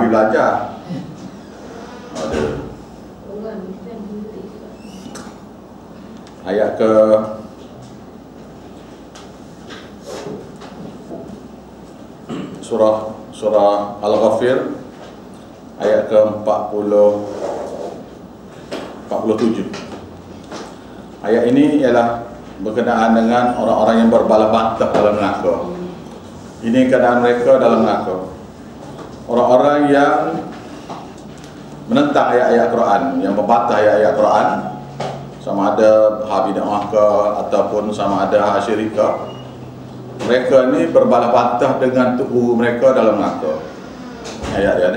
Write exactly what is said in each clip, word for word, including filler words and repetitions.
pergi belajar. Ada. Ayat ke surah surah Al-Ghafir ayat ke empat puluh empat puluh tujuh. Ayat ini ialah berkenaan dengan orang-orang yang berbala bantah dalam neraka. Ini keadaan mereka dalam neraka. Orang-orang yang menentang ayat-ayat Quran, yang membantah ayat-ayat Quran, sama ada Habibah ke ataupun sama ada Asyirika, mereka ni berbala bantah dengan tok guru mereka dalam neraka. Ayat dia ni.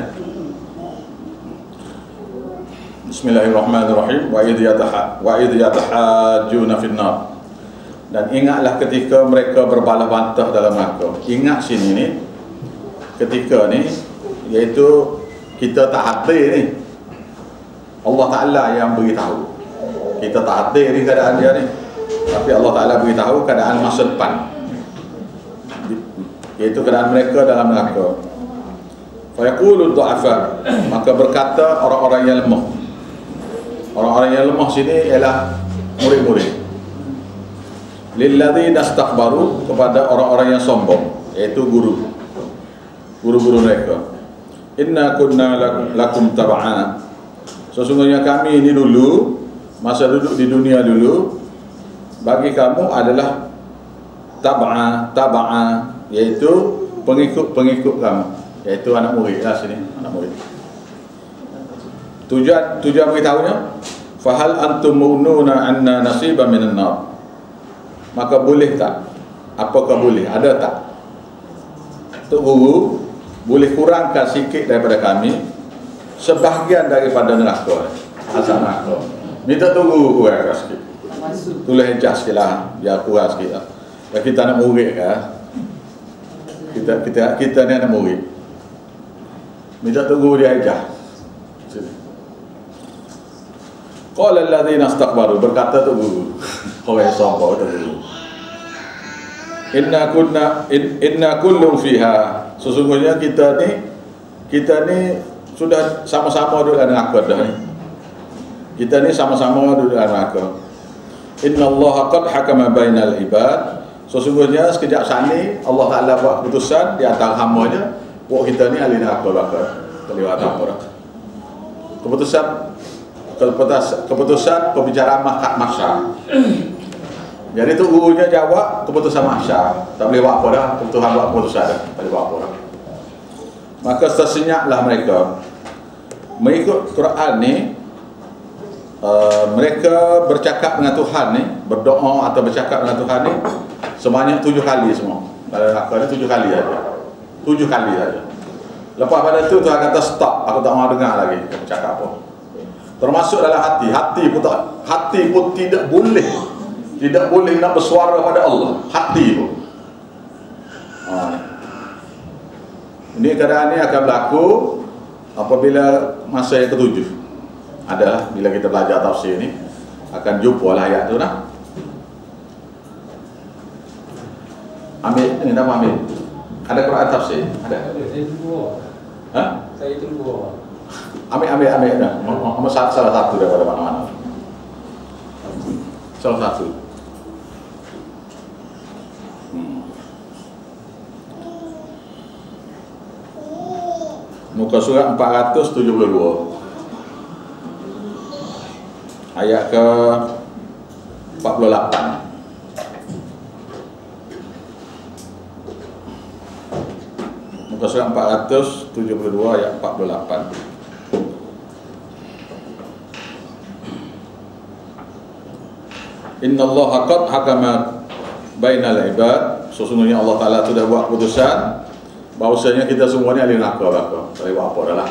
Bismillahirrahmanirrahim. Wa idh yataha wa idh yatahajjuna fin nar. Dan ingatlah ketika mereka berbala bantah dalam neraka. Ingat sini ni ketika ni iaitu kita tak hadir ni. Allah Taala yang beritahu. Kita tak hadir di keadaan dia ni. Tapi Allah Taala beritahu keadaan masa depan. Iaitu keadaan mereka dalam neraka. Fa yaqulu du'afa, maka berkata orang-orang yang lemah. Orang-orang yang lemah sini ialah murid-murid. Lilladzina istakbaru, kepada orang-orang yang sombong, iaitu guru. Guru-guru mereka. Inna kunna lakum tab'an. Sesungguhnya kami ini dulu, masa duduk di dunia dulu, bagi kamu adalah tab'a, tab'a, iaitu pengikut-pengikut kamu, iaitu anak murid lah sini, anak murid. Tujuan tujuan beritahunya, fahal antum mu'nuna anna nasiba minan nar. Maka boleh tak? Apakah boleh? Ada tak? Tok guru boleh kurangkan sikit daripada kami sebahagian daripada neraka, asal neraka. Minta tok guru kurangkan sikit. Tulis hijaz sikit lah, biar kurang sikit lah. Dan kita nak murid kan? Kita kita kita ni anak murid. Minta tok guru dia hijaz. Qala alladzina istakbaru, berkata tok guru. Orang yang sombong tok guru. Inna kunna in, inna kullum fiha. Sesungguhnya kita ni kita ni sudah sama-sama duduk dalam neraka dah ni. Kita ni sama-sama duduk dalam neraka. Inna Allah qad hakama bainal ibad. Sesungguhnya sekejap saat ni Allah Taala buat keputusan di antara hamba-Nya, buat kita ni ahli neraka bakal terlibat apa dah. Keputusan keputusan keputusan pembicaraan mahsyar. Jadi tu gurunya jawab keputusan mahsyar. Tak boleh buat apa dah, Tuhan buat keputusan dah, tak boleh buat apa dah. Maka tersenyaplah mereka. Mengikut Quran ni, uh, mereka bercakap dengan Tuhan ni, berdoa atau bercakap dengan Tuhan ni sebanyak tujuh kali semua. Dalam neraka ni tujuh kali saja. Tujuh kali saja. Lepas pada tu Tuhan kata stop, aku tak mau dengar lagi dia bercakap apa. Termasuk dalam hati, hati pun tak, hati pun tidak boleh tidak boleh nak bersuara pada Allah, hati pun. Ha. Ini keadaan ini akan berlaku apabila masa yang ketujuh. Adalah bila kita belajar tafsir ni akan jumpa lah ayat tu nah. Ambil ni nama ambil. Ada Quran tafsir? Ada. Saya tunggu. Ha? Saya tunggu. Ambil ambil ambil dah. Nombor salah satu daripada mana-mana. Salah satu. Muka surat empat ratus tujuh puluh dua ayat ke empat puluh lapan. Muka surat empat ratus tujuh puluh dua ayat empat puluh lapan. Inna Allah qad hakama bainal ibad. Sesungguhnya Allah Taala sudah buat keputusan bahawasanya kita semua ni ahli neraka bakal. Tak boleh buat apa dah lah.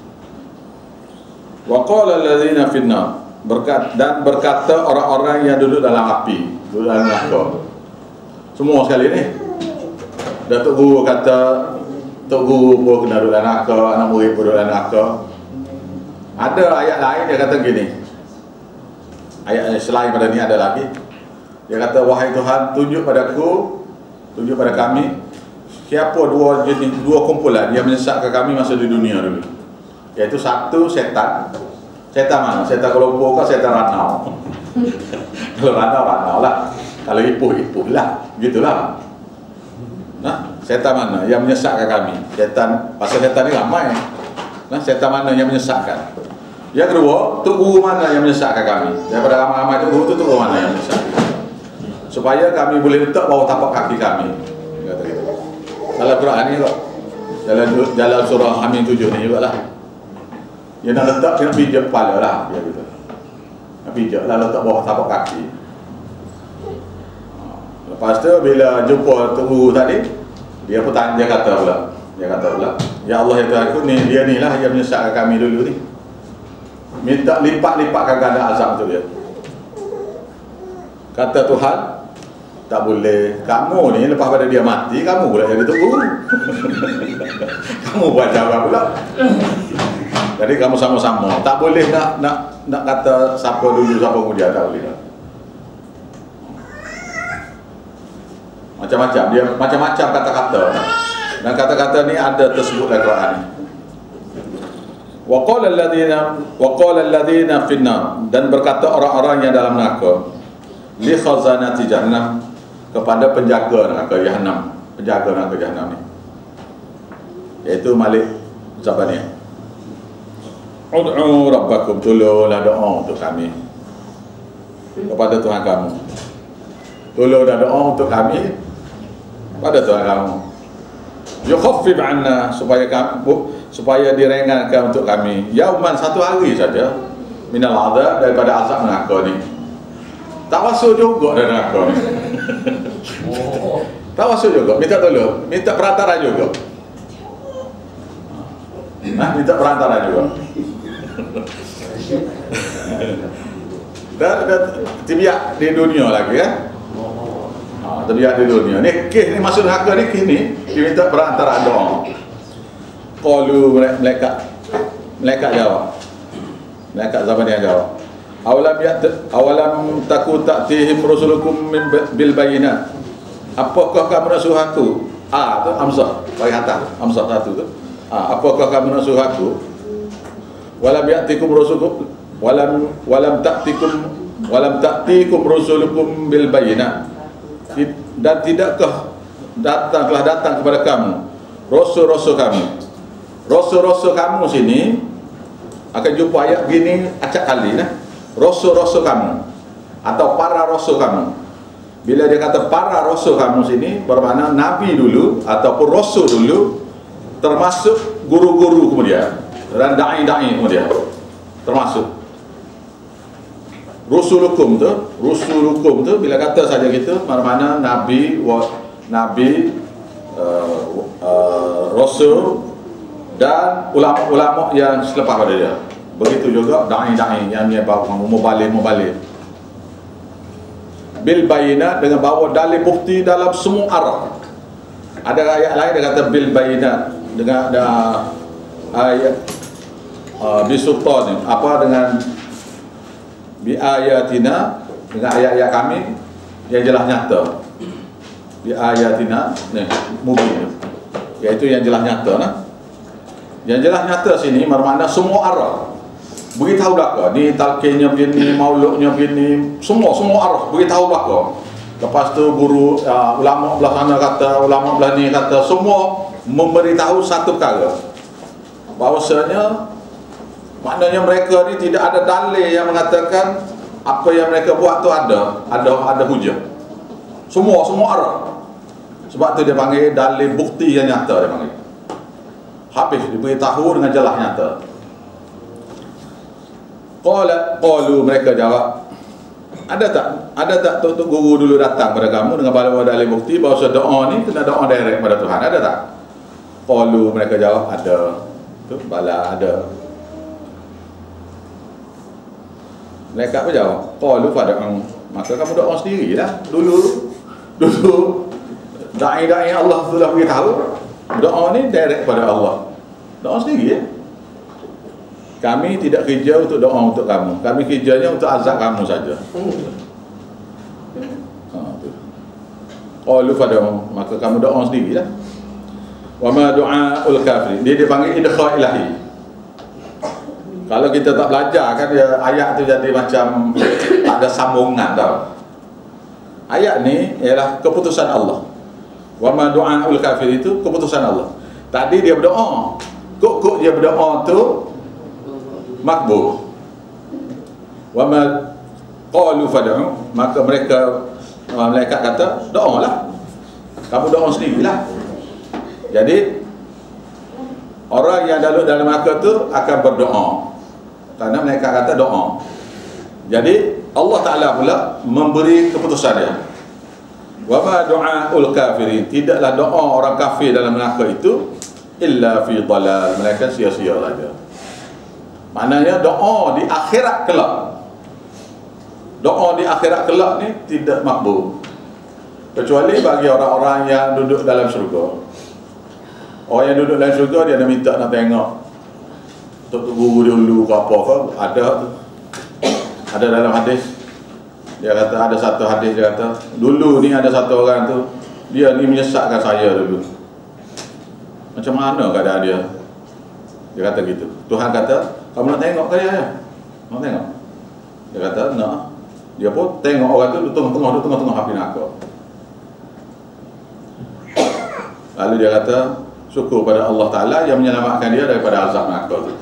Wa qala alladzina finnar, berkat dan berkata orang-orang yang duduk dalam api, duduk dalam neraka. Semua sekali ni. Datuk guru kata, tok guru pun kena duduk dalam neraka, anak murid pun duduk dalam neraka. Ada ayat lain dia kata gini. Ayat selain pada ni ada lagi. Dia kata, wahai Tuhan, tunjuk padaku, tunjuk pada kami siapa dua jenis, dua kumpulan yang menyesatkan kami masa di dunia dulu. Iaitu satu setan. Setan mana? Setan kelompok ke setan ranau. Kalau ranau, ranau lah. Kalau ipuh, ipuh lah. Gitulah. Nah, setan mana yang menyesatkan kami? Setan, pasal setan ni ramai. Nah, setan mana yang menyesatkan? Yang kedua, tuk guru mana yang menyesatkan kami? Daripada ramai-ramai tuk guru tu, tuk guru mana yang menyesatkan? Supaya kami boleh letak bawah tapak kaki kami. Kata gitu. Dalam Quran ni juga. Dalam, dalam surah Hamim tujuh ni juga lah. Dia nak letak, dia nak pijak kepala lah. Dia gitu. Nak pijak lah, letak bawah tapak kaki. Lepas tu bila jumpa tuk guru tadi, dia pun tanya, dia kata pula, dia kata pula, ya Allah ya Tuhan aku ni, dia ni lah yang menyesatkan kami dulu ni. Minta lipat-lipatkan ganda azab tu dia. Kata Tuhan, tak boleh. Kamu ni lepas pada dia mati, kamu pula jadi tuk guru. Kamu buat jawab pula. Jadi kamu sama-sama. Tak boleh nak nak nak kata siapa dulu siapa kemudian, tak boleh. Macam-macam dia, macam-macam kata-kata. Dan kata-kata ni ada tersebut dalam Quran ni. Wa qala alladziina wa qala alladziina fin nar, dan berkata orang-orang yang dalam neraka li khazanati jahannam, kepada penjaga neraka jahannam, penjaga neraka jahannam ni, iaitu Malik Zabaniah. Ud'u rabbakum, tolonglah doa untuk kami kepada Tuhan kamu. Tolonglah doa untuk kami pada Tuhan kamu. Yukhaffif 'anna, supaya kamu, supaya diringankan untuk kami. Yauman, satu hari saja, minal azab, daripada azab neraka ni. Tak masuk juga dari neraka ni. Tak masuk juga, minta tolong, minta perantara juga. Nah, minta perantara juga. Dan, dan terbiak di dunia lagi kan? Ha, terbiak di dunia. Ni kes ni masuk neraka ni, kini diminta perantara doa. Qalu, malaikat malaikat jawab, malaikat Zabaniah jawab, awalam ya awalam taku ta'tihim rusulukum min bil bayinat, apakah kamu nak suruh aku, ah tu amsah bagi hantar amsah satu tu, ah apakah kamu nak suruh aku, walam ya'tikum rusulukum walam walam ta'tikum walam ta'tikum rusulukum bil bayinat, dan tidakkah datang telah datang kepada kamu rasul-rasul kamu. Rasul-rasul kamu sini akan jumpa ayat begini acak kali nah. Rasul-rasul kamu atau para rasul kamu. Bila dia kata para rasul kamu sini, bermakna nabi dulu ataupun rasul dulu, termasuk guru-guru kemudian dan dai-dai kemudian. Termasuk rusulukum tu, rusulukum tu bila kata saja gitu, bermakna nabi wa nabi uh, uh, rasul dan ulama-ulama yang selepas pada dia. Begitu juga da'i-da'i yang dia bawa mubalik-mubalik bil bayinat, dengan bawa dalil bukti dalam semua arah. Ada ayat lain dia kata bil bayinat, dengan ada ayat uh, bisultan, apa dengan bi ayatina, dengan ayat-ayat kami yang jelas nyata. Bi ayatina ni mubin, iaitu yang jelas nyata nah. Yang jelas nyata sini bermakna semua arah. Beritahu belaka, ni talqinnya begini, mauluknya begini, semua semua arah beritahu belaka. Lepas tu guru uh, ulama belah sana kata, ulama belah ni kata, semua memberitahu satu perkara, bahawasanya maknanya mereka ni tidak ada dalil yang mengatakan apa yang mereka buat tu ada ada ada hujah. Semua semua arah. Sebab tu dia panggil dalil bukti yang nyata, dia panggil. Habis diberitahu dengan jelas nyata. Qala qalu, mereka jawab, ada tak ada tak tok guru dulu datang pada kamu dengan bawa dalil bukti bahawa doa ni kena doa direct pada Tuhan, ada tak? Qalu, mereka jawab, ada. Tu bala ada. Mereka apa jawab? Qalu fad'u, maka kamu doa sendirilah. Dulu dulu dai-dai Allah sudah beritahu doa ni direct pada Allah. Doa sendiri ya. Kami tidak kerja untuk doa untuk kamu. Kami kerjanya untuk azab kamu saja. Ha tu. Qalu fad'u, maka kamu doa sendirilah. Wa ma du'aul kafirin. Dia dipanggil idgham ilahi. Kalau kita tak belajar kan dia ayat tu jadi macam tak ada sambungan tau. Ayat ni ialah keputusan Allah. Wa ma du'aul kafirin itu keputusan Allah. Tadi dia berdoa. Kok-kok dia berdoa tu makbul. Wa ma qalu fad'u, maka mereka malaikat kata doalah. Kamu doa sendirilah. Jadi orang yang dalam dalam neraka tu akan berdoa. Karena mereka kata doa. Jadi Allah Ta'ala pula memberi keputusan dia. Wa ma du'aul kafirin, tidaklah doa orang kafir dalam neraka itu illa fi dhalal, mereka sia-sia saja. Maknanya doa di akhirat kelak, doa di akhirat kelak ni tidak makbul, kecuali bagi orang-orang yang duduk dalam syurga. Orang yang duduk dalam syurga dia nak minta nak tengok Tok Guru dia dulu ke apa ke, ada ada dalam hadis. Dia kata ada satu hadis, dia kata dulu ni ada satu orang tu, dia ni menyesatkan saya dulu. Macam mana keadaan dia? Dia kata gitu. Tuhan kata, kamu nak tengok ke dia? Nak tengok? Dia kata, nak. Dia pun tengok orang tu tengah-tengah tengah-tengah api neraka. Lalu dia kata, syukur pada Allah Ta'ala yang menyelamatkan dia daripada azab neraka tu.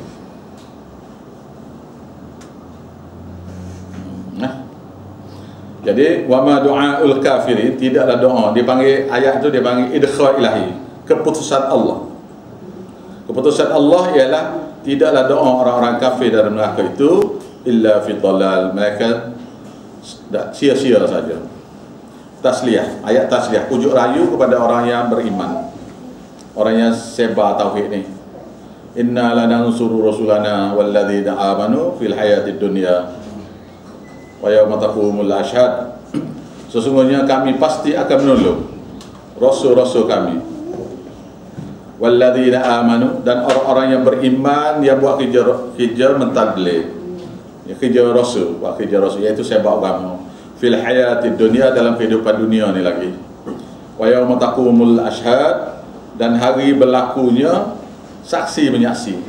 Jadi wa ma du'aul kafirin, tidaklah doa. Dipanggil ayat tu dia panggil idgham ilahi, keputusan Allah. Keputusan Allah ialah tidaklah doa orang-orang kafir dalam neraka itu illa fi dhalal, mereka sia-sia saja. Tasliyah, ayat tasliyah, pujuk rayu kepada orang yang beriman, orang yang sebar tauhid ni. Inna lanansuru rasulana walladzina amanu fil hayatid dunya wa yawma taqumul ashhad. Sesungguhnya kami pasti akan menolong rasul-rasul kami, walladzina amanu, dan orang-orang yang beriman yang buat kerja kerja mentadlil, ya, kerja rasul, buat kerja rasul, iaitu sebar agama fil hayatid dunya, dalam kehidupan dunia ni lagi, wa yawma taqumul ashhad, dan hari berlakunya saksi menyaksi,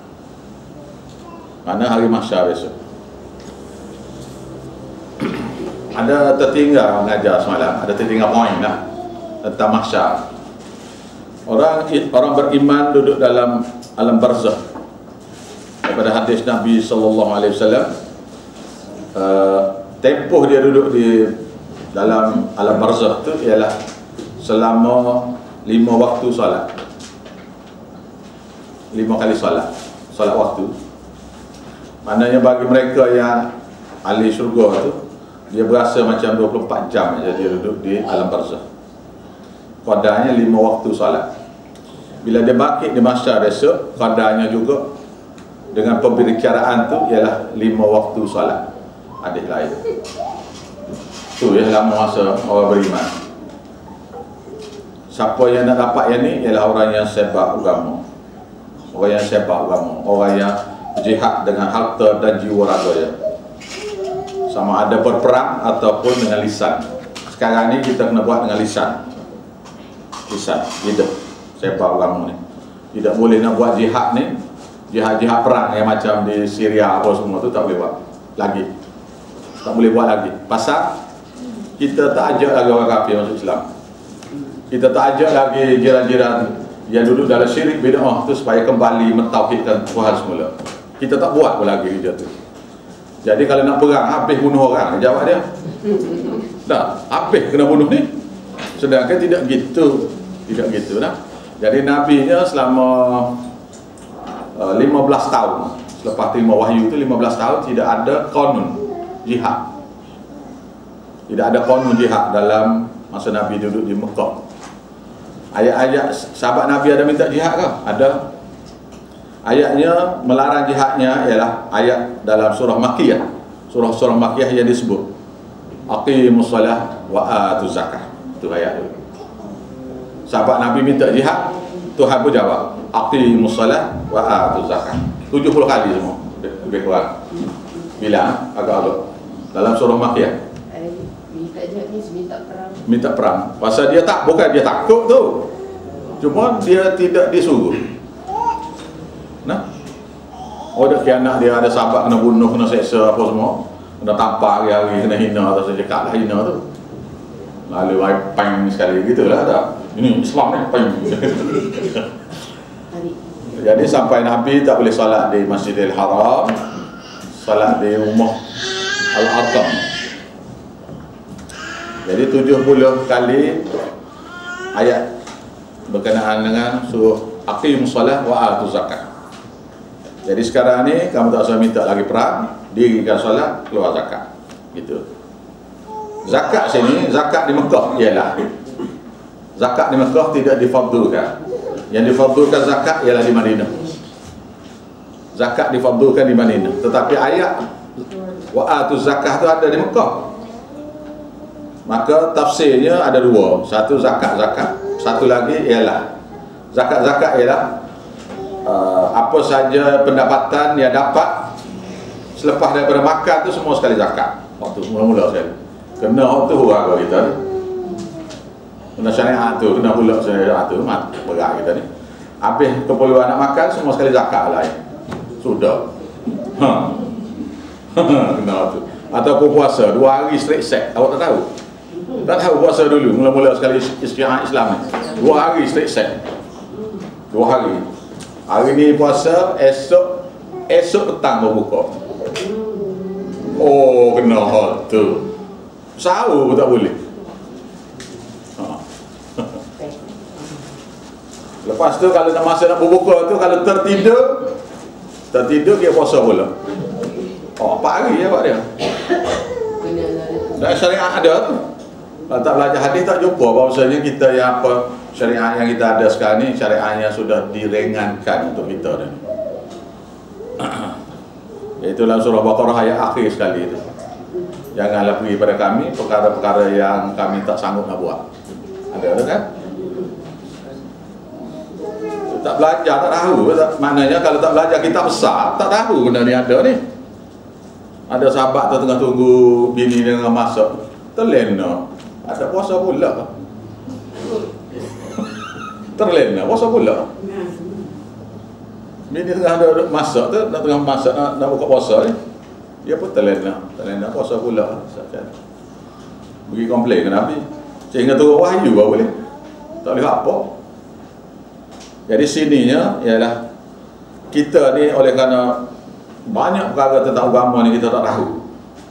mana hari mahsyar besok. Ada tertinggal mengajar semalam, ada tertinggal poin lah tentang mahsyar. Orang orang beriman duduk dalam alam barzakh. Daripada hadis Nabi sallallahu alaihi wasallam, uh, tempoh dia duduk di dalam alam barzakh tu ialah selama lima waktu solat. Lima kali solat, solat waktu. Maknanya bagi mereka yang ahli syurga tu, dia berasa macam dua puluh empat jam saja dia duduk di alam barzakh. Qadarnya lima waktu solat. Bila dia bangkit di mahsyar esok, qadarnya juga dengan pembicaraan tu ialah lima waktu solat. Hadis lain. Tu ya lama masa orang beriman. Siapa yang nak dapat yang ni ialah orang yang sebar agama. Orang yang sebar agama, orang yang jihad dengan harta dan jiwa raganya. Sama ada berperang ataupun dengan lisan. Sekarang ni kita kena buat dengan lisan. Lisan, lidah, sebar agama ni. Tidak boleh nak buat jihad ni, jihad-jihad perang yang macam di Syria apa semua tu tak boleh buat lagi. Tak boleh buat lagi. Pasal kita tak ajak lagi orang kafir masuk Islam. Kita tak ajak lagi jiran-jiran yang duduk dalam syirik bid'ah tu supaya kembali mentauhidkan Tuhan semula. Kita tak buat pun lagi kerja tu. Jadi kalau nak perang, habis bunuh orang, jawab dia. Dah, habis kena bunuh ni. Sedangkan tidak gitu. Tidak gitu dah. Jadi Nabi-nya selama uh, lima belas tahun, selepas terima wahyu itu lima belas tahun tidak ada kanun jihad. Tidak ada kanun jihad dalam masa Nabi duduk di Mekah. Ayat-ayat sahabat Nabi ada minta jihad ke? Ada. Ayatnya melarang jihadnya ialah ayat dalam surah Makkiyah. Surah-surah Makkiyah yang disebut aqimus shalah wa atuz zakah. Itu ayat itu. Sahabat Nabi minta jihad, Tuhan pun jawab aqimus shalah wa atuz zakah. tujuh puluh kali semua lebih kurang. Bila agak-agak dalam surah Makkiyah. Minta jihad ni minta perang. Minta perang. Pasal dia tak, bukan dia takut tu. Cuma dia tidak disuruh. Nah, oh dah kianak dia ada sahabat kena bunuh, kena seksa apa semua, kena tampar hari-hari, kena hina atau sejak lah hina tu. Lalu ai pang sekali gitulah dah. Ini Islam ni pang. Jadi sampai Nabi tak boleh solat di Masjidil Haram, solat di rumah Al-Arqam. Jadi tujuh puluh kali ayat berkenaan dengan suruh aqimus solah wa atuz zakat. Jadi sekarang ni kamu tak usah minta lagi perang, dirikan solat, keluar zakat. Gitu. Zakat sini, zakat di Mekah ialah zakat di Mekah tidak difardhukan. Yang difardhukan zakat ialah di Madinah. Zakat difardhukan di Madinah. Tetapi ayat wa atuz zakat tu ada di Mekah. Maka tafsirnya ada dua. Satu zakat-zakat. Satu lagi ialah zakat-zakat ialah uh, apa saja pendapatan yang dapat selepas daripada makan tu semua sekali zakat. Waktu mula-mula sekali. Kena waktu orang kita ni. Kena syariat tu, kena pula syariat tu, mat berat kita ni. Habis keperluan nak makan semua sekali zakat lah. Sudah. Ha. Kena tu. Ataupun puasa dua hari straight set. Awak tak tahu? Tak tahu puasa dulu, mula-mula sekali istiadat Islam ni. Dua hari straight set. Dua hari. Hari ni puasa, esok esok petang baru buka. Oh, kena hal tu. Sahur pun tak boleh. Ha. Lepas tu kalau nak masa nak berbuka tu, kalau tertidur, tertidur dia puasa pula. Oh, empat hari je buat dia. Dan syariat ada tu. Kalau tak belajar hadis tak jumpa bahawasanya kita yang apa syariat yang kita ada sekarang ni syariat yang sudah diringankan untuk kita ni. Itulah surah Baqarah ayat akhir sekali itu. Janganlah pergi pada kami perkara-perkara yang kami tak sanggup nak buat. Ada ada kan? Tak belajar tak tahu. Tak, maknanya kalau tak belajar kitab besar tak tahu benda ni ada ni. Ada sahabat tu tengah tunggu bini dia tengah masak, terlena. Ada puasa pula. Terlena puasa pula. Bini tengah ada masak tu, nak tengah masak nak, nak buka puasa ni. Dia pun terlena, terlena puasa pula. Pergi komplain ke Nabi. Sehingga turun wahyu baru boleh. Tak boleh apa. Jadi sininya ialah kita ni oleh kerana banyak perkara tentang agama ni kita tak tahu.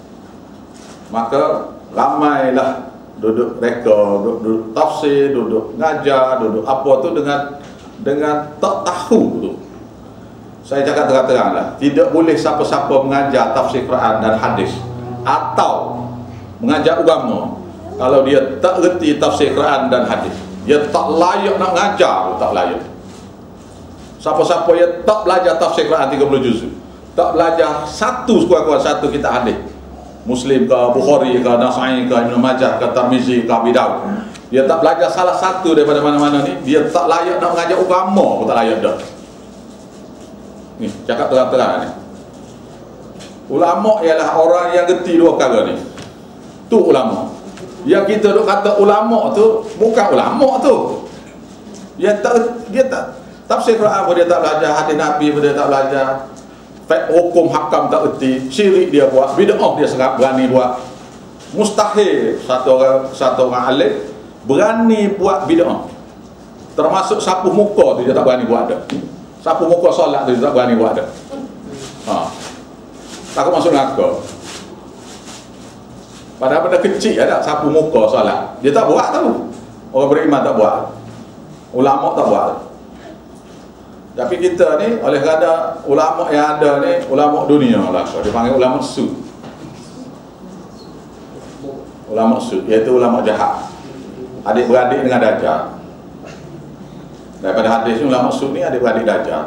Maka ramailah duduk reka, duduk, duduk tafsir, duduk ngajar, duduk apa tu dengan dengan tak tahu tu. Saya cakap terang-terang lah, tidak boleh siapa-siapa mengajar tafsir Quran dan hadis atau mengajar agama kalau dia tak reti tafsir Quran dan hadis. Dia tak layak nak mengajar, tak layak. Siapa-siapa yang tak belajar tafsir Quran tiga puluh juzuk, tak belajar satu sekurang-kurang satu kitab hadis, Muslim ke, Bukhari ke, Nasai ke, Ibn Majah ke, Tirmizi ke, Abi Daud, dia tak belajar salah satu daripada mana-mana ni, dia tak layak nak mengajar agama pun tak layak dah. Ni, cakap terang-terang ni. Ulama ialah orang yang gerti dua perkara ni. Tu ulama. Yang kita duk kata ulama tu bukan ulama tu. Dia tak dia tak tafsir Quran pun dia tak belajar, hadis Nabi pun dia tak belajar. Hukum hakam tak erti, syirik dia buat, bid'ah dia sangat berani buat. Mustahil satu orang satu orang alim berani buat bid'ah. Termasuk sapu muka tu dia tak berani buat dah. Sapu muka solat tu dia tak berani buat dah. Ha. Takut masuk neraka. Padahal benda kecil ada sapu muka solat. Dia tak buat tu. Orang beriman tak buat. Ulama tak buat. Tapi kita ni oleh kerana ulama yang ada ni ulama dunia lah, dia panggil ulama su. Ulama su iaitu ulama jahat. Adik-beradik dengan darjah. Daripada hadis ni ulama su ni adik-beradik darjah.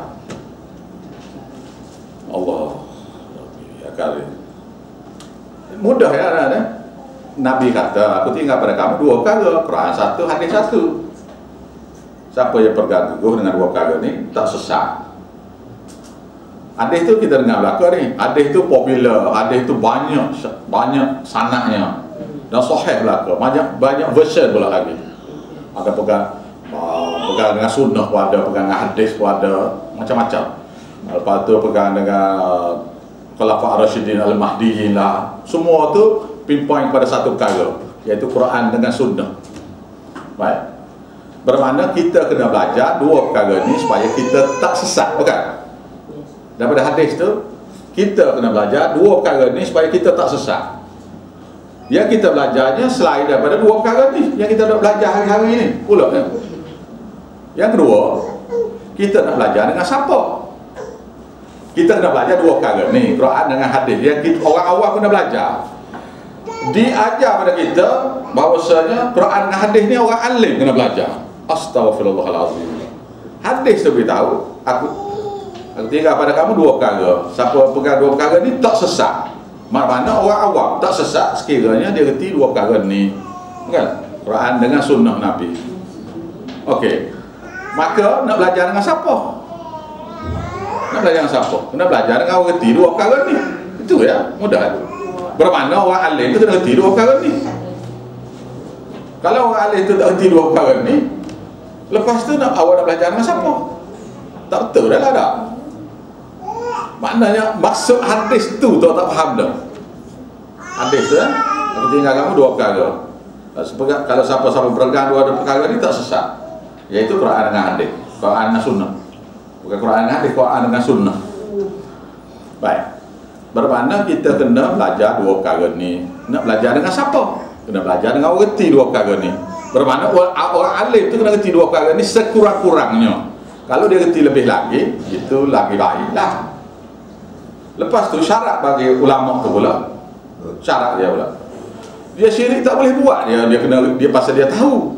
Allah. Ya kali. Mudah ya ada. Nabi kata, aku tinggal pada kamu dua perkara, Quran satu, hadis satu. Siapa yang pegang teguh dengan dua perkara ni tak sesat. Hadis tu kita dengar belaka ni. Hadis tu popular, hadis tu banyak banyak sanadnya. Dan sahih belaka, banyak banyak version pula lagi. Ada pegang uh, pegang dengan sunnah pun ada, pegang dengan hadis pun ada, macam-macam. Lepas tu pegang dengan Khulafa' Ar-Rasyidin Al-Mahdiyin lah. Semua tu pinpoint pada satu perkara, iaitu Quran dengan sunnah. Baik. Bermakna kita kena belajar dua perkara ni supaya kita tak sesat, bukan? Daripada hadis tu, kita kena belajar dua perkara ni supaya kita tak sesat. Yang kita belajarnya selain daripada dua perkara ni yang kita nak belajar hari-hari ni pula kan? Yang kedua, kita nak belajar dengan siapa? Kita kena belajar dua perkara ni, Quran dengan hadis. Yang kita, orang awam kena belajar. Diajar pada kita bahawasanya Quran dengan hadis ni orang alim kena belajar. Astaghfirullahalazim. Hadis tu beritahu, aku aku tinggal pada kamu dua perkara. Siapa pegang dua perkara ni tak sesat. Maknanya orang awam tak sesat sekiranya dia reti dua perkara ni, kan? Quran dengan sunnah Nabi. Okey. Maka nak belajar dengan siapa? Nak belajar dengan siapa? Kena belajar dengan orang reti dua perkara ni. Itu ya, mudah. Bermakna orang alim tu kena reti dua perkara ni. Kalau orang alim tu tak reti dua perkara ni, lepas tu nak awak nak belajar dengan siapa? Tak betul dah lah tak? Maknanya maksud hadis tu tu tak faham dah. Hadis tu eh? Aku tinggal kamu dua perkara. Kalau siapa-siapa berpegang dua perkara ni tak sesat, iaitu Quran dengan hadis, Quran dengan sunnah. Bukan Quran dengan hadis, Quran dengan sunnah. Baik. Bermakna kita kena belajar dua perkara ni. Nak belajar dengan siapa? Kena belajar dengan orang reti dua perkara ni. Bermakna orang, orang alim tu kena reti dua perkara ni sekurang-kurangnya. Kalau dia reti lebih lagi, itu lagi baiklah. Lepas tu syarat bagi ulama tu pula, syarat dia pula, dia syirik tak boleh buat, dia dia kena dia pasal dia tahu.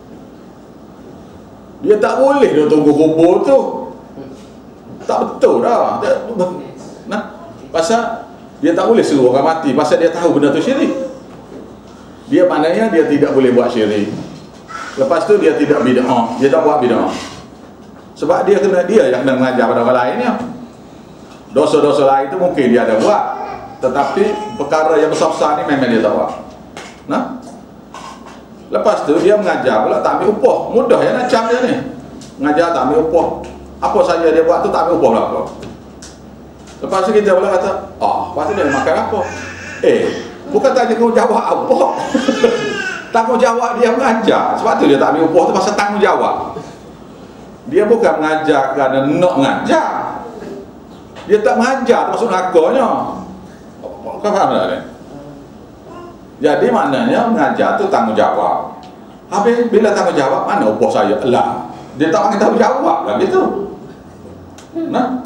Dia tak boleh dia tunggu kubur tu. Tak betul dah. Nah, pasal dia tak boleh suruh orang mati pasal dia tahu benda tu syirik. Dia maknanya dia tidak boleh buat syirik. Lepas tu dia tidak bid'ah, dia tak buat bid'ah. Sebab dia kena dia yang kena mengajar pada orang lainnya. Dosa-dosa lain itu mungkin dia ada buat, tetapi perkara yang besar-besar ni memang dia tak buat. Nah, lepas tu dia mengajar pula tak ambil upah. Mudah ya nak cam dia ni. Mengajar tak ambil upah. Apa saja dia buat tu tak ambil upah belaka. Lepas tu kita pula kata, ah, lepas tu dia makan apa? Eh, bukan tanya kau jawab apa. Tanggungjawab dia mengajar. Sebab tu dia tak ambil upah tu pasal tanggungjawab. Dia bukan mengajar kerana nak mengajar. Dia tak mengajar termasuk nakarnya. Kau faham tak ni? Jadi maknanya mengajar tu tanggungjawab. Habis bila tanggungjawab, mana upah saya? Lah, dia tak panggil tanggungjawab lah gitu. Nah,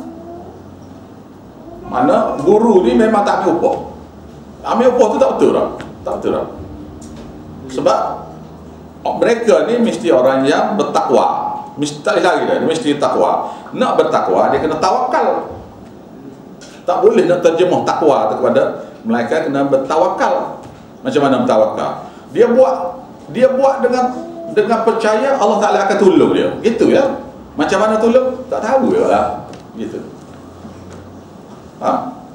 mana guru ni memang tak ambil upah. Ambil upah tu tak betul tak? Tak betul tak? Sebab mereka ni mesti orang yang bertakwa. Mesti tak lagi dah, dia mesti takwa. Nak bertakwa dia kena tawakal. Tak boleh nak terjemah takwa kepada melainkan kena bertawakal. Macam mana bertawakal? Dia buat dia buat dengan dengan percaya Allah Taala akan tolong dia. Gitu ya. Macam mana tolong? Tak tahu ya lah. Gitu. Ha?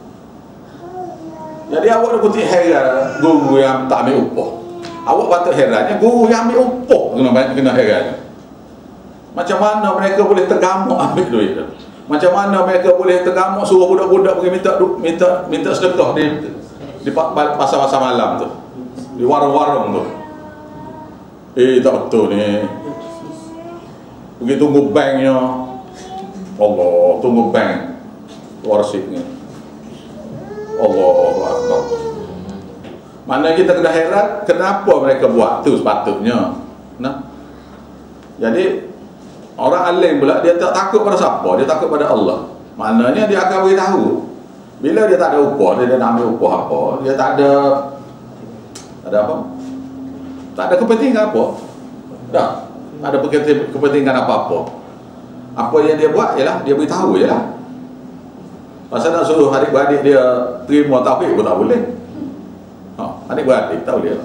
Jadi awak dah putih heran guru yang tak ambil upah. Awak patut herannya guru yang ambil upah kena kena heran. Macam mana mereka boleh tergamuk ambil duit tu? Macam mana mereka boleh tergamuk suruh budak-budak pergi minta minta minta sedekah di di pasar-pasar malam tu, di warung-warung tu? Eh, tak betul ni. Pergi tunggu banknya. Allah, tunggu bank warsitnya. Allahu Akbar. Mana kita kena heran kenapa mereka buat tu sepatutnya. Nah. Jadi orang alim pula dia tak takut pada siapa, dia takut pada Allah. Maknanya dia akan beritahu. Bila dia tak ada upah, dia, dia nak ambil upah apa, dia tak ada ada apa? Tak ada kepentingan apa. Tak. Tak ada kepentingan apa-apa. Apa yang dia buat ialah dia beritahu jelah. Pasal nak suruh adik-beradik dia terima tauhid pun tak boleh. Ha, adik-beradik tak boleh.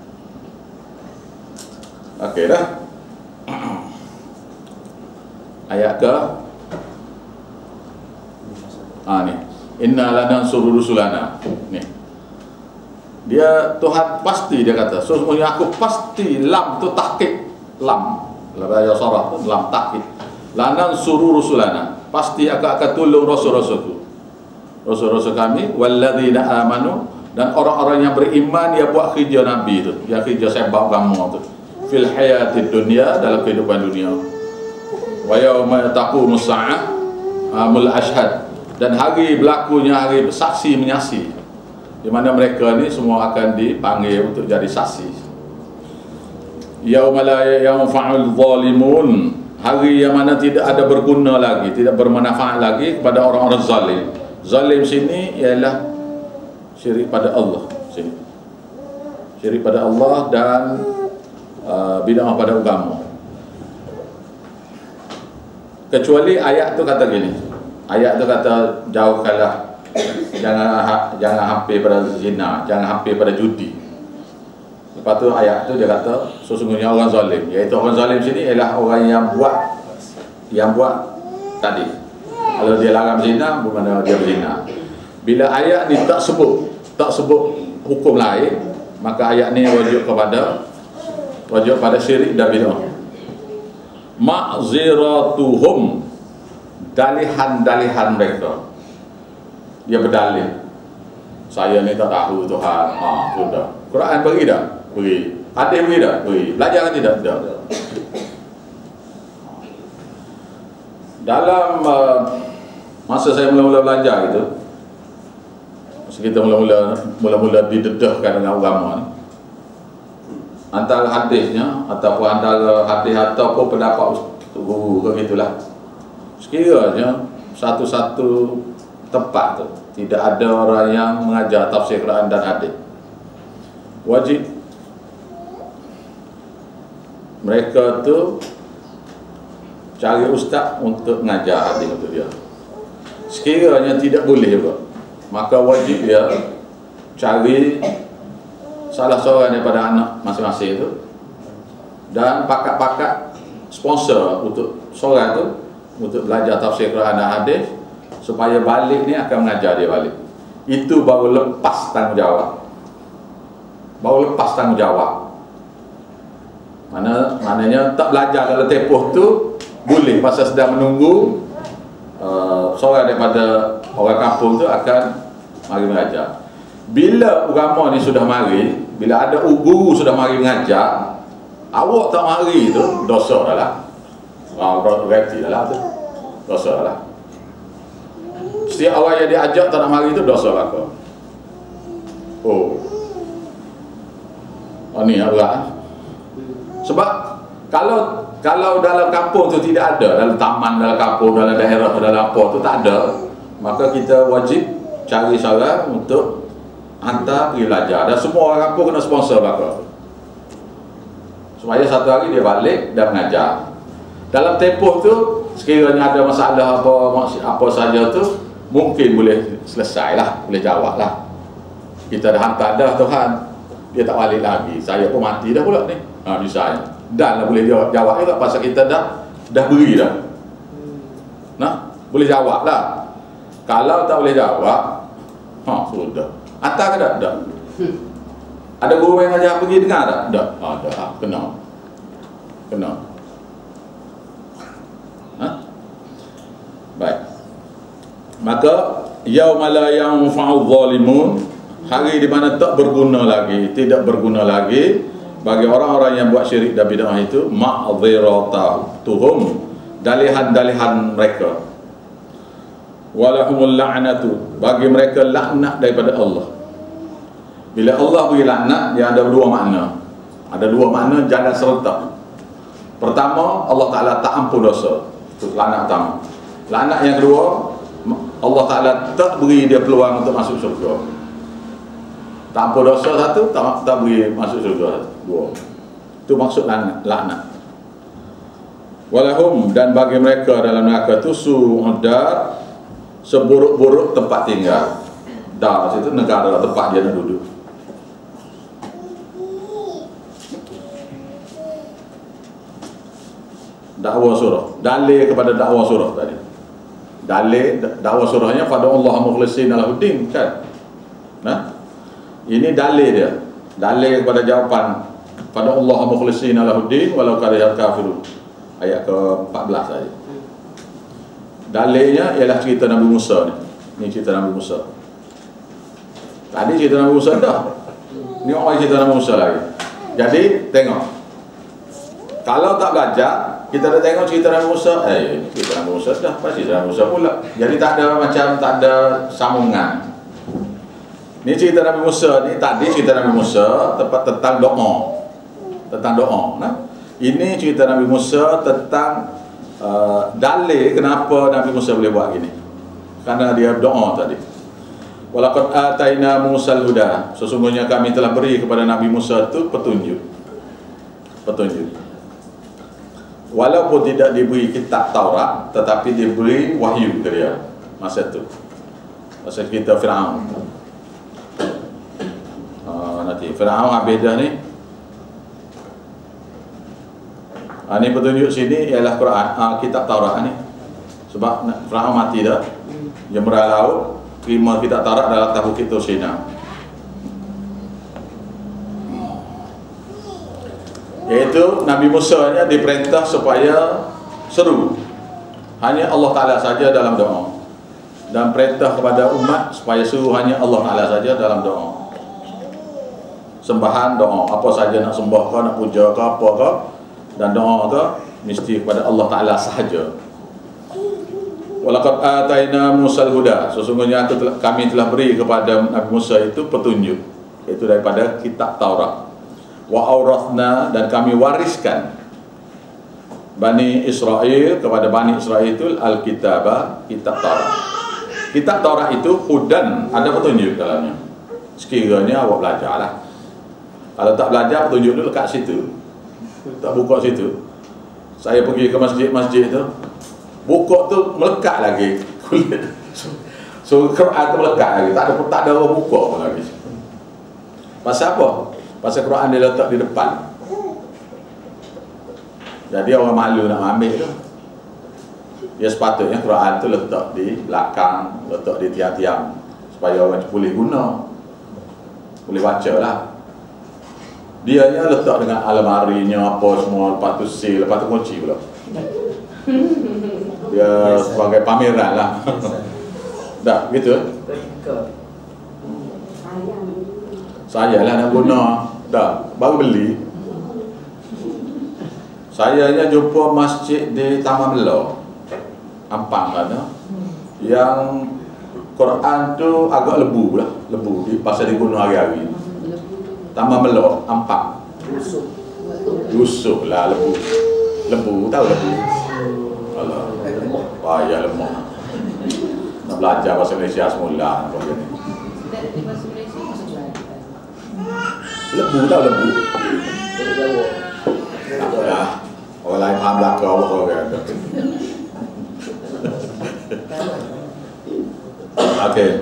Okey dah. Ayat ke ah ni, inna lanansuru rusulana. Ni dia Tuhan pasti dia kata, sesungguhnya aku pasti, lam tu tahqiq, lam Bahasa Arab dalam takkid. Lanan suru rusulana, pasti akan akan tolong rasul-rasulku. Rasul-rasul kami walladzina amanu, dan orang-orang yang beriman dia buat kerja nabi itu, dia kerja sebab kamu tu. Fil hayatid dunya, dalam kehidupan dunia. Wa yauma taqumus saah amul ashhad, dan hari berlakunya hari saksi menyaksi, di mana mereka ni semua akan dipanggil untuk jadi saksi. Yauma la yanfa'ul zalimun, hari yang mana tidak ada berguna lagi, tidak bermanfaat lagi kepada orang-orang zalim. Zalim sini ialah syirik pada Allah, sini syirik pada Allah dan uh, bid'ah pada agama. Kecuali ayat tu kata gini, ayat tu kata jauhkanlah, jangan ha, jangan hampir pada zina, jangan hampir pada judi. Lepas tu ayat tu dia kata sesungguhnya orang zalim, iaitu orang zalim sini ialah orang yang buat yang buat tadi. Kalau dia larang zina, bermakna dia berzina. Bila ayat ni tak sebut tak sebut hukum lain, maka ayat ni wajib kepada wajib pada syirik dan bid'ah. Ma'ziratuhum, dalihan-dalihan mereka. Dia berdalih, saya ni tak tahu Tuhan. Ha, sudah. Quran beri tak? Beri. Hadis beri tak? Beri. Belajar kan tidak? Tak. Dalam uh, masa saya mula-mula belajar gitu, masa kita mula-mula mula-mula didedahkan dengan agama ni, antara hadisnya ataupun antara hadis ataupun pendapat guru ke gitulah, sekiranya satu-satu tempat tu tidak ada orang yang mengajar tafsir Quran dan hadis, wajib mereka tu cari ustaz untuk mengajar hadis untuk dia. Sekiranya tidak boleh juga, maka wajib dia cari salah seorang daripada anak masing-masing itu dan pakat-pakat sponsor untuk seorang itu untuk belajar tafsir Quran dan hadis, supaya balik ni akan mengajar dia balik. Itu baru lepas tanggungjawab, baru lepas tanggungjawab. Mana maknanya tak belajar dalam tempoh tu boleh, pasal sedang menunggu uh, seorang daripada orang kampung tu akan mari mengajar. Bila agama ni sudah mari, bila ada guru sudah mari mengajar, awak tak mari tu dosa dah lah. Ah, berarti dah lah tu. Dosa dah lah. Setiap orang yang diajak tak nak mari tu dosa lah kau. Oh. Oh ni berat. Sebab kalau kalau dalam kampung tu tidak ada, dalam taman, dalam kampung, dalam daerah, dalam apa tu tak ada, maka kita wajib cari seorang untuk hantar pergi belajar. Dan semua orang kampung kena sponsor bakal, supaya satu hari dia balik dan mengajar. Dalam tempoh tu sekiranya ada masalah apa apa saja tu mungkin boleh selesai lah, boleh jawab lah. Kita dah hantar dah Tuhan, dia tak balik lagi, saya pun mati dah pula ni, ha, misalnya. Dan lah boleh jawab, jawab juga pasal kita dah dah beri dah. Nah, boleh jawab lah. Kalau tak boleh jawab, ha, sudah. Hantar ke tak? Tak. Ada guru yang ajar pergi dengar tak? Tak. Ada. Ha, kena. Kena. Ha? Baik. Maka yauma la yanfa'u zalimun, hari di mana tak berguna lagi, tidak berguna lagi bagi orang-orang yang buat syirik dan bid'ah itu, ma'dhiratuhum, dalihan-dalihan mereka, walahumul la'natu, bagi mereka laknat daripada Allah. Bila Allah beri laknat, dia ada dua makna. Ada dua makna jalan serentak. Pertama, Allah Ta'ala tak ampun dosa. Itu laknat pertama. Laknat yang kedua, Allah Ta'ala tak beri dia peluang untuk masuk syurga. Tak ampun dosa satu, tak, tak beri masuk syurga dua. Itu maksud laknat, laknat. Walahum, dan bagi mereka dalam neraka itu su'udar, seburuk-buruk tempat tinggal. Dar situ negara tempat dia nak duduk. Dakwah surah, dalil kepada dakwah surah tadi. Dalil dakwah surahnya pada Allah mukhlisin alahuddin kan. Nah, ini dalil dia. Dalil kepada jawapan pada Allah mukhlisin alahuddin walau karihal kafirun. ayat ke empat belas saja. Dalilnya ialah cerita Nabi Musa ni. Ni cerita Nabi Musa. Tadi cerita Nabi Musa dah. Ni orang cerita Nabi Musa lagi. Jadi tengok. Kalau tak belajar, kita dah tengok cerita Nabi Musa, eh cerita Nabi Musa dah pasti cerita Nabi Musa pula. Jadi tak ada macam tak ada sambungan. Ni cerita Nabi Musa ni, tadi cerita Nabi Musa tepat tentang doa. Tentang doa, nah. Ini cerita Nabi Musa tentang uh, dalil kenapa Nabi Musa boleh buat gini. Karena dia doa tadi. Walaqad ataina Musal huda. Sesungguhnya kami telah beri kepada Nabi Musa itu petunjuk. Petunjuk. Walaupun tidak diberi kitab Taurat, tetapi diberi wahyu ke dia masa itu. Masa kita Firaun. Uh, nanti Firaun habis dah ni. Uh, ni petunjuk sini ialah Quran, uh, kitab Taurat ni. Sebab Firaun mati dah. Dia merah laut, terima kitab Taurat dalam atas bukit Tursina. Iaitu Nabi Musa nya diperintah supaya seru hanya Allah Ta'ala saja dalam doa, dan perintah kepada umat supaya seru hanya Allah Ta'ala saja dalam doa. Sembahan doa, apa saja nak sembah ke, nak puja ke, apa ke, dan doa ke mesti kepada Allah Ta'ala sahaja. Walaqad ataina Musal huda. Sesungguhnya kami telah beri kepada Nabi Musa itu petunjuk, iaitu daripada kitab Taurat. Wa aurathna, dan kami wariskan Bani Israel kepada Bani Israel itu al-kitabah, kitab Taurat. Kitab Taurat itu hudan, ada petunjuk dalamnya. Sekiranya awak belajarlah. Kalau tak belajar, petunjuk itu lekat situ, tak buka situ. Saya pergi ke masjid-masjid tu, buka tu melekat lagi kulit. So Quran tu melekat lagi, tak ada tak ada orang buka pun lagi. Pasal apa? Pasal Quran dia letak di depan. Jadi orang malu nak ambil tu. Ya sepatutnya Quran tu letak di belakang, letak di tiang-tiang, supaya orang boleh guna, boleh baca lah. Dia nya letak dengan almarinya apa semua, lepas tu seal, lepas tu kunci pula. Dia sebagai pameran lah. Dah gitu. Saya lah nak guna. Dah, baru beli. Saya nya jumpa masjid di Taman Melo, Ampang sana, yang Quran tu agak lebu lah, lebu di pasal diguna hari-hari. Taman Melo, Ampang. Yusuf lah lebu. Lebu, tahu lebu? Alah, payah lemah. Nak belajar bahasa Malaysia semula apa ni. Lebu, tahu lebu? Tak apa lah. Orang lain faham belaka apa kau kata. Okey.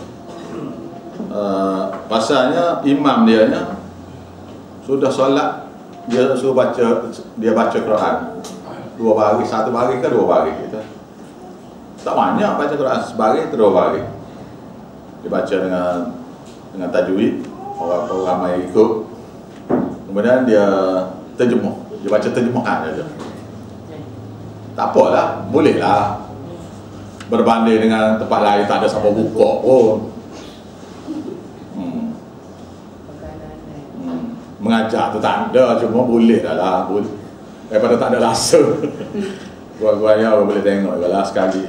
Uh, pasalnya imam dia nya sudah solat, dia suruh baca, dia baca Quran dua baris, satu baris ke dua baris kita. Tak banyak baca Quran, sebaris atau dua baris. Dia baca dengan dengan tajwid, orang ramai ikut. Kemudian dia terjemah, dia baca terjemahan saja. Tak apalah, boleh lah. Berbanding dengan tempat lain tak ada siapa buka pun. Hmm. Hmm. Mengajar tu tak ada, cuma boleh dah lah. Boleh. Daripada tak ada rasa. Gua-guanya orang boleh tengok lah sekali.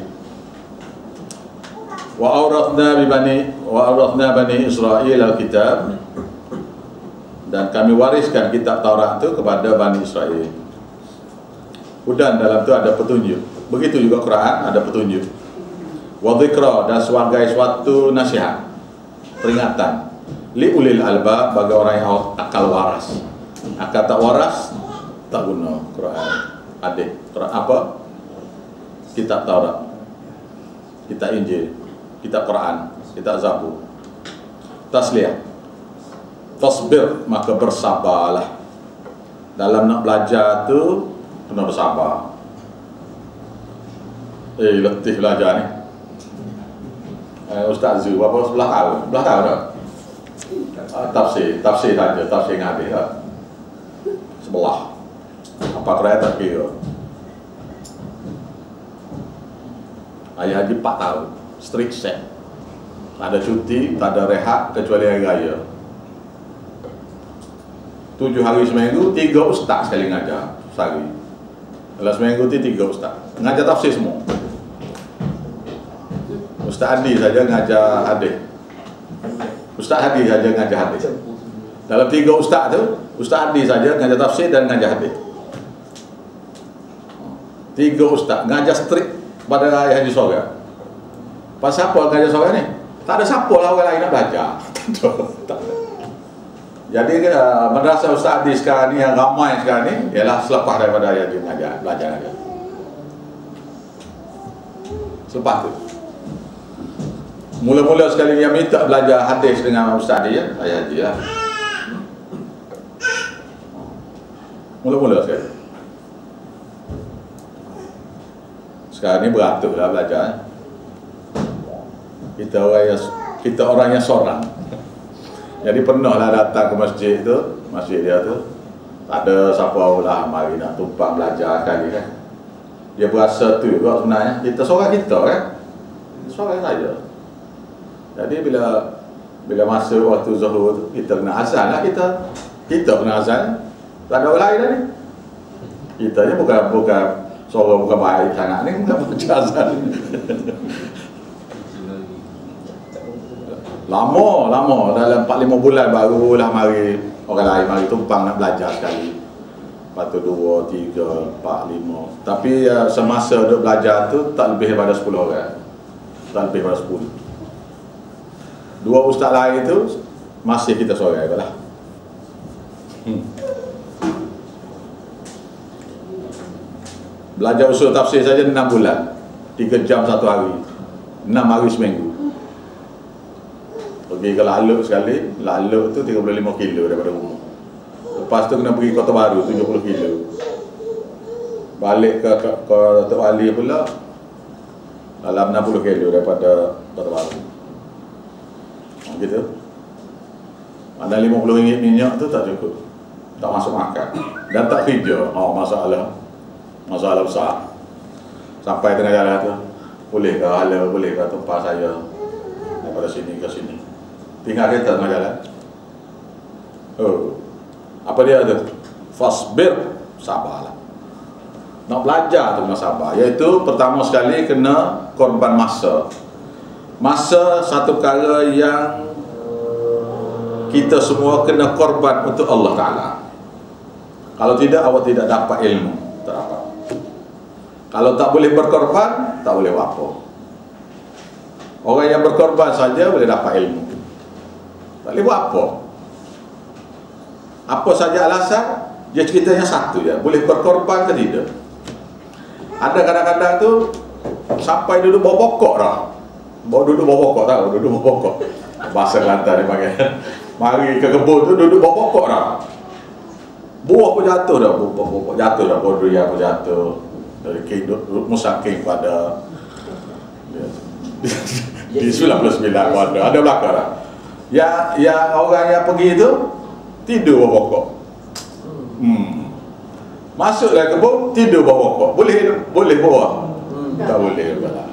Wa awrathna bi bani wa awrathna bani Israil al-kitab, dan kami wariskan kitab Taurat itu kepada Bani Israel. Hudan, dalam itu ada petunjuk. Begitu juga Quran ada petunjuk. Wa dzikra, dan sebagai suatu nasihat, peringatan. Li ulil albab, bagi orang yang akal waras. Akal tak waras tak guna Quran. Adik Quran apa? Kitab Taurat, kitab Injil, kitab Quran, kitab Zabur. Tasliyah, tasbir, maka bersabarlah. Dalam nak belajar tu kena bersabar. Eh, letih belajar ni. Eh, Ustaz Zu, berapa sebelah tahun? Sebelah tahun dah. Uh, tafsir, tafsir saja, tafsir ngadir dah. Sebelah. Apa kerajaan tak kira. Ayah haji empat tahun, strict set. Tak ada cuti, tak ada rehat kecuali hari raya. Tujuh hari seminggu, tiga ustaz sekali ngajar sehari. Dalam seminggu itu tiga ustaz ngajar tafsir semua. Ustaz Adi saja ngajar hadis. Ustaz Adi saja ngajar hadis. Dalam tiga ustaz tu, Ustaz Adi saja ngajar tafsir dan ngajar hadis. Tiga ustaz ngajar strict pada ayah haji sorga. Pas siapa ngajar sorga ni? Tak ada siapa lah orang lain nak belajar. Tak ada. Jadi uh, madrasah Ustaz Adi sekarang ni yang ramai sekarang ni ialah selepas daripada ayah haji mengajar, belajar aja. Selepas tu. Mula-mula sekali dia minta belajar hadis dengan Ustaz Adi ya, ayah haji lah. Mula-mula sekali. Sekarang ni beratur lah belajar. Kita orang yang, kita orang yang seorang. Jadi pernah lah datang ke masjid tu, masjid dia tu, tak ada siapa lah mari nak tumpang belajar sekali kan. Dia berasa tu juga sebenarnya, kita seorang kita kan, seorang saja. Jadi bila bila masuk waktu zuhur tu, kita kena azan lah kita, kita kena azan, tak ada orang lain dah ni. Kita ni bukan bukan suara bukan baik sangat ni, bukan baca azan. Lama, lama dalam empat lima bulan barulah mari orang lain mari tumpang nak belajar sekali. Lepas tu dua, tiga, empat, lima. Tapi uh, semasa duk belajar tu tak lebih daripada sepuluh orang. Tak lebih daripada sepuluh. Dua ustaz lain tu masih kita seorang lah. Hmm. Belajar usul tafsir saja enam bulan, tiga jam satu hari, enam hari seminggu. Pergi ke Laluk sekali, Laluk tu tiga puluh lima kilo daripada rumah. Lepas tu kena pergi Kota Baru tujuh puluh kilo. Balik ke, ke, ke Datuk Wali pula dalam enam puluh kilo daripada Kota Baru. Gitu. Ada lima puluh ringgit minyak tu tak cukup. Tak masuk makan. Dan tak kerja. Oh, masalah. Masalah besar. Sampai tengah jalan tu, boleh ke hala, boleh ke tempat saya daripada sini ke sini. Tinggal kereta tengah jalan. Oh, apa dia tu? Fasbir, sabarlah. Nak belajar tu kena sabar. Iaitu pertama sekali kena korban masa. Masa satu perkara yang kita semua kena korban untuk Allah Ta'ala. Kalau tidak, awak tidak dapat ilmu. Tak dapat. Kalau tak boleh berkorban, tak boleh buat apa. Orang yang berkorban saja boleh dapat ilmu. Tak boleh buat apa. Apa saja alasan, dia ceritanya satu je, boleh berkorban ke tidak. Ada kadang-kadang tu sampai duduk bawah pokok dah. Bawa duduk bawah pokok, tahu duduk bawah pokok. Bahasa Kelantan dia panggil. Mari ke kebun tu duduk bawah pokok dah. Buah pun jatuh dah, buah pokok jatuh dah, buah durian pun jatuh. Dari king musang king pada di sembilan puluh sembilan ada ada belakang dah. Yang yang orang yang pergi tu tidur bawah pokok. Hmm. Masuk dalam kebun tidur bawah pokok. Boleh boleh buah? Hmm. Tak boleh lah.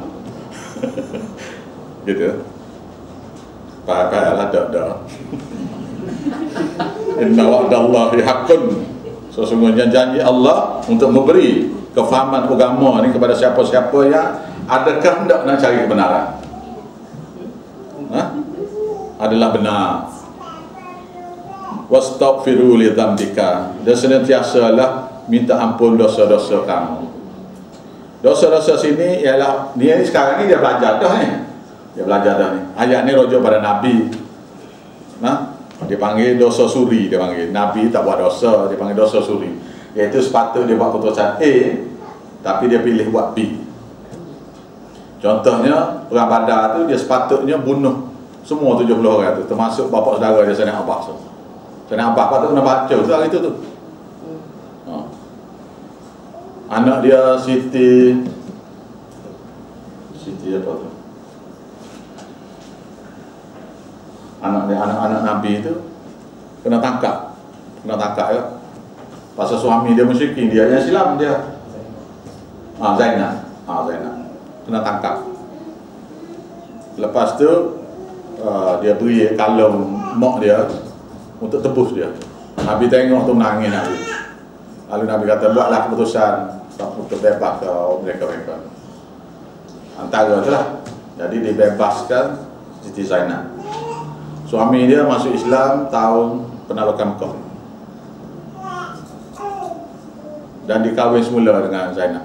Gitu. Pakai lah dak dak. Inna wa'dallahi haqqun. Sesungguhnya janji Allah untuk memberi kefahaman agama ni kepada siapa-siapa yang ada kehendak nak cari kebenaran. Ha? Adalah benar. Wastaghfiru li dzambika. Dan senantiasalah minta ampun dosa-dosa kamu. Dosa-dosa sini ialah dia ni sekarang ni dia belajar dah ni. Dia belajar dah ni. Ayat ni rujuk pada Nabi. Nah, dia panggil dosa suri, dia panggil. Nabi tak buat dosa, dia panggil dosa suri. Iaitu sepatutnya dia buat keputusan A, tapi dia pilih buat B. Contohnya, perang Badar tu dia sepatutnya bunuh semua tujuh puluh orang tu, termasuk bapa saudara dia Sayyidina Abbas tu. Sayyidina Abbas patut kena baca tu hari tu tu. Ha. Anak dia Siti Siti apa tu? Anak dia, anak-anak Nabi itu kena tangkap, kena tangkap ya. Pasal suami dia musyrikin, dia yang Islam dia. Ah Zainab, ah Zainab kena tangkap. Lepas tu uh, dia beri kalung mak dia untuk tebus dia. Nabi tengok tu menangis Nabi. Lalu Nabi kata, buatlah keputusan untuk bebas ke mereka-mereka. Antara tu lah. Jadi dibebaskan Siti Zainab. Suami dia masuk Islam tahun penaklukan Mekah. Dan dikahwin semula dengan Zainab.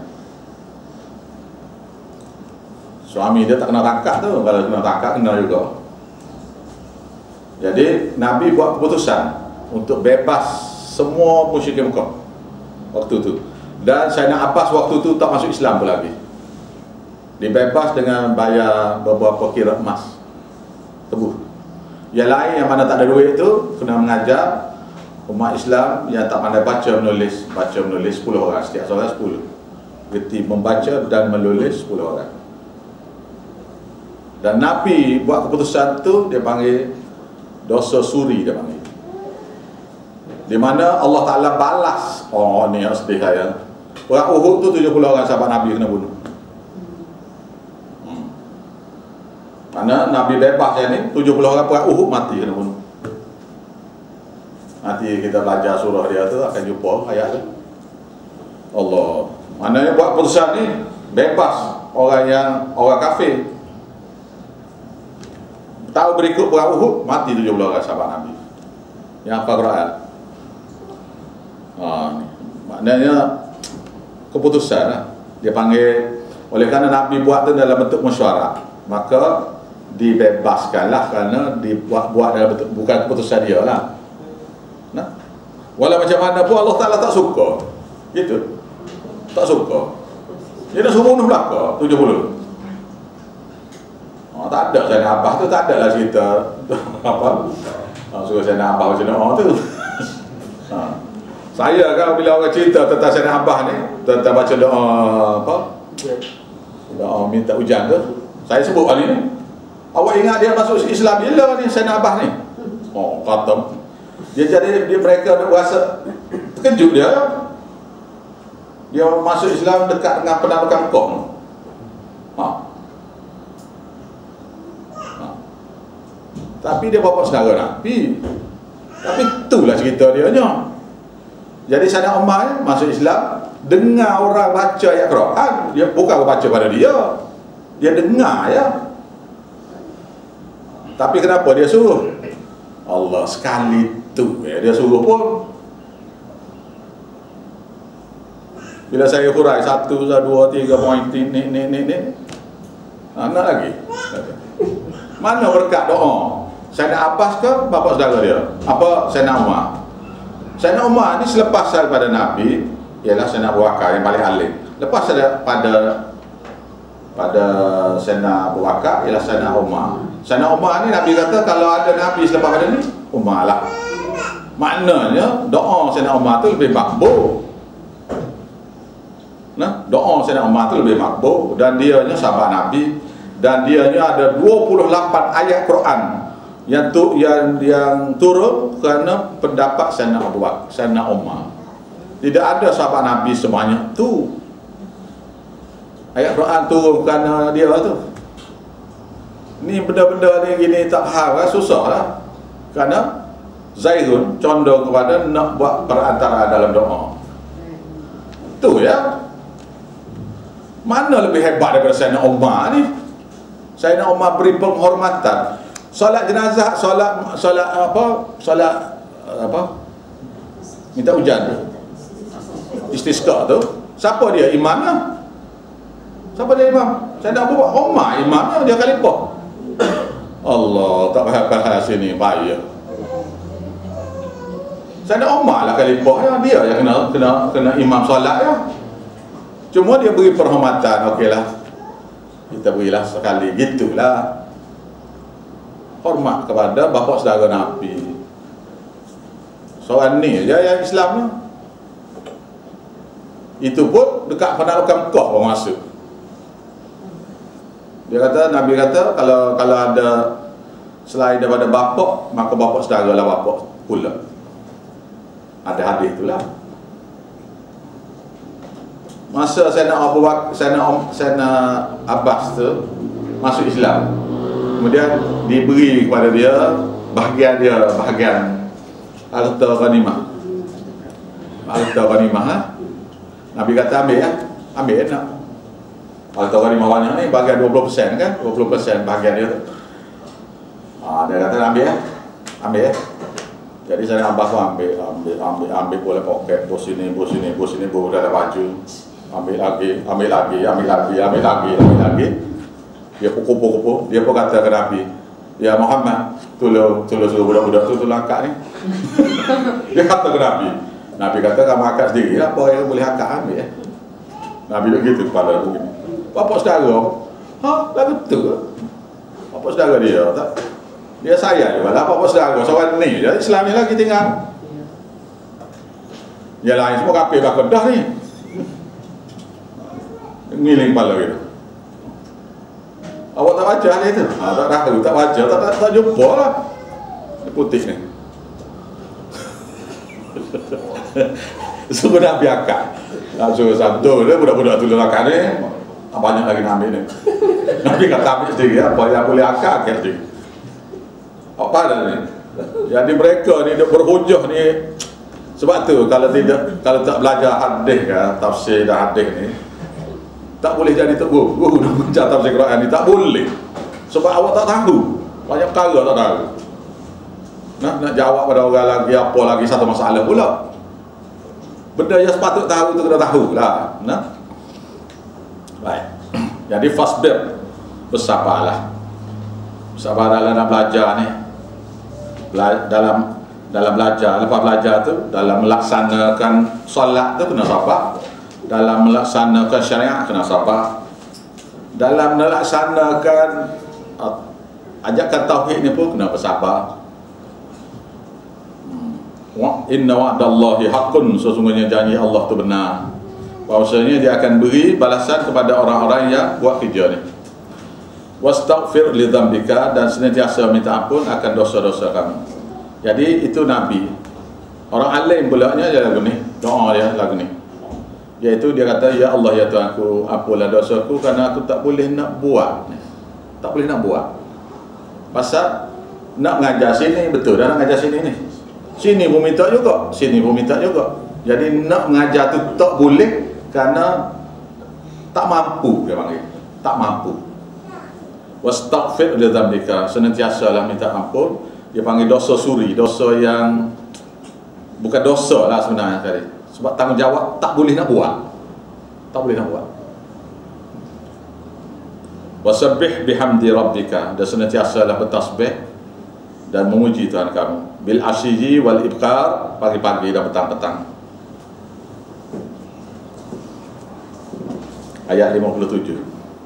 Suami dia tak kena tangkap tu, kalau kena tangkap kena juga. Jadi Nabi buat keputusan untuk bebas semua musyrikin Mekah waktu tu. Dan Sayyidina Abbas waktu tu tak masuk Islam pun lagi. Dibebas dengan bayar beberapa kira emas tebuh. Yang lain yang mana tak ada duit tu kena mengajar umat Islam yang tak pandai baca menulis. Baca menulis sepuluh orang, setiap seorang sepuluh. Gerti membaca dan menulis sepuluh orang. Dan Nabi buat keputusan tu dia panggil dosa suri, dia panggil. Di mana Allah Ta'ala balas. Oh ni yang sedih saya. Perang Uhud tu tujuh puluh orang sahabat Nabi kena bunuh. hmm. Mana Nabi bebas yang ni, tujuh puluh orang perang Uhud mati kena bunuh. Nanti kita belajar surah dia tu akan jumpa ayat tu. Allah maknanya buat keputusan ni bebas orang yang orang kafir. Tahu berikut perang Uhud mati tujuh puluh orang sahabat Nabi yang hafal Quran. Ha, ni. Maknanya keputusan lah. Dia panggil, oleh kerana Nabi buat tu dalam bentuk mesyuarat, maka dibebaskanlah kerana dibuat-buat dalam bentuk, bukan keputusan dia lah. Nah, walau macam mana pun Allah Ta'ala tak suka gitu, tak suka. Dia dah suruh bunuh belaka tujuh puluh. Oh, tak ada Sayyidina Abbas tu, tak ada lah cerita apa oh, suruh Sayyidina Abbas macam mana tu. Ha. Saya kan bila orang cerita tentang Sayyidina Abbas ni, tentang baca doa apa, doa minta hujan tu, saya sebut kali ni, awak ingat dia masuk Islam bila ni Sayyidina Abbas ni? Oh kata dia jadi, dia mereka rasa terkejut dia. Dia masuk Islam dekat dengan penaklukan Mekah. Ha. Tapi dia bapak saudara Nabi. Tapi itulah cerita dia nya. Jadi Sayyidina Umar masuk Islam, dengar orang baca ayat Quran, dia bukan baca pada dia, dia dengar ya. Tapi kenapa dia suruh? Allah sekali tu ya, dia suruh pun. Bila saya hurai satu, dua, tiga poin ni ni ni ni, anak lagi. Mana berkat doa? Sayyidina Abbas ke bapa saudara dia? Apa Sayyidina Umar? Sayyidina Umar ni selepas daripada Nabi ialah Sayyidina Abu Bakar yang paling alim. Lepas pada pada Sayyidina Abu Bakar ialah Sayyidina Umar. Sayyidina Umar ni Nabi kata kalau ada Nabi selepas pada ni, Umar lah. Maknanya doa Sayyidina Umar tu lebih makbul. Nah, doa Sayyidina Umar tu lebih makbul dan dia nya sahabat Nabi dan dia nya ada dua puluh lapan ayat Quran yang tu yang yang turun kerana pendapat Sayyidina Abu Bakar, Sayyidina Umar. Tidak ada sahabat Nabi sebanyak tu ayat Quran turun kerana dia tu. Ni benda-benda ni gini tak faham kan, susah lah. Kerana Zaidun condong kepada nak buat perantara dalam doa. Tu ya. Mana lebih hebat daripada Sayyidina Umar ni? Sayyidina Umar beri penghormatan. Solat jenazah, solat solat apa? Solat apa? Minta hujan tu. Istisqa tu. Siapa dia imamnya? Siapa dia imam? Sayyidina Abu Bakar Umar imamnya, dia khalifah. Allah, tak faham sini bahaya. Sayyidina Umar lah khalifah, dia yang kena kena kena imam solat ya. Cuma dia beri perhormatan, okeylah. Kita berilah sekali gitulah. Hormat kepada bapa saudara Nabi. Soal ni je yang Islam ni. Itu pun dekat penaklukan Mekah orang masuk. Dia kata, Nabi kata kalau kalau ada selain daripada bapa, maka bapa saudara lah bapa pula. Ada hadis itulah. Masa Sayyidina Abu Bakar, Sayyidina Sayyidina Abbas tu masuk Islam. kemudian diberi kepada dia bahagian dia, bahagian harta ghanimah. Harta ghanimah, ha? Nabi kata ambil ya, ambil nak. Harta ghanimah banyak ni bahagian dua puluh peratus kan, dua puluh peratus bahagian dia tu. Ah, dia kata ambil ya, ambil ya. Jadi saya abah tu ambil, ambil, ambil, ambil boleh poket, bos sini, bos sini, bos sini, bos dah ada baju. Ambil lagi, ambil lagi, ambil lagi, ambil lagi, ambil lagi. Dia pukul-pukul, dia pun kata ke Nabi, ya Muhammad, tolong, tolong suruh budak-budak tu tolong angkat ni. Dia kata ke Nabi, Nabi kata kamu angkat sendiri, apa yang boleh angkat ambil ya. Nabi duduk gitu kepala begini. Bapak saudara, ha, dah betul. Bapak saudara dia, tak? Dia sayang juga lah bapak saudara, seorang ni, jadi Islam ni lagi tinggal. Yang lain semua kapir lah kedah ni. Ngiling kepala gitu. Awak tak baca ni tu? Ha, tak tahu, tak baca, tak, tak, tak jumpa lah. Putih ni. Suruh Nabi akak. Nak suruh sabtu dia, budak-budak tu lelakar ni, banyak lagi nak ambil ni. Nabi kata ambil sendiri, apa yang boleh akak akak sendiri. Apa dah ni? Jadi mereka ni dia berhujah ni. Sebab tu kalau tidak, kalau tak belajar hadis kan, tafsir dan hadis ni, tak boleh jadi teguh. Guru nak baca tafsir Quran ni tak boleh. Sebab awak tak tahu. Banyak perkara tak tahu. Nak nak jawab pada orang lagi apa lagi satu masalah pula. Benda yang sepatut tahu tu kena tahulah. Nah. Baik. Jadi fasbir, bersabarlah. Bersabarlah dalam belajar ni. Bela dalam dalam belajar, lepas belajar tu dalam melaksanakan solat tu kena sabar. Dalam melaksanakan syariat kena sabar. Dalam melaksanakan uh, ajakan tauhid ni pun kena bersabar. Hmm. Inna wa'dallahi haqqun, sesungguhnya janji Allah tu benar. Bahawasanya dia akan beri balasan kepada orang-orang yang buat kerja ni. Wastaghfir li dzambika, dan senantiasa minta ampun akan dosa-dosa kamu. Jadi itu Nabi. Orang alim pula nya lagu ni, doa dia lagu ni. Iaitu dia kata, ya Allah ya Tuhanku, ampunlah dosaku kerana aku tak boleh nak buat. Tak boleh nak buat. Pasal nak mengajar sini betul dah, nak mengajar sini ni. Sini pun minta juga, sini pun minta juga. Jadi nak mengajar tu tak boleh kerana tak mampu, dia panggil. Tak mampu. Wastaghfir li dzambika, senantiasalah minta ampun. Dia panggil dosa suri, dosa yang bukan dosa lah sebenarnya tadi. Sebab tanggungjawab tak boleh nak buat. Tak boleh nak buat. Wasabbih bihamdi rabbika, dan senantiasalah bertasbih dan memuji Tuhan kamu. Bil asyiyi wal ibkar, pagi-pagi dan petang-petang. Ayat lima puluh tujuh.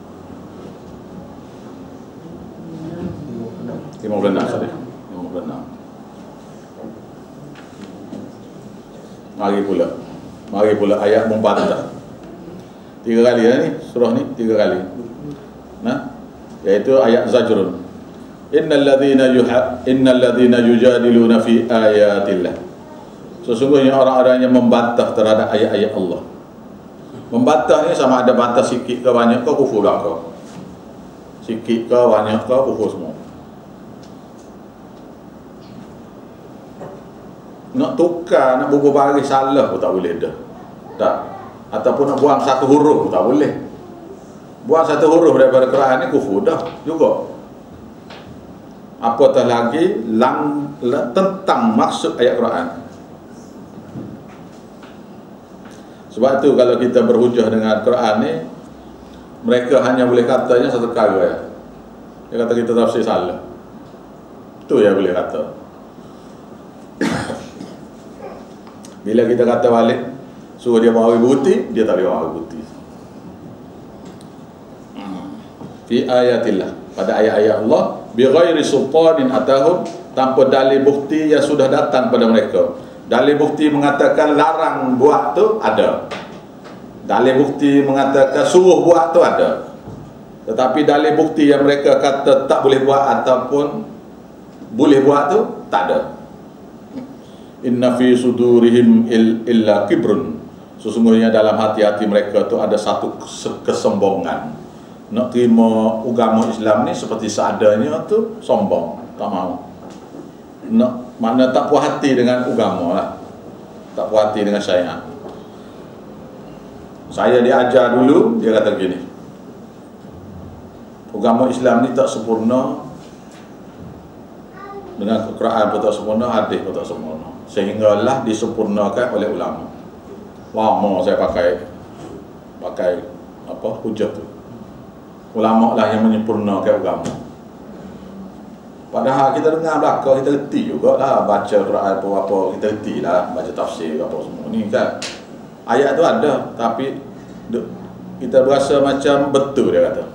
lima puluh enam sorry. lima puluh enam. Mari pula. Mari pula ayat membantah. Tiga kali lah ni, surah ni tiga kali. Nah, iaitu ayat Zajrun. Innal ladzina yuha innal ladzina yujadiluna fi ayatillah. Sesungguhnya orang-orang yang membantah terhadap ayat-ayat Allah. Membantah ni sama ada bantah sikit ke banyak ke kufur lah ke. Sikit ke banyak ke kufur semua. Nak tukar, nak bubuh baris salah pun tak boleh dah. Tak. Ataupun nak buang satu huruf pun tak boleh. Buang satu huruf daripada Quran ni kufur dah juga. Apatah lagi lang, lang, tentang maksud ayat Quran. Sebab tu kalau kita berhujah dengan Quran ni, mereka hanya boleh katanya satu perkara ya. Dia kata kita tafsir salah. Itu yang boleh kata. Bila kita kata balik, suruh dia bawa bukti, dia tak boleh bawa bukti. Fi ayatillah, pada ayat-ayat Allah, bi ghairi sultanin atahum, tanpa dalil bukti yang sudah datang pada mereka. Dalil bukti mengatakan larang buat tu ada. Dalil bukti mengatakan suruh buat tu ada. Tetapi dalil bukti yang mereka kata tak boleh buat ataupun boleh buat tu tak ada. Inna fi sudurihim illa kibrun, sesungguhnya dalam hati-hati mereka tu ada satu kesombongan. nak terima agama Islam ni seperti seadanya tu sombong, tak mau. Nak mana tak puas hati dengan agama lah, tak puas hati dengan syariat. Saya diajar dulu, dia kata gini, agama Islam ni tak sempurna, dengan Al-Quran pun tak sempurna, hadis pun tak sempurna, sehinggalah disempurnakan oleh ulama. Lama saya pakai pakai apa hujah tu, ulama lah yang menyempurnakan agama. Padahal kita dengar belakang, kita reti juga lah, baca Quran apa-apa, kita reti lah, baca tafsir apa semua ni kan. Ayat tu ada, tapi kita berasa macam betul, dia kata.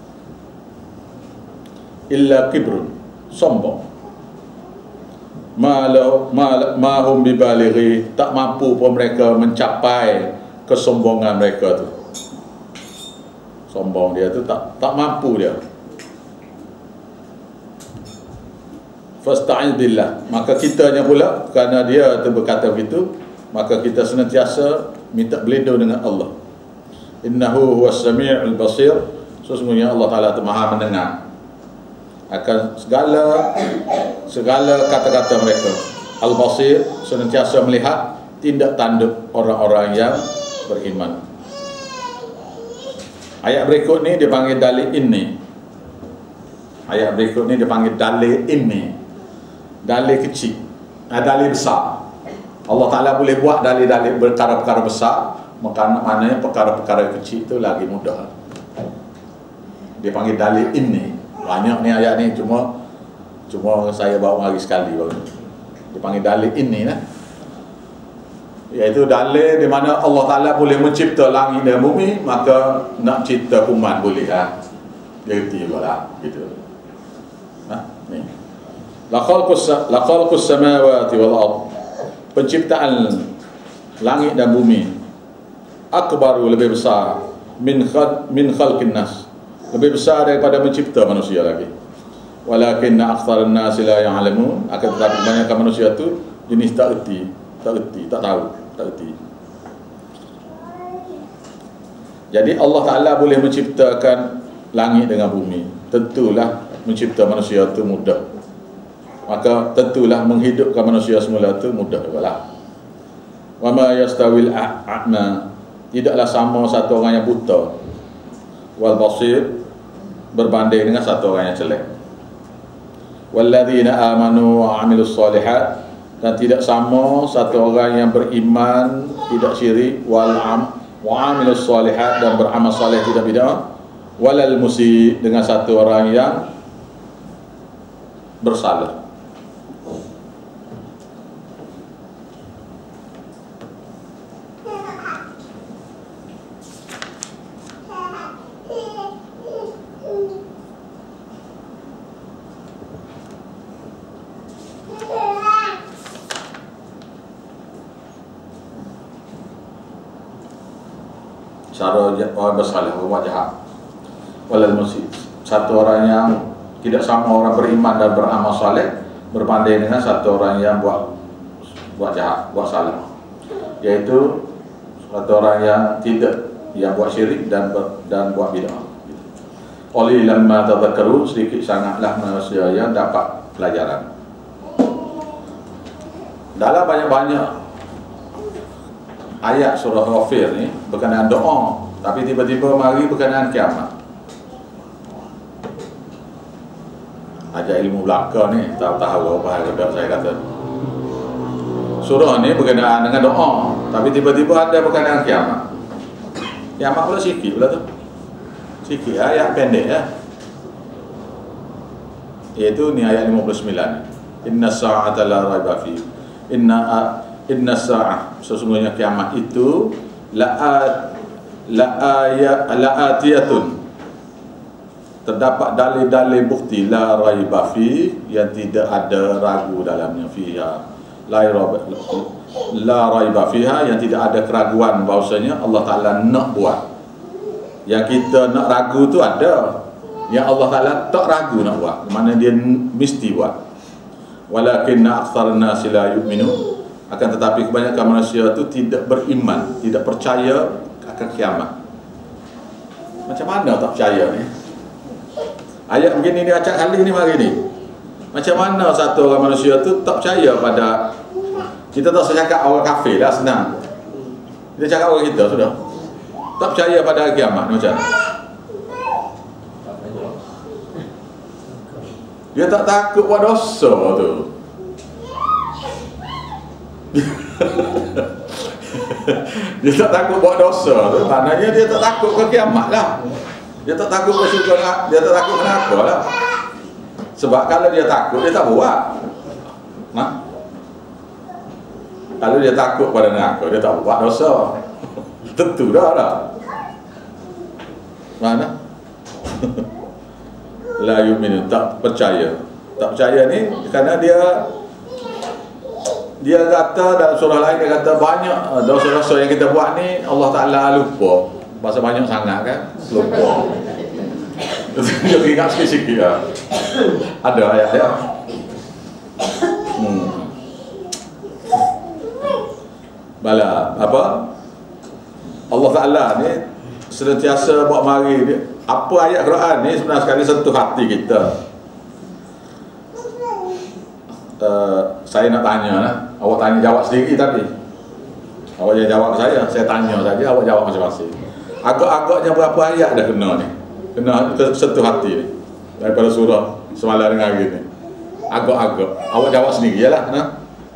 Illa kibrun, sombong. Malau mahum bibalighi, tak mampu pun mereka mencapai kesombongan mereka tu. Sombong dia tu tak tak mampu dia. Fasta'iz billah, maka kitanya pula kerana dia tu berkata begitu, maka kita senantiasa minta berlindung dengan Allah. Innahu huwas sami'ul basir, sesungguhnya Allah Taala itu Maha mendengar akan segala segala kata-kata mereka. Al-Basir, senantiasa melihat tindak tanduk orang-orang yang beriman. Ayat berikut ni dipanggil dalil ini. Ayat berikut ni dipanggil dalil ini. Dalil kecil, nah, dalil besar. Allah Ta'ala boleh buat dalil-dalil perkara-perkara besar, maka maknanya perkara-perkara kecil itu lagi mudah. Dia panggil dalil ini. Banyak ni ayat ni, cuma cuma saya bawa lagi sekali baru. Dia panggil dalil ini lah. Iaitu dalil di mana Allah Ta'ala boleh mencipta langit dan bumi, maka nak cipta umat boleh lah. Dia reti juga lah, gitu. Ha? Ni. La khalqus la khalqus samawati wal ard, penciptaan langit dan bumi, akbaru, lebih besar, min khalq min khalqin nas, lebih besar daripada mencipta manusia lagi. Walakinna aktsarun nas la ya'lamun, akan tetapi kebanyakan manusia tu jenis tak erti, tak erti, tak tahu, tak erti. Jadi Allah Ta'ala boleh menciptakan langit dengan bumi, tentulah mencipta manusia tu mudah. Maka tentulah menghidupkan manusia semula itu mudah juga lah. Wa ma yastawil a'ma, tidaklah sama satu orang yang buta, wal basir, berbanding dengan satu orang yang celak. Walladzina amanu wa amilus solihat, dan tidak sama satu orang yang beriman, tidak syirik, wal am wa amilus solihat, dan beramal soleh, tidak bid'ah, walal musi, dengan satu orang yang bersalah. Cara orang bersalah, berbuat jahat. Walal musi, satu orang yang tidak sama orang beriman dan beramal saleh berbanding dengan satu orang yang buat buat jahat, buat salah, yaitu satu orang yang tidak, yang buat syirik dan ber, dan buat bid'ah. Qalilan ma tadhakkarun, sedikit sangatlah manusia yang dapat pelajaran. Dalam banyak-banyak ayat surah Ghafir ni berkenaan doa, tapi tiba-tiba mari berkenaan kiamat. Ajar ilmu belaka ni tak tahu apa yang saya kata. Surah ni berkenaan dengan doa, tapi tiba-tiba ada berkenaan kiamat. Kiamat pula sikit pula tu. Sikit ayat pendek ya. Iaitu ni ayat lima puluh sembilan. Inna sa'ata la raiba fi. Inna Inna sa'ah, sesungguhnya kiamat itu la'at la'ayat la'atiyatun, terdapat dalil-dalil bukti, la raiba fi, yang tidak ada ragu dalamnya, fiha la raiba la raiba fiha, yang tidak ada keraguan bahawasanya Allah Ta'ala nak buat. Yang kita nak ragu tu ada, yang Allah Ta'ala tak ragu nak buat, mana dia mesti buat. Walakinna aktsarun nasi la yu'minun, akan tetapi kebanyakan manusia itu tidak beriman, tidak percaya akan kiamat. Macam mana tak percaya ni? Ayat begini ni acak kali ni mari ni. Macam mana satu orang manusia tu tak percaya pada, kita tak usah cakap orang kafir lah, senang. Kita cakap orang kita sudah. Tak percaya pada hari kiamat ni macam mana? Dia tak takut buat dosa tu. Dia tak takut buat dosa tu, maknanya dia tak takut ke kiamat lah. Dia tak takut ke syurga, dia tak takut kenapa lah. Sebab kalau dia takut, dia tak buat. Nah, kalau dia takut pada neraka, dia tak buat dosa. Tentu dah lah. Mana? La yu'minu, tak percaya. Tak percaya ni kerana dia dia kata dalam surah lain, dia kata banyak dosa-dosa yang kita buat ni Allah Ta'ala lupa. Bahasa banyak sangat kan, lupa. Dia ingat sikit-sikit lah. Ada ayat dia. Hmm. Bala, apa? Allah Ta'ala ni sentiasa buat mari dia. Apa ayat Quran ni sebenarnya sekali sentuh hati kita. Uh, saya nak tanya lah. Awak tanya jawab sendiri tapi awak jangan jawab saya. Saya tanya saja, awak jawab masing-masing. Agak-agaknya berapa ayat dah kena ni? Kena sentuh hati ni. Daripada surah semalam dengan hari ni. Agak-agak. Awak jawab sendiri lah. Nah?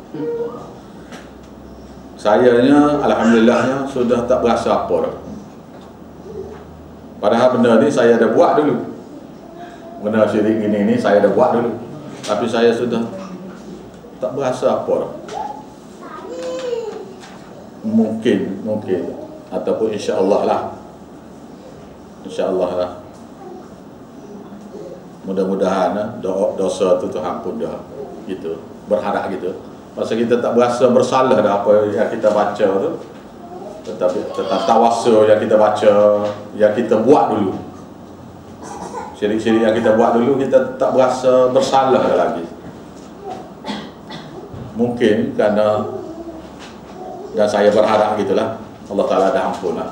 Sayanya, alhamdulillahnya sudah tak berasa apa dah. Padahal benda ni saya dah buat dulu. Benda syirik ini ni saya dah buat dulu. Tapi saya sudah tak berasa apa dah. Mungkin, mungkin ataupun insya-Allah lah. Insya-Allah lah. Mudah-mudahan dosa tu Tuhan pun dah gitu. Berharap gitu. Pasal kita tak berasa bersalah dah apa yang kita baca tu. Tetapi tentang tawasul yang kita baca, yang kita buat dulu. Syirik-syirik yang kita buat dulu, kita tak berasa bersalah dah lagi. Mungkin kerana, dan saya berharap gitulah, Allah Ta'ala dah ampun lah.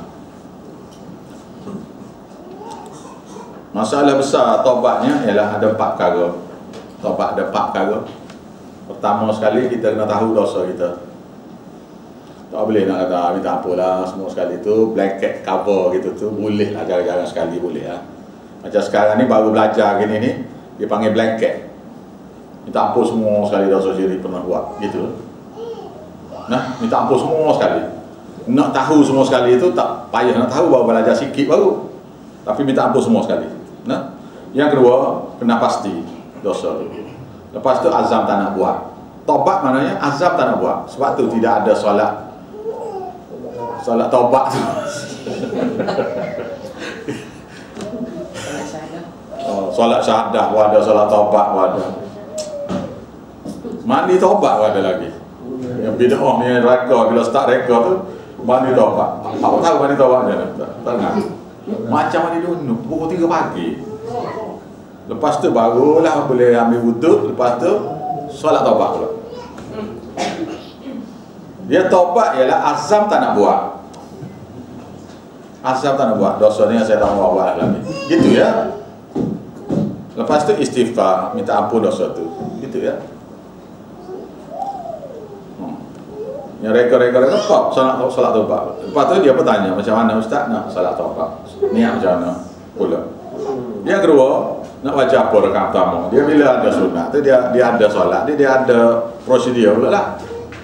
Masalah besar taubatnya ialah ada empat perkara. Taubat ada empat perkara. Pertama sekali, kita kena tahu dosa kita. Tak boleh nak kata minta apalah semua sekali tu, blanket cover gitu tu, boleh lah jarang-jarang sekali boleh lah. Macam sekarang ni baru belajar gini ni, dia panggil blanket. Minta ampun semua sekali dosa syirik pernah buat gitu. Nah, minta ampun semua sekali. Nak tahu semua sekali itu tak payah nak tahu, baru belajar sikit baru. Tapi minta ampun semua sekali. Nah, yang kedua, kena pasti dosa tu. Lepas tu azam tak nak buat. Taubat maknanya azam tak nak buat. Sebab tu tidak ada solat solat taubat tu. Oh, solat syahadah pun ada, solat taubat pun ada. Mandi taubat pun ada lagi. Yang bid'ah ni reka, bila start reka tu mandi taubat. Awak tahu mandi taubat macam mana? Tak nak. Macam mandi dulu pukul tiga pagi. Lepas tu barulah boleh ambil wuduk, lepas tu solat taubat pula. Dia taubat ialah azam tak nak buat. Azam tak nak buat. Dosa ni saya tak mau buat lagi. Gitu ya. Lepas tu istighfar, minta ampun dosa tu. Gitu ya. Hmm. Yang reka-reka lepas solat solat taubat. Lepas tu dia bertanya, macam mana ustaz nak solat taubat? Niat macam mana pula. Yang kedua, nak baca apa rakaat pertama. Dia bila ada sunat tu dia dia ada solat, dia dia ada prosedur pula lah.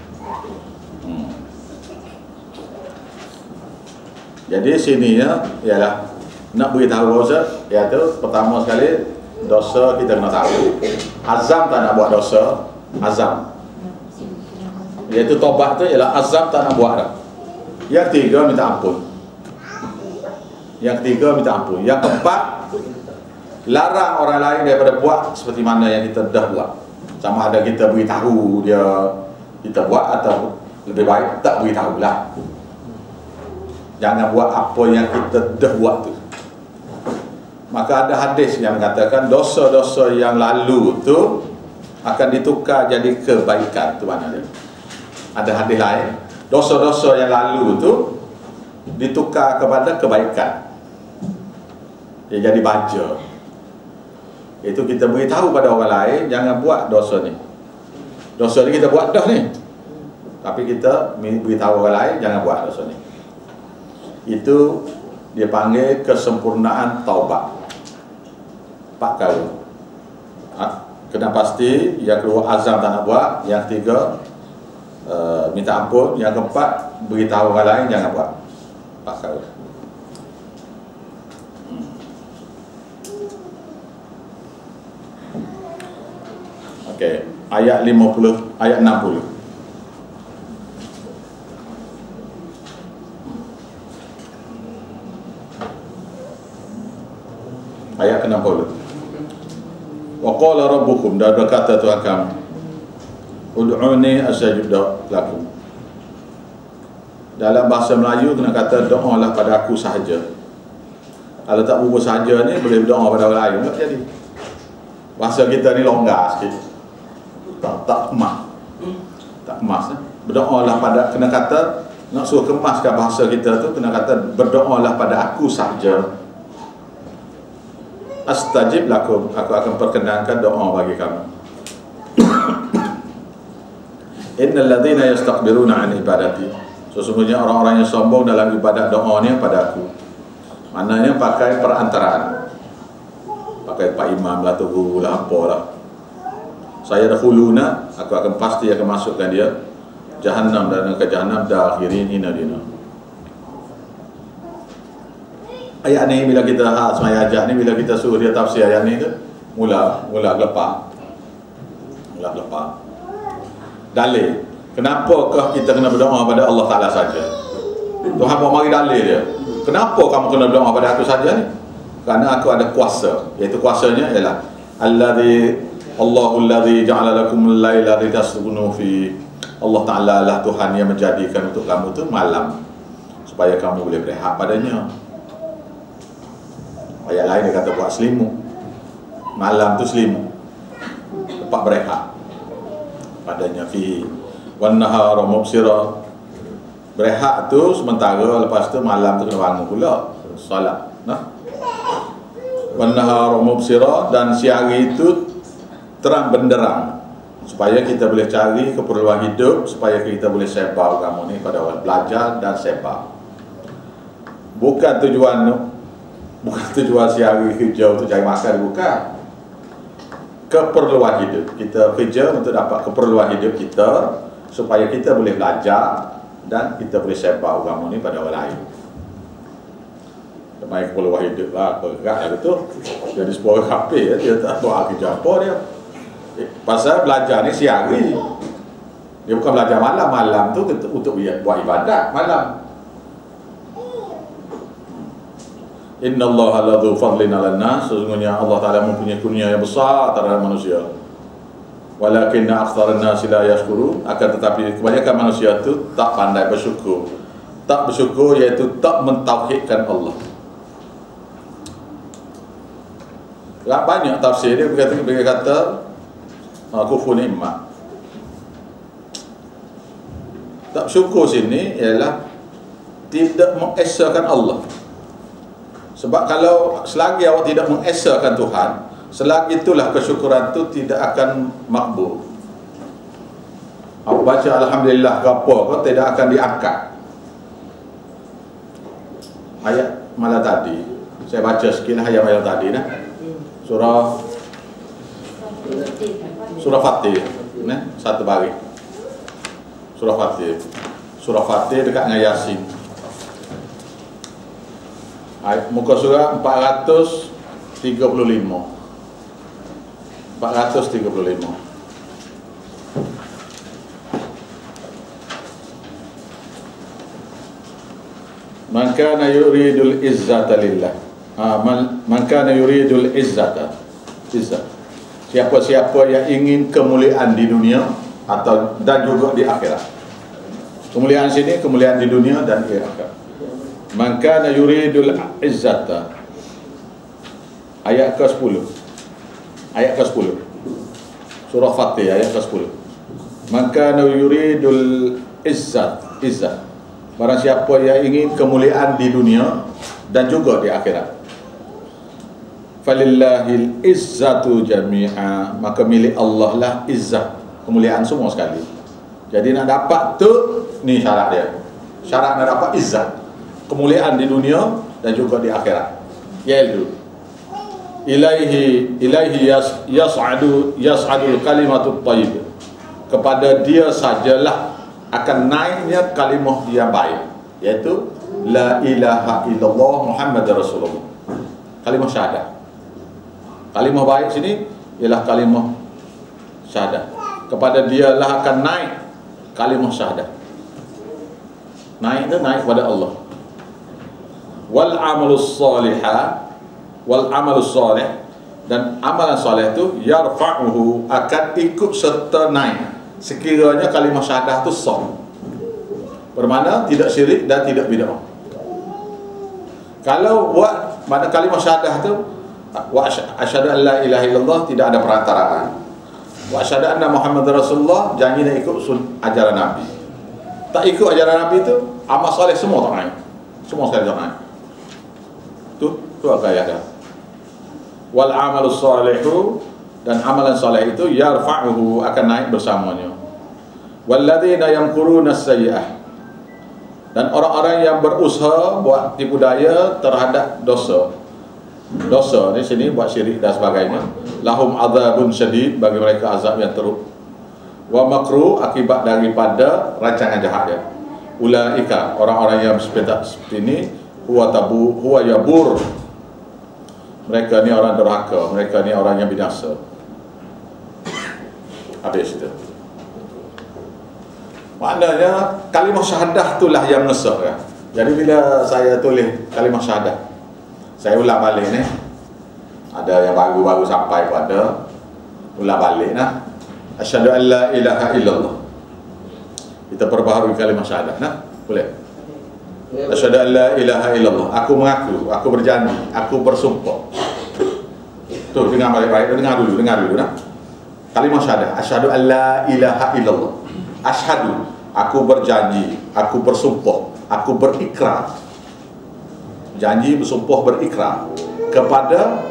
Jadi sininya ialah nak beritahu Ustaz, iaitu pertama sekali dosa kita kena tahu. Azam tak nak buat dosa, azam. Iaitu taubat tu ialah azam tak nak buat dah. Yang tiga minta ampun. Yang ketiga minta ampun. Yang keempat larang orang lain daripada buat seperti mana yang kita dah buat. Sama ada kita beritahu dia kita buat atau lebih baik tak beritahu lah. Jangan buat apa yang kita dah buat tu. Maka ada hadis yang mengatakan dosa-dosa yang lalu tu akan ditukar jadi kebaikan. Tu mana dia? Ada hadis lain, dosa-dosa yang lalu tu ditukar kepada kebaikan. dia jadi baja. Itu kita beritahu pada orang lain, jangan buat dosa ni. Dosa ni kita buat dah ni, tapi kita beritahu orang lain, jangan buat dosa ni. Itu dia panggil kesempurnaan taubat. Empat kali. Kena pasti. Yang kedua, azam tak nak buat. Yang ketiga, uh, minta ampun. Yang keempat, beritahu orang lain, jangan buat. Empat kali. Okey, ayat lima puluh, ayat enam puluh. Ayat enam puluh. Wa qala rabbukum, dan berkata Tuhan kamu, ud'uni astajib lakum. Dalam bahasa Melayu kena kata doalah pada aku sahaja. Kalau tak berbuat sahaja ni, boleh berdoa pada orang lain, tak jadi. Bahasa kita ni longgar sikit. Tak, tak kemas. Tak kemas. Eh? Berdoalah pada, kena kata, nak suruh kemaskan bahasa kita tu, kena kata berdoalah pada aku sahaja. Astajib lakum, aku akan perkenankan doa bagi kamu. Innal ladzina yastakbiruna an ibadati, sesungguhnya orang-orang yang sombong dalam ibadat doa ni pada aku. Maknanya pakai perantaraan, pakai pak imam lah, tu guru lah, apalah. Saya dah huluna, aku akan pasti akan masukkan dia Jahannam, dan ke Jahannam dakhirin hina dina. Ayat ni bila kita ha semaya ajak ni, bila kita suruh dia tafsir ayat ni tu, mula mula lepas. Mula lepas. Dalil. Kenapakah kita kena berdoa pada Allah Taala saja? Tuhan mau mari dalil dia. Kenapa kamu kena berdoa pada aku saja ni? Kerana aku ada kuasa. Iaitu kuasanya ialah allazi Allahul ladzi ja'ala lakumul laila litaskunu fi. Allah Taala lah Tuhan yang menjadikan untuk kamu tu malam supaya kamu boleh berehat padanya. Ayat lain dia kata buat selimut. Malam tu selimut, tempat berehat padanya. Fi wan nahara mubsira, berehat tu sementara, lepas tu malam tu kena bangun pula solat. Nah, wan nahara mubsira, dan siang itu terang benderang supaya kita boleh cari keperluan hidup, supaya kita boleh sebar kamu ni pada orang belajar dan sebar. Bukan tujuan bukan tujuan siang kerja untuk cari makan, bukan. Keperluan hidup kita kerja untuk dapat keperluan hidup kita, supaya kita boleh belajar dan kita boleh sebar kamu ni pada orang lain. Demi keperluan hidup lah, berat lah betul. Jadi sebuah kafe dia tak buat kerja apa dia. Pasal belajar ni siang hari, dia bukan belajar malam. Malam tu untuk buat ibadat malam. Inna Allah ladzu fadlin 'alan nas, sesungguhnya Allah Taala mempunyai kurnia yang besar terhadap manusia. Walakinna aktsaran nas la yashkurun, akan tetapi kebanyakan manusia tu tak pandai bersyukur. Tak bersyukur iaitu tak mentauhidkan Allah. Lah banyak tafsir dia berkata dia kata uh, kufur nikmat. Tak bersyukur sini ialah tidak mengesahkan Allah. Sebab kalau selagi awak tidak mengesahkan Tuhan, selagi itulah kesyukuran itu tidak akan makbul. Awak baca alhamdulillah ke apa kau tidak akan diangkat. Ayat malam tadi saya baca sikit ayat malam tadi nah. Surah Surah Fatih nah, satu baris. Surah Fatih. Surah Fatih dekat dengan Yasin. Ayat muka surah empat ratus tiga puluh lima. empat ratus tiga puluh lima. Man kana yuridul izzata lillah. Ha, man, man kana yuridul izzata. Izzat. Siapa-siapa yang ingin kemuliaan di dunia atau dan juga di akhirat. Kemuliaan sini kemuliaan di dunia dan di akhirat. Man kana yuridul izzata. Ayat ke sepuluh. Ayat ke sepuluh. Surah Fatih ayat ke sepuluh. Man kana yuridul izzat, izzat. Barang siapa yang ingin kemuliaan di dunia dan juga di akhirat. falillahil izzatu jami'a, maka milik Allah lah izzah, kemuliaan semua sekali. Jadi nak dapat tu, ni syarat dia. Syarat nak dapat izzah, kemuliaan di dunia dan juga di akhirat. Iaitu ilaihi ilaihi yas, yas'adu yas'adul kalimatut thayyib, kepada dia sajalah akan naiknya kalimah dia baik, iaitu la ilaha illallah Muhammadar Rasulullah, kalimah syahadat. Kalimah baik sini ialah kalimah syahadat, kepada dialah akan naik kalimah syahadat. Naik itu naik kepada Allah. Wal amalus salihah, wal amalus salih, dan amalan soleh itu yarfa'uhu, akan ikut serta naik sekiranya kalimah syahadah itu sah, bermakna tidak syirik dan tidak bid'ah. Kalau buat mana kalimah syahadah itu wa asyhadu an la ilaha illallah, tidak ada perantaraan, wa asyhadu anna Muhammadar Rasulullah, janji nak ikut ajaran Nabi. Tak ikut ajaran Nabi itu amal soleh semua tak naik, semua sekali tak naik. Tu tu agak ada. Wal amalus salihu, dan amalan soleh itu yarfa'uhu, akan naik bersamanya. Walladzina yamkuruna sayyi'ah, dan orang-orang yang berusaha buat tipu daya terhadap dosa. Dosa di sini buat syirik dan sebagainya. Lahum adzabun syadid, bagi mereka azab yang teruk. Wa makru, akibat daripada rancangan jahat dia. Ulaika, orang-orang yang seperti ini, huwa tabu huwa yabur, mereka ni orang derhaka, mereka ni orang yang binasa. Habis itu. Maknanya kalimah syahadah itulah yang ngesah ya. Jadi bila saya tulis kalimah syahadah, saya ulang balik ni. Ada yang baru-baru sampai pada ulang balik nah. Asyhadu an la ilaha illallah. Kita perbaharui kalimah syahadah nah. Boleh? Asyhadu an la ilaha illallah. Aku mengaku, aku berjanji, aku bersumpah. Tuh, dengar baik-baik, dengar dulu, dengar dulu nah. Kalimah syahadah, asyhadu an la ilaha illallah. Asyhadu, aku berjanji, aku bersumpah, aku berikrar. Janji, bersumpah, berikrar kepada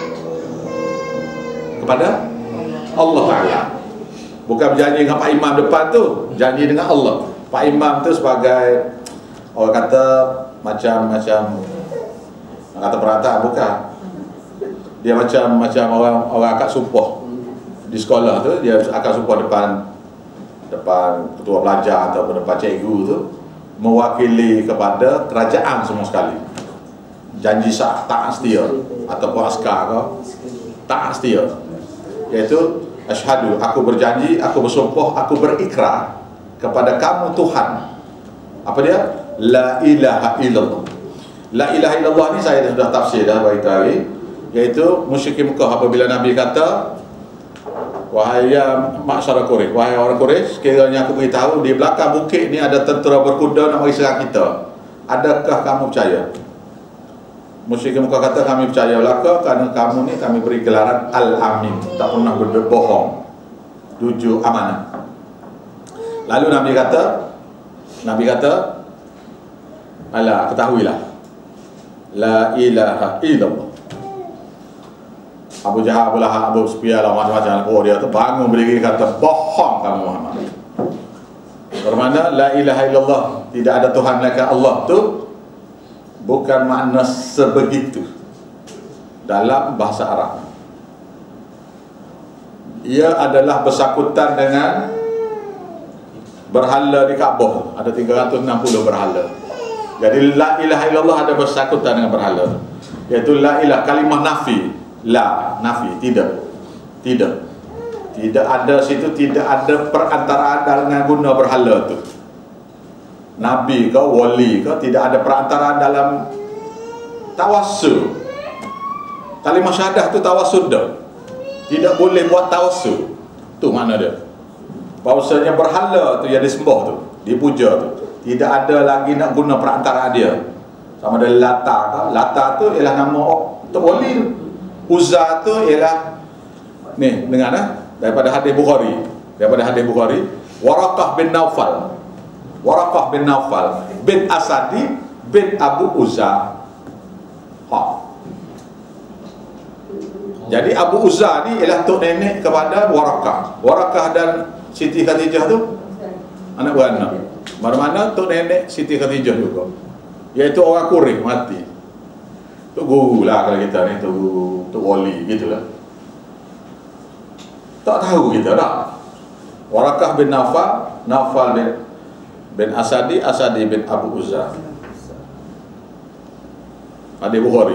kepada Allah Ta'ala. Bukan berjanji dengan Pak Imam depan tu, janji dengan Allah. Pak Imam tu sebagai orang kata macam-macam, kata perantar, bukan. Dia macam macam orang orang akad sumpah di sekolah tu, dia akad sumpah depan depan ketua pelajar atau depan cikgu tu, mewakili kepada kerajaan semua sekali. Janji sah, taat setia, ataupun askar ke, taat setia. Iaitu asyhadu, aku berjanji, aku bersumpah, aku berikrar kepada kamu Tuhan. Apa dia? La ilaha illallah. La ilaha illallah ni saya sudah tafsir dah bagi tadi, iaitu musyrikin Mekah apabila Nabi kata, wahai ya masyarakat Quraisy, wahai orang Quraisy, sekiranya aku beritahu di belakang bukit ni ada tentera berkuda nak mari serang kita, adakah kamu percaya? Musyrikin Mekah kata, kami percaya belaka, kerana kamu ni kami beri gelaran Al-Amin, tak pernah berbohong, jujur, amanah. Lalu Nabi kata, Nabi kata, alah, ketahuilah, la ilaha illallah. Abu Jahal, Abu Lahab, Abu Sufyan, macam-macam, oh dia tu bangun berdiri kata, bohong kamu Muhammad. Bermakna la ilaha illallah, tidak ada Tuhan melainkan Allah tu bukan makna sebegitu dalam bahasa Arab. Ia adalah bersangkutan dengan berhala di Kaabah, ada tiga ratus enam puluh berhala. Jadi la ilaha illallah ada bersangkutan dengan berhala, iaitu la ilah, kalimah nafi. La, nafi, tidak, tidak, tidak ada situ, tidak ada perantaraan dengan guna berhala tu. Nabi ke, wali ke, tidak ada perantaraan dalam tawassul. Kalimah syahadah tu tawassul dah, tidak boleh buat tawassul. Tu mana dia? Bahawasanya berhala tu yang disembah tu, dipuja tu, tidak ada lagi nak guna perantaraan dia. Sama ada Lata ke, Lata tu ialah nama tu wali tu. Uzza tu ialah ni, dengar eh? Daripada hadis Bukhari, daripada hadis Bukhari, Waraqah bin Naufal, Waraqah bin Naufal bin Asadi bin Abu Uzza. Ha. Jadi Abu Uzza ni ialah tok nenek kepada Warakah. Warakah dan Siti Khadijah tu anak beranak. Mana-mana tok nenek Siti Khadijah juga. Iaitu orang Quraisy mati. Tu guru lah kalau kita ni, tu tu wali gitulah. Tak tahu kita tak. Warakah bin Nawfal, Nawfal bin bin Asadi, Asadi bin Abu Uzza. Hadis Bukhari.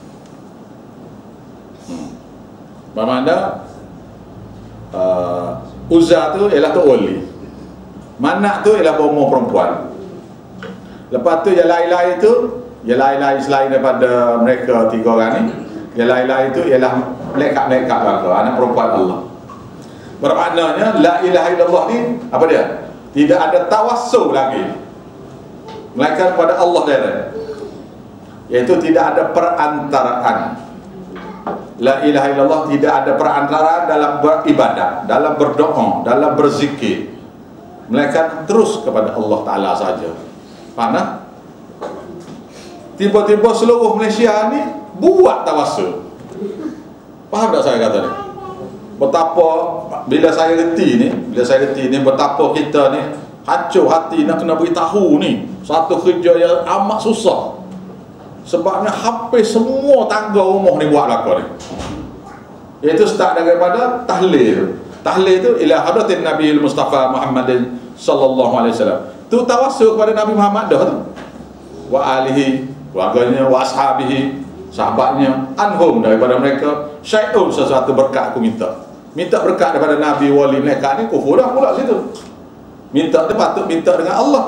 Bermakna uh, Uzza tu ialah tok wali. Manak tu ialah bomo perempuan. Lepas tu yang lain-lain tu, yang lain-lain selain daripada mereka tiga orang ni, yang lain-lain tu ialah malaikat-malaikat belaka, anak perempuan Allah. Bermaknanya la ilaha illallah ni apa dia? Tidak ada tawassul lagi melainkan kepada Allah direct. Iaitu tidak ada perantaraan. La ilaha illallah tidak ada perantaraan dalam beribadah, dalam berdoa, dalam berzikir, melainkan terus kepada Allah Ta'ala saja. Mana? Tiba-tiba seluruh Malaysia ni buat tawassul. Faham tak saya kata ni? Betapa bila saya reti ni, bila saya reti ni betapa kita ni hancur hati nak kena beritahu ni satu kerja yang amat susah. Sebabnya hampir semua tangga rumah ni buat lakon ni. Iaitu start daripada tahlil. Tahlil tu ila hadratin Nabi Mustafa Muhammadin sallallahu alaihi wasallam. Tu tawassul kepada Nabi Muhammad dah tu. Wa alihi, keluarganya, wa ashabihi, sahabatnya, anhum daripada mereka, syai'un sesuatu berkat aku minta. Minta berkat daripada Nabi, wali, mereka ni kufur dah pula situ. Minta dia patut minta dengan Allah.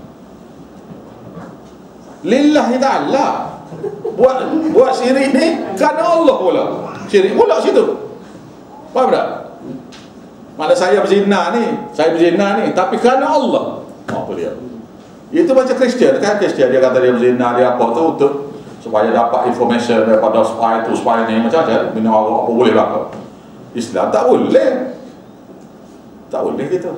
Lillahi ta'ala. Buat buat syirik ni kerana Allah pula. Syirik pula situ. Faham tak? Mana saya berzina ni, saya berzina ni tapi kerana Allah. Apa dia? Itu macam Kristian kan, Kristian dia kata dia berzina, dia apa tu untuk supaya dapat information daripada supaya tu supaya ni macam-macam bina orang apa boleh belaka. Islam tak boleh. Tak boleh gitu.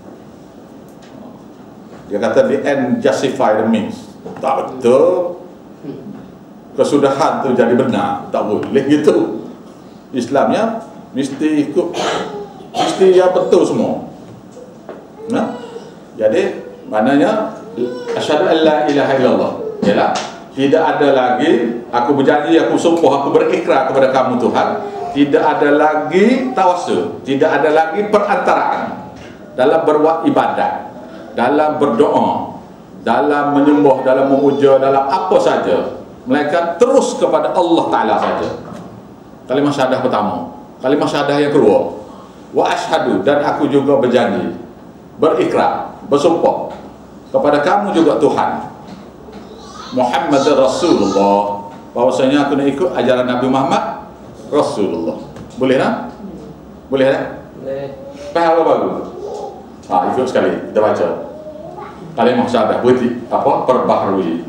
Dia kata the end justify the means. Tak betul. Kesudahan tu jadi benar. Tak boleh gitu. Islamnya mesti ikut, mesti yang betul semua. Nah, jadi maknanya asyhadu an la ilaha illallah. Yalah, tidak ada lagi, aku berjanji, aku sumpah, aku berikrar kepada kamu Tuhan, tidak ada lagi tawassul, tidak ada lagi perantaraan dalam berbuat ibadat, dalam berdoa, dalam menyembah, dalam memuja, dalam apa saja, melainkan terus kepada Allah Ta'ala saja. Kalimah syahadah pertama, kalimah syahadah yang kedua, wa ashhadu, dan aku juga berjanji, berikrar, bersumpah kepada kamu juga Tuhan Muhammad Rasulullah, bahwasanya aku nak ikut ajaran Nabi Muhammad Rasulullah. Boleh tak? Boleh tak? Boleh. Faham apa bagus? Ha, ikut sekali kita baca kalimah syahadah, berarti apa? Perbaharui.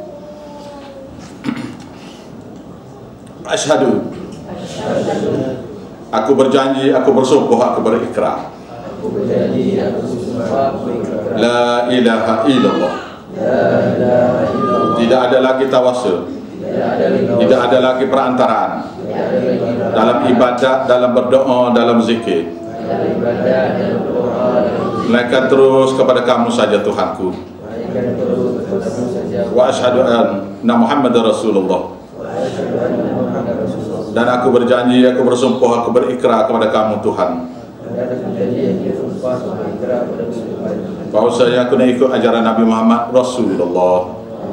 Asyhadu, aku berjanji, aku bersumpah, aku berikrar, aku berjanji, aku bersumpah, aku berikrar, la ilaha illallah, la ilaha illallah, tidak ada lagi tawassul, tidak ada lagi, tidak ada lagi perantaraan dalam ibadat, dalam berdoa, dalam zikir, melainkan terus kepada kamu saja Tuhanku. Wa asyhadu anna Muhammadar Rasulullah, dan aku berjanji, aku bersumpah, aku berikrar kepada kamu Tuhan, bahwasanya aku nak ikut ajaran Nabi Muhammad Rasulullah.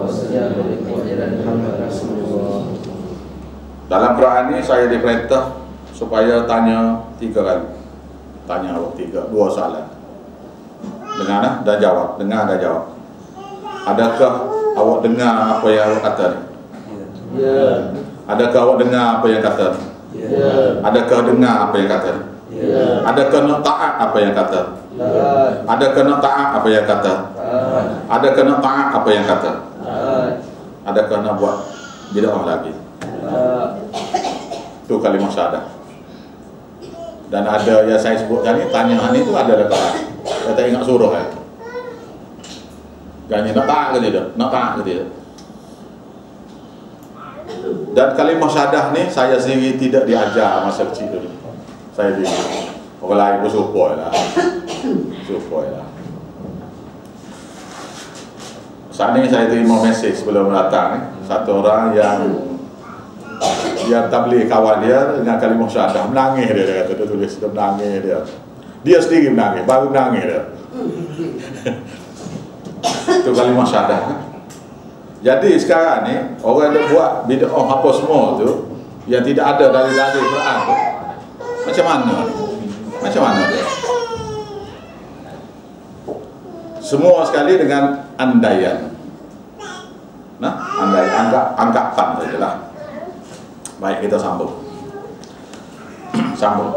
Dalam Quran ini saya diperintah supaya tanya tiga kali. Tanya awak tiga, dua soalan. Dengar dan jawab, dengar dan jawab. Adakah awak dengar apa yang awak kata ni? Ya. Adakah awak dengar apa yang kata? Ya. Adakah dengar apa yang kata? Ya. Adakah nak taat apa yang kata? Ya. Adakah nak taat apa yang kata? Ya. Adakah nak taat apa yang kata? Ya. Adakah nak buat bid'ah lagi? Ya. Itu kalimah syahadah. Dan ada yang saya sebut tadi, tanya ni tu ada dekat. Saya tak ingat surah kan. Jangan nak taat ke tidak? Nak taat ke tidak? Dan kalimah syahadah ni saya sendiri tidak diajar masa kecil dulu. Saya di orang lain pun supaya lah. Supaya lah. Saat ni saya terima mesej sebelum datang ni. Satu orang yang dia tabligh kawan dia dengan kalimah syahadah, menangis dia, dia kata, dia tulis, dia menangis dia. Dia sendiri menangis, baru menangis dia. Itu kalimah syahadah kan? Jadi sekarang ni orang yang buat bid'ah apa semua tu yang tidak ada dari dari Quran tu, macam mana? Macam mana dia? Semua sekali dengan andaian. Nah, andai anggap anggapan sajalah. Baik, kita sambung. Sambung.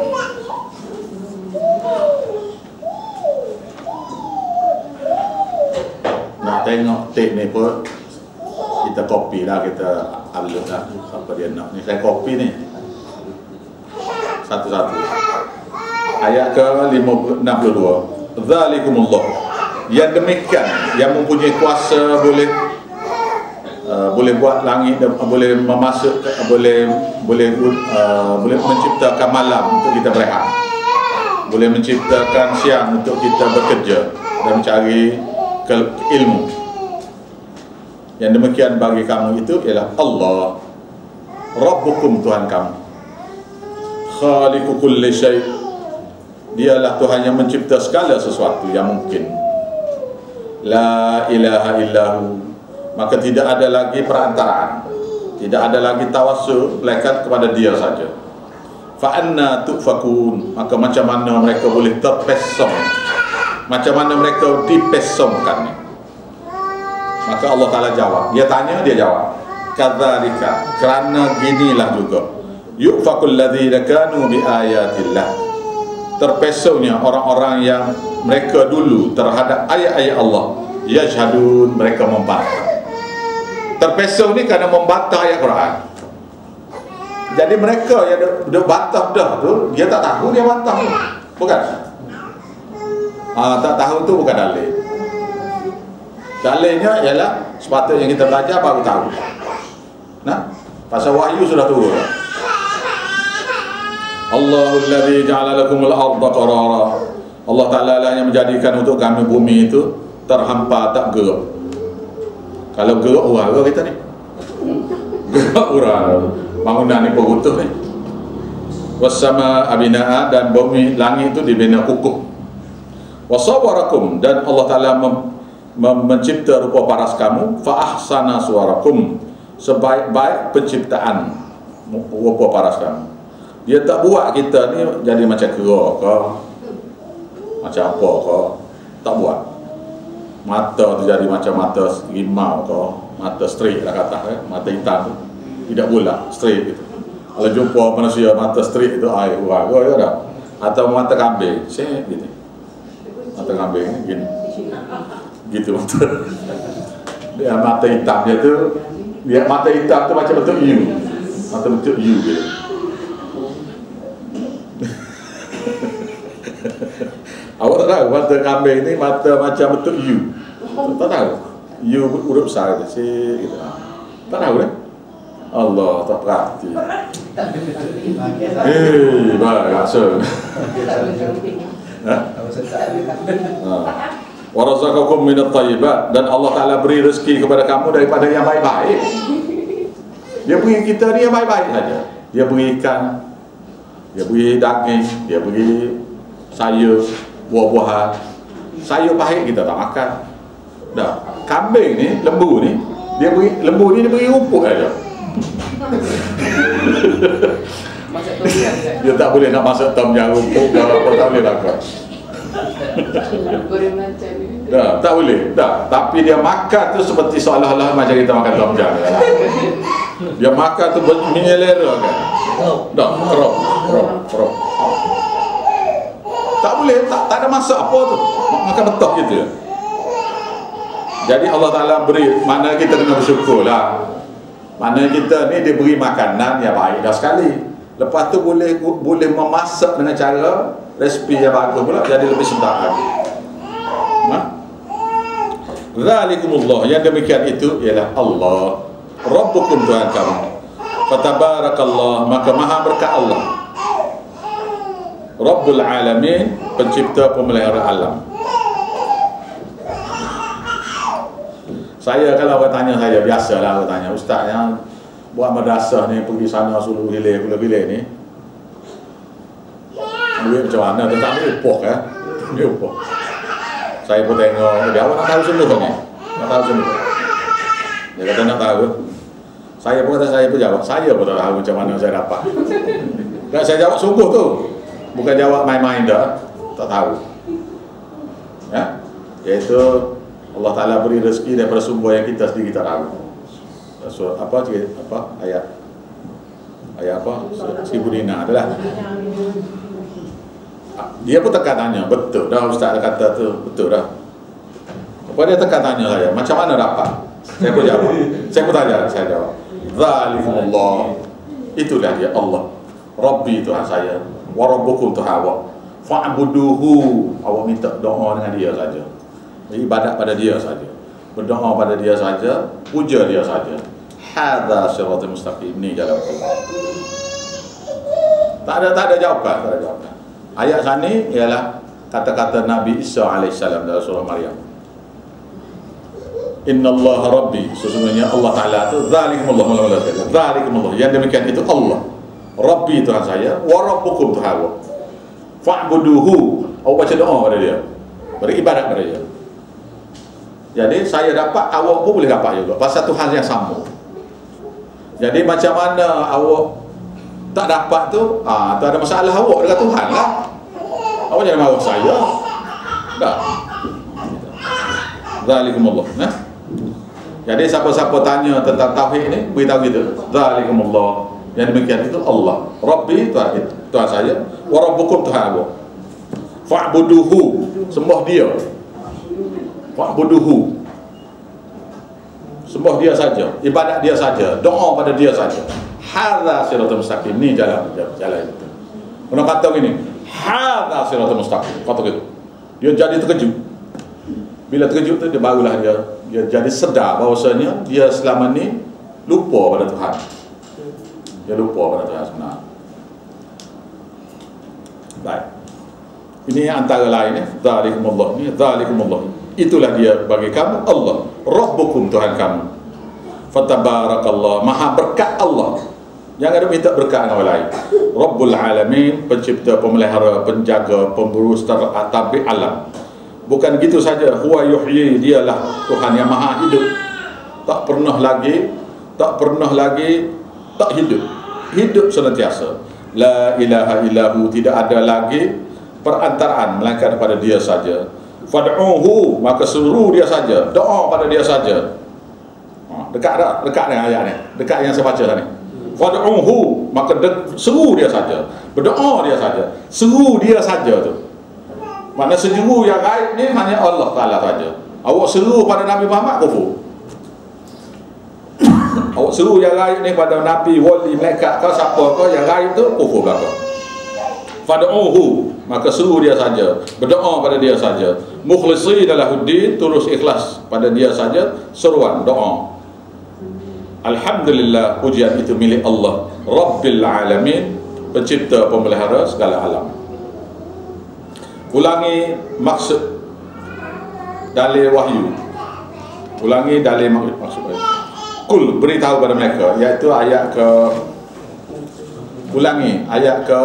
Nak tengok tape ni pun kita copy lah, kita upload lah apa dia nak ni. Saya copy ni satu-satu. Ayat ke enam puluh dua. Zalikumullah, yang demikian yang mempunyai kuasa boleh uh, boleh buat langit dan uh, boleh memasuk uh, boleh boleh uh, boleh menciptakan malam untuk kita berehat, boleh menciptakan siang untuk kita bekerja dan mencari ilmu. Yang demikian bagi kamu itu ialah Allah Rabbukum, Tuhan kamu, Khaliqu kulli syai', dialah Tuhan yang mencipta segala sesuatu yang mungkin. La ilaha illahu, maka tidak ada lagi perantaraan, tidak ada lagi tawassul melainkan kepada dia saja. Fa anna tufakun, maka macam mana mereka boleh terpesong, macam mana mereka dipesongkan. Maka Allah Ta'ala jawab, dia tanya, dia jawab, kadzalika, kerana ginilah juga, yufakul ladzina kanu bi ayatillah, terpesongnya orang-orang yang mereka dulu terhadap ayat-ayat Allah, yashhadun, mereka membantah. Terpesong ni kerana membantah ayat Quran. Jadi mereka yang dah bantah dah tu, dia tak tahu dia bantah tu, bukan? Ah, tak tahu tu bukan dalil. Dalilnya ialah sepatutnya kita belajar baru tahu. Nah, pasal wahyu sudah turun. Allahul ladzi ja'ala lakumul arda qarara, Allah Ta'ala lah yang menjadikan untuk kami bumi itu terhampa, tak gerak. Kalau gerak orang kita ni, gerak orang, bangunan ni berutuh ni. Wassama abina'a, dan bumi langit itu dibina kukuh. Wasawwarakum, dan Allah Ta'ala mem, mem, mencipta rupa paras kamu. Fa ahsana suwarakum, sebaik-baik penciptaan rupa paras kamu. Dia tak buat kita ni jadi macam kera ke, macam apa ke, tak buat. Mata tu jadi macam mata rimau ke, mata straight lah kata, eh? Mata hitam tu tidak bulat, straight gitu. Kalau jumpa manusia mata straight itu air urang ke tak? Atau mata kambing, set gitu. Mata kambing ni gini, gitu mata. Dia mata hitam dia tu, dia mata hitam tu macam bentuk U, mata bentuk U gitu. Awak tak tahu mata kambing ni mata macam bentuk U? Tak tahu? U huruf besar je, gitu. Tak tahu dah? Allah, tak perhati. Eh, baik, rasa. Ha? Wa razaqakum minat thayyibat, dan Allah Ta'ala beri rezeki kepada kamu daripada yang baik-baik. Dia beri kita ni yang baik-baik saja. Dia beri ikan, dia beri daging, dia beri sayur, buah-buahan. Sayur pahit kita tak makan. Dah, kambing ni, lembu ni, dia beri, lembu ni dia beri rumput saja. Dia tak boleh nak masak tom yang rumput ke apa, tak boleh lakukan. Dah, tak boleh. Dah, tapi dia makan tu seperti seolah-olah macam kita makan tom jam. Dia makan tu menyelera kan. Dah, kerap, kerap, kerap. Tak boleh, tak, tak ada masak apa tu. Makan betok gitu. Jadi Allah Ta'ala beri, mana kita kena bersyukur lah. Mana kita ni diberi makanan yang baik dah sekali. Lepas tu boleh boleh memasak dengan cara resipi yang bagus pula, jadi lebih sedap lagi. Nah, zalikumullah, yang demikian itu ialah Allah Rabbukum Tuhan kamu. Fatabarakallah, maka maha berkat Allah. Rabbul alamin, pencipta pemelihara alam. Saya kalau orang tanya saya, biasalah orang tanya, ustaz yang buat madrasah ni, pergi sana suruh hilir, gula-gila ni, duit macam mana? Tentang ni upah kan? Dia upah. Saya pun tengok, dia awak nak tahu semua ni? Nak tahu semua? Dia kata nak tahu. Saya pun kata, saya pun jawab, saya pun tak tahu macam mana saya dapat. Dan saya jawab sungguh tu. Bukan jawab main-main dah, tak tahu. Ya, iaitu Allah Taala beri rezeki daripada sumber yang kita sendiri tak tahu. Surah apa cikgu, apa ayat ayat apa seribu dinar adalah. Dia pun tekan tanya, betul dah ustaz kata tu, betul dah. Apa dia tekan tanya saya, macam mana dapat? Saya pun jawab. Saya pun tanya, saya jawab. Zalikumullah. Itulah dia Allah. Rabbi Tuhan saya. Wa rabbukum Tuhan awak. Fa'buduhu. Awak minta doa dengan dia saja. Ibadat pada dia saja. Berdoa pada dia saja, puja dia saja. Hadza siratal mustaqim, ni jalan Allah. Tak ada tak ada jawapan, tak ada jawapan. Ayat sini ialah kata-kata Nabi Isa alaihissalam dalam surah Maryam. Innallaha rabbi, sesungguhnya Allah Taala itu zalikumullah, mula-mula sekali. Zalikumullah, yang demikian itu Allah. Rabbi Tuhan saya, wa rabbukum Tuhan awak. Fa'buduhu, awak baca doa pada dia, beribadat pada dia. Jadi saya dapat, awak pun boleh dapat juga, pasal Tuhan yang sama. Jadi macam mana awak tak dapat tu, ah, tu ada masalah awak dengan Tuhan lah. Awak jangan marah saya. Tak. Zalikumullah. Nah. Jadi siapa-siapa tanya tentang tauhid ni, beritahu gitu. Zalikumullah. Yang demikian itu Allah. Rabbi Tuhan, Tuhan saya. Wa rabbukum Tuhan awak. Fa'buduhu, sembah dia. Fa'buduhu, sembah dia saja, ibadat dia saja, doa pada dia saja. Hadza siratal mustaqim, ni jalan jalan itu. Orang kata gini, hadza siratal mustaqim, kata gitu. Dia jadi terkejut. Bila terkejut tu dia barulah dia dia jadi sedar bahawasanya dia selama ni lupa pada Tuhan. Dia lupa pada Tuhan sebenar. Baik. Ini antara lain, zalikumullah, ni zalikumullah. Itulah dia bagi kamu Allah, Rabbukum Tuhan kamu. Fatabarakallah, maha berkat Allah. Jangan ada minta berkat dengan orang lain. Rabbul alamin, pencipta, pemelihara, penjaga, pemurus tabi alam. Bukan gitu saja, huwa yuhyi, dialah Tuhan yang maha hidup. Tak pernah lagi, tak pernah lagi tak hidup. Hidup senantiasa. La ilaha illahu, tidak ada lagi perantaraan melainkan pada dia saja. Fad'uhu, maka seru dia saja, doa pada dia saja. Ha, dekat tak? Dekat dengan ayat ni. Dekat yang saya baca tadi. Fad'uhu, maka seru dia saja, berdoa dia saja, seru dia saja tu. Makna seru yang gaib ni hanya Allah Taala saja. Awak seru pada Nabi Muhammad, kufur. Awak seru yang gaib ni pada Nabi, wali, malaikat ke siapa ke yang gaib tu, kufur belaka. Fad'uhu, maka seru dia saja, berdoa pada dia saja. Mukhlishina lahuddin, terus ikhlas pada dia saja, seruan doa. Alhamdulillah, pujian itu milik Allah, Rabbil alamin, pencipta, pemelihara segala alam. Ulangi maksud dalil wahyu. Ulangi dalil maksud. Kul, beritahu pada mereka, iaitu ayat ke, ulangi ayat ke,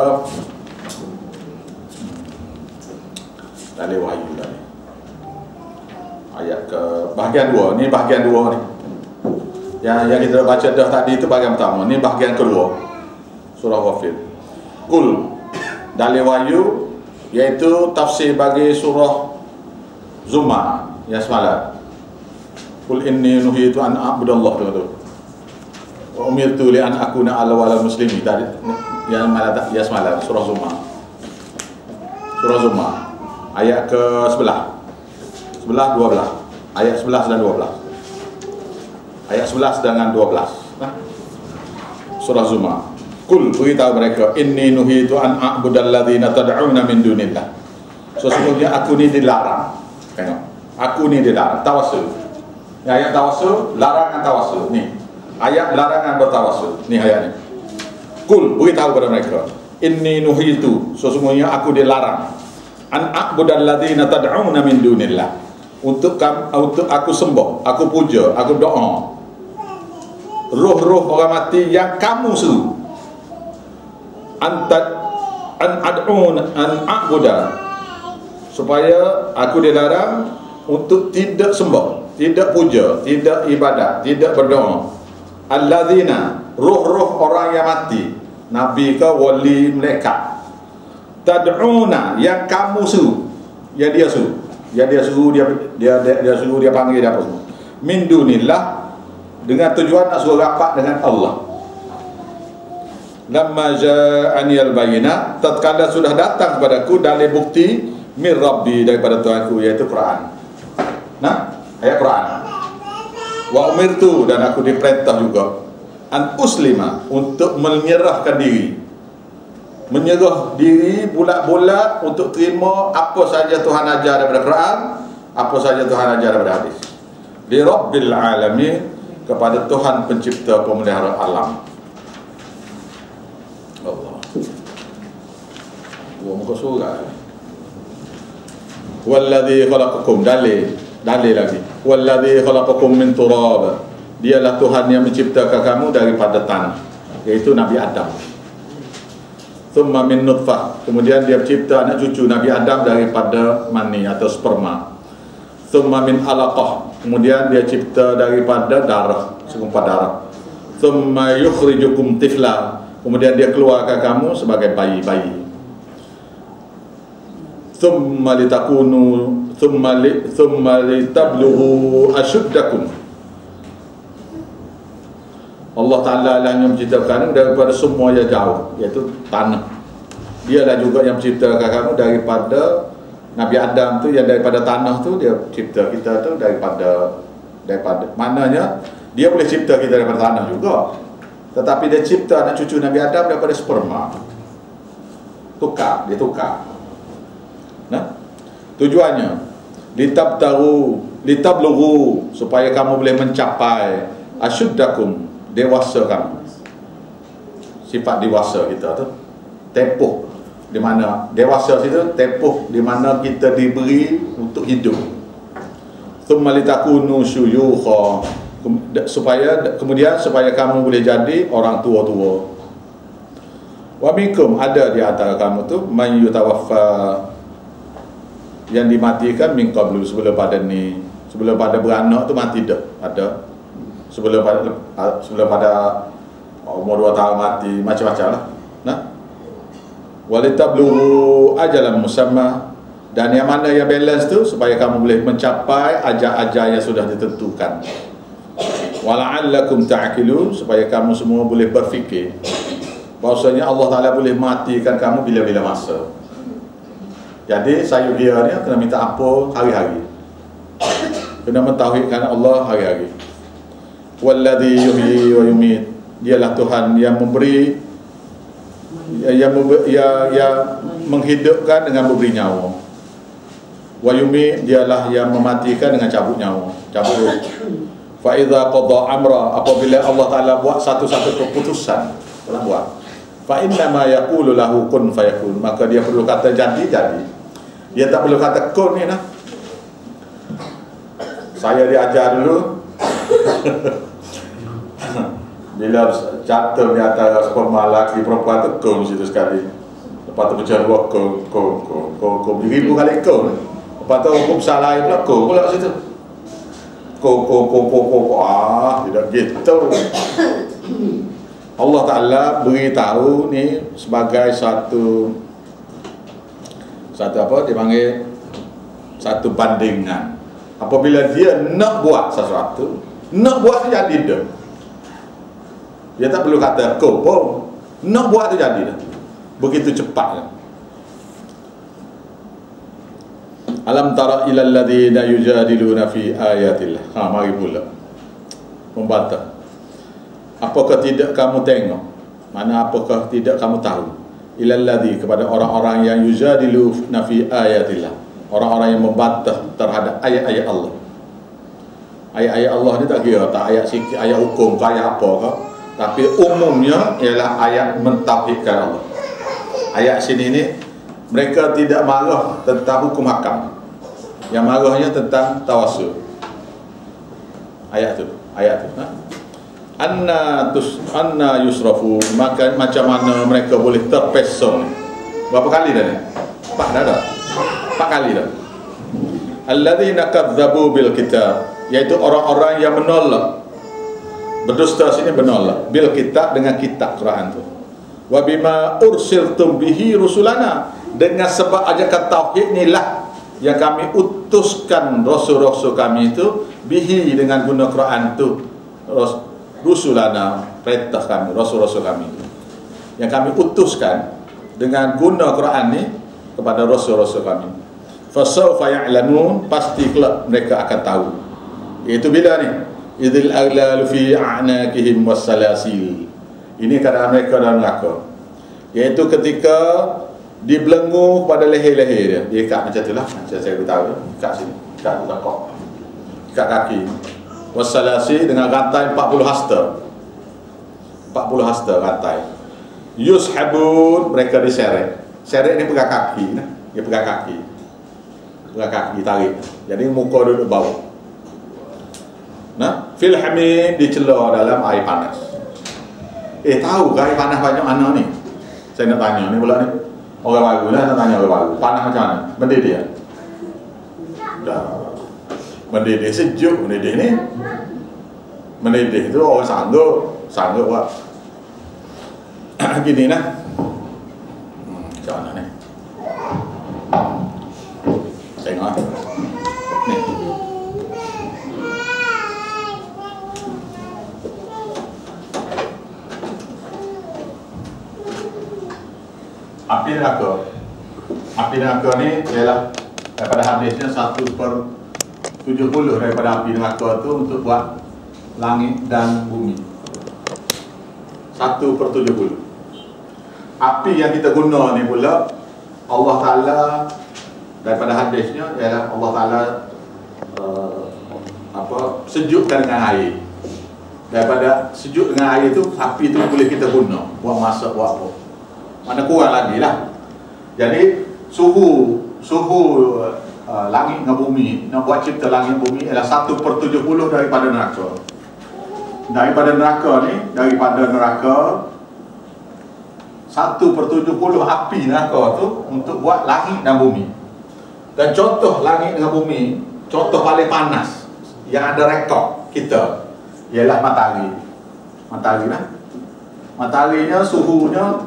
dalil wahyu tadi. Ayat ke bahagian dua, ni bahagian dua ni. Yang yang kita baca dah tadi itu bahagian pertama, ni bahagian kedua. Surah Ghafir. Kul, dalil wahyu iaitu tafsir bagi surah Zumar yang semalam. Kul inni nuhitu an a'budallah tu tu. Wa umirtu li an akuna awwalal muslimin tadi yang malam yang semalam surah Zumar. Surah Zumar ayat ke sebelah. Sebelah dua belas. Ayat sebelas dan dua belas. Ayat sebelas dengan dua belas. Surah Zumar. Kul, beritahu mereka, inni nuhitu an a'budal ladzina tad'una min dunillah. Sesungguhnya aku ni dilarang. Tengok. Aku ni dilarang. Tawassul. Ayat tawassul, larangan tawassul. Ni. ayat larangan bertawassul. Ni ayat ni. Kul, beritahu kepada mereka, inni nuhitu, sesungguhnya aku dilarang an a'budal ladzina tad'una min dunillah, untuk kam, untuk aku sembah, aku puja, aku doa roh-roh orang mati yang kamu seru. Antad an ad'un an a'buda, supaya aku dilarang untuk tidak sembah, tidak puja, tidak ibadat, tidak berdoa alladzina, roh-roh orang yang mati, nabi ke wali mereka, tad'una, yang kamu suruh, yang dia suruh, yang dia suruh dia dia dia, dia suruh dia panggil dia apa semua, min dunillah, dengan tujuan nak suruh rapat dengan Allah. Lamma ja'ani al-bayyinah, tatkala sudah datang kepadaku dalil bukti min rabbi, daripada Tuhanku, iaitu Quran. Nah, ayat Quran. Wa umirtu, dan aku diperintah juga an uslima, untuk menyerahkan diri, menyerah diri bulat-bulat untuk terima apa saja Tuhan ajar daripada Quran, apa saja Tuhan ajar daripada hadis. Li rabbil alamin, kepada Tuhan pencipta pemelihara alam. Allah. Dua muka surah. Walladzi khalaqakum, dalil dalil lagi. Walladzi khalaqakum min turab, dialah Tuhan yang menciptakan kamu daripada tanah, iaitu Nabi Adam. Thumma min nutfah, kemudian dia mencipta anak cucu Nabi Adam daripada mani atau sperma. Thumma min alaqah, kemudian dia cipta daripada darah, segumpal darah. Thumma yukhrijukum tifla, kemudian dia keluarkan kamu sebagai bayi-bayi. Thumma litakunu thumma li thumma litablughu ashuddakum, Allah Ta'ala lah yang menciptakan kamu daripada semua yang jauh, iaitu tanah. Dialah juga yang menciptakan kamu daripada Nabi Adam tu, yang daripada tanah tu dia cipta kita tu daripada daripada mananya dia boleh cipta kita daripada tanah juga, tetapi dia cipta anak cucu Nabi Adam daripada sperma. Tukar, dia tukar. Nah, tujuannya litabtaru litablughu, supaya kamu boleh mencapai asyuddakum, dewasa kamu. Sifat dewasa kita tu tempoh di mana dewasa situ, tempoh di mana kita diberi untuk hidup. Thumma litakunu syuyukha, supaya kemudian supaya kamu boleh jadi orang tua-tua. Wa minkum, ada di antara kamu tu man yutawaffa, yang dimatikan min qablu, sebelum pada ni, sebelum pada beranak tu mati dah, ada sebelum pada sebelum pada umur dua tahun mati, macam-macam lah. Nah, walitablu ajalan musamma, dan yang mana yang balance tu supaya kamu boleh mencapai ajal-ajal yang sudah ditentukan. Wala'allakum ta'qilun, supaya kamu semua boleh berfikir bahawasanya Allah Ta'ala boleh matikan kamu bila-bila masa. Jadi sayugia ni kena minta apa hari-hari, kena mentauhidkan Allah hari-hari. Walladzi yuhyi wa yumit, dialah Tuhan yang memberi, yang memberi, yang, yang menghidupkan dengan memberi nyawa. Wa yumit, dialah yang mematikan dengan cabut nyawa, cabut roh. Fa idza qada amra, apabila Allah Taala buat satu-satu keputusan, Allah buat, fa inna ma yaqulu lahu kun fayakun, maka dia perlu kata jadi jadi. Dia tak perlu kata kun ni nah. Saya diajar dulu bila jatuh di atas sperma lelaki perempuan tu kun situ sekali. Lepas tu pecah dua kun kun kun kun kun ribu kali kun. Lepas tu hukum salah pula kun pula situ. Kun kun kun kun kun ah, tidak gitu. Allah Ta'ala beritahu ni sebagai satu satu apa dipanggil satu bandingan. Apabila dia nak buat sesuatu, nak buat tu jadi dah. Dia tak perlu kata kau pun nak buat tu jadi dah. Begitu cepatnya. Alam tara ilal ladzina yujadiluna fi ayatillah. Ha, mari pula membantah. Apakah tidak kamu tengok? Mana apakah tidak kamu tahu? Ilal ladzi, kepada orang-orang yang yujadiluna fi ayatillah, orang-orang yang membantah terhadap ayat-ayat Allah. Ayat-ayat Allah ni tak kira, tak ayat sikit, ayat hukum ke ayat apa ke, tapi umumnya ialah ayat mentauhidkan Allah. Ayat sini ni mereka tidak marah tentang hukum hakam, yang marahnya tentang tawassul. Ayat tu, ayat tu. Ha? Anna tus anna yusrafu, maka macam mana mereka boleh terpesong. Berapa kali dah ni? Empat dah dah. Empat kali dah. Alladzina kadzabu bil kitab, iaitu orang-orang yang menolak, berdusta sini menolak bil kitab, dengan kitab Quran tu. Wa bima ursiltum bihi rusulana, dengan sebab ajakan tauhid inilah yang kami utuskan rasul-rasul kami itu, bihi dengan guna Quran tu, rusulana perintah kami, rasul-rasul kami yang kami utuskan dengan guna Quran ni kepada rasul-rasul kami. Fasawfa ya'lamun, pasti kelak mereka akan tahu. Iaitu bila ni? Idzil aghlalu fi a'naqihim wassalasil. Ini keadaan mereka dalam neraka. Iaitu ketika dibelenggu pada leher-leher dia. Dia ikat macam itulah, macam saya beritahu, ikat sini, ikat belakang, ikat kaki. Wassalasil dengan rantai empat puluh hasta. empat puluh hasta rantai. Yushabun, mereka diseret. Seret ni pegang kaki, nah. Dia pegang kaki. Pegang kaki, tarik. Jadi muka duduk bawah. Nah, fil hamim, dicela dalam air panas. Eh, tahu ke air panas banyak mana ni? Saya nak tanya ni pula ni. Orang baru lah nak tanya orang baru. Panas macam mana? Mendidih ya? Dah. Mendidih sejuk, mendidih ni. Mendidih tu orang sanggup, sanggup buat. Gini lah. Hmm, macam mana ni? Tengok lah. Ni. Api neraka. Api neraka ni ialah daripada hadisnya satu per tujuh puluh daripada api neraka tu untuk buat langit dan bumi. Satu per tujuh puluh. Api yang kita guna ni pula Allah Ta'ala, daripada hadisnya ialah Allah Ta'ala uh, apa sejukkan dengan air. Daripada sejuk dengan air tu, api tu boleh kita guna buat masak, buat apa. Mana kurang lagi lah. Jadi suhu suhu uh, langit dengan bumi, nak buat cipta langit bumi ialah satu per tujuh puluh daripada neraka. Daripada neraka ni, daripada neraka satu per tujuh puluh api neraka tu untuk buat langit dan bumi. Dan contoh langit dengan bumi, contoh paling panas yang ada rekod kita ialah matahari. Matahari lah. Mataharinya suhunya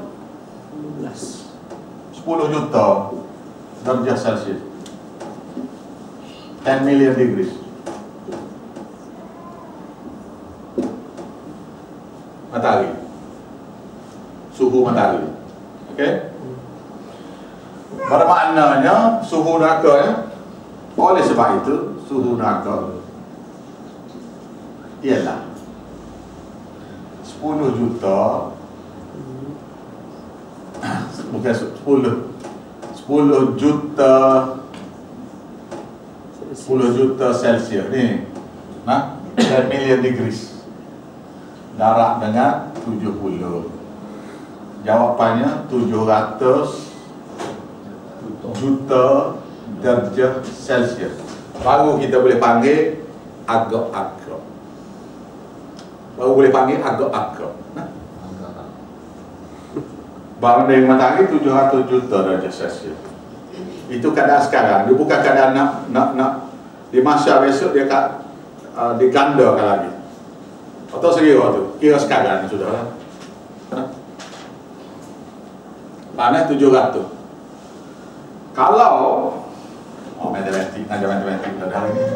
sepuluh juta darjah Celsius, ten million degrees. Matahari, suhu matahari. Okey, bermaknanya suhu neraka ya. Oleh sebab itu suhu neraka ialah sepuluh juta, bukan sepuluh, sepuluh juta, sepuluh juta Celsius ni, nah, ten million degrees. Darab dengan tujuh puluh. Jawapannya tujuh ratus juta darjah Celsius. Baru kita boleh panggil agak-agak. Baru boleh panggil agak-agak. Nah, baru dari matahari tujuh ratus juta darjah Celsius. Itu keadaan sekarang. Dia bukan keadaan nak nak nak di masa besok dia kat uh, digandakan lagi. Atau sekira tu, kira sekarang sudah lah. Panas tujuh ratus. Kalau oh matematik, ada matematik dah ini.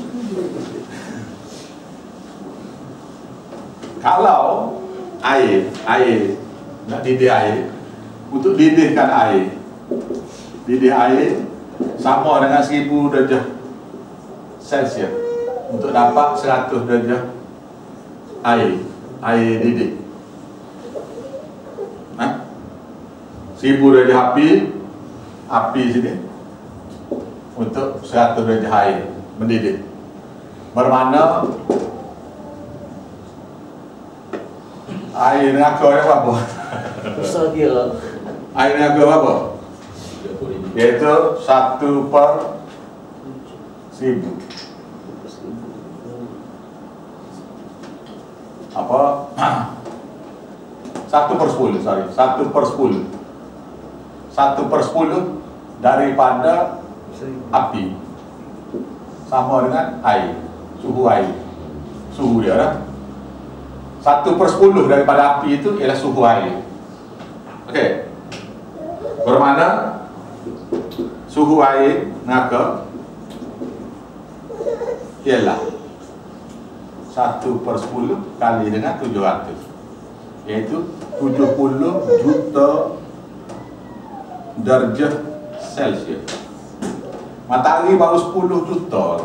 Kalau air, air nak didih air, untuk didihkan air, didih air sama dengan seribu darjah Celsius untuk dapat seratus darjah air, air didih. Nah, seribu darjah api, api sini untuk seratus darjah air mendidih. bermakna air neraka ni apa? Besar kira. Air neraka apa? Iaitu satu per seribu. Apa? Satu per sepuluh, sorry, satu per sepuluh. Satu per sepuluh daripada api sama dengan air, suhu air, suhu dia lah. Satu per sepuluh daripada api itu ialah suhu air. Okey, bermakna suhu air neraka ialah satu per sepuluh kali dengan tujuh ratus, iaitu tujuh puluh juta darjah Celsius. Matahari baru sepuluh juta.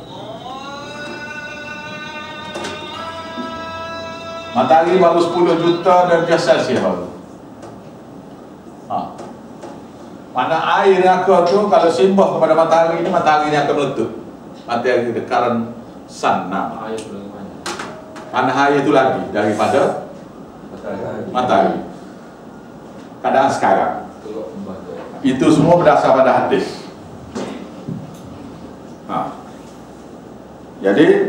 Matahari baru sepuluh juta darjah Celsius baru. Ha. Mana air neraka tu kalau simbah kepada matahari ini, matahari ni akan meletup. Matahari the current sun nama. Air mana? Mana air itu lagi daripada matahari. Keadaan sekarang. Itu semua berdasar pada hadis. Ha. Jadi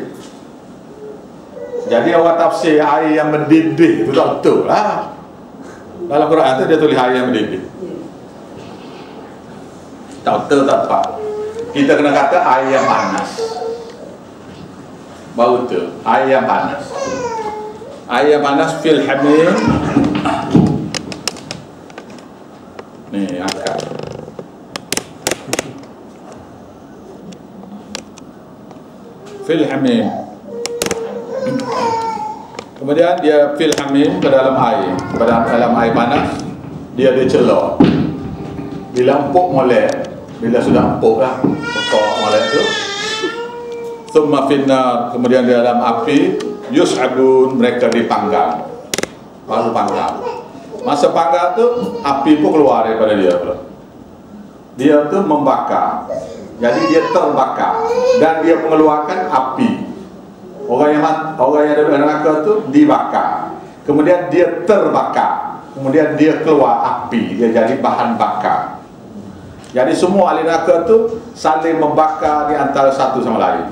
Jadi orang tafsir air yang mendidih itu tak betul lah. Dalam Quran tu dia tulis air yang mendidih. Tak betul, tak tepat. Kita kena kata air yang panas. Baru betul, air yang panas. Air yang panas fil hamim. Ni akar. Fil hamim. Kemudian dia fil hamim ke dalam air, ke dalam air panas, dia ada celah. Bila empuk molek, bila sudah empuk lah, pokok molek tu, thumma finnar, kemudian di dalam api, yus'abun, mereka dipanggang, baru panggang. Masa panggang tu, api pun keluar daripada dia pula. Dia tu membakar, jadi dia terbakar dan dia mengeluarkan api. Orang yang orang yang ada dalam neraka tu dibakar, kemudian dia terbakar, kemudian dia keluar api, dia jadi bahan bakar. Jadi semua ahli neraka tu saling membakar di antara satu sama lain.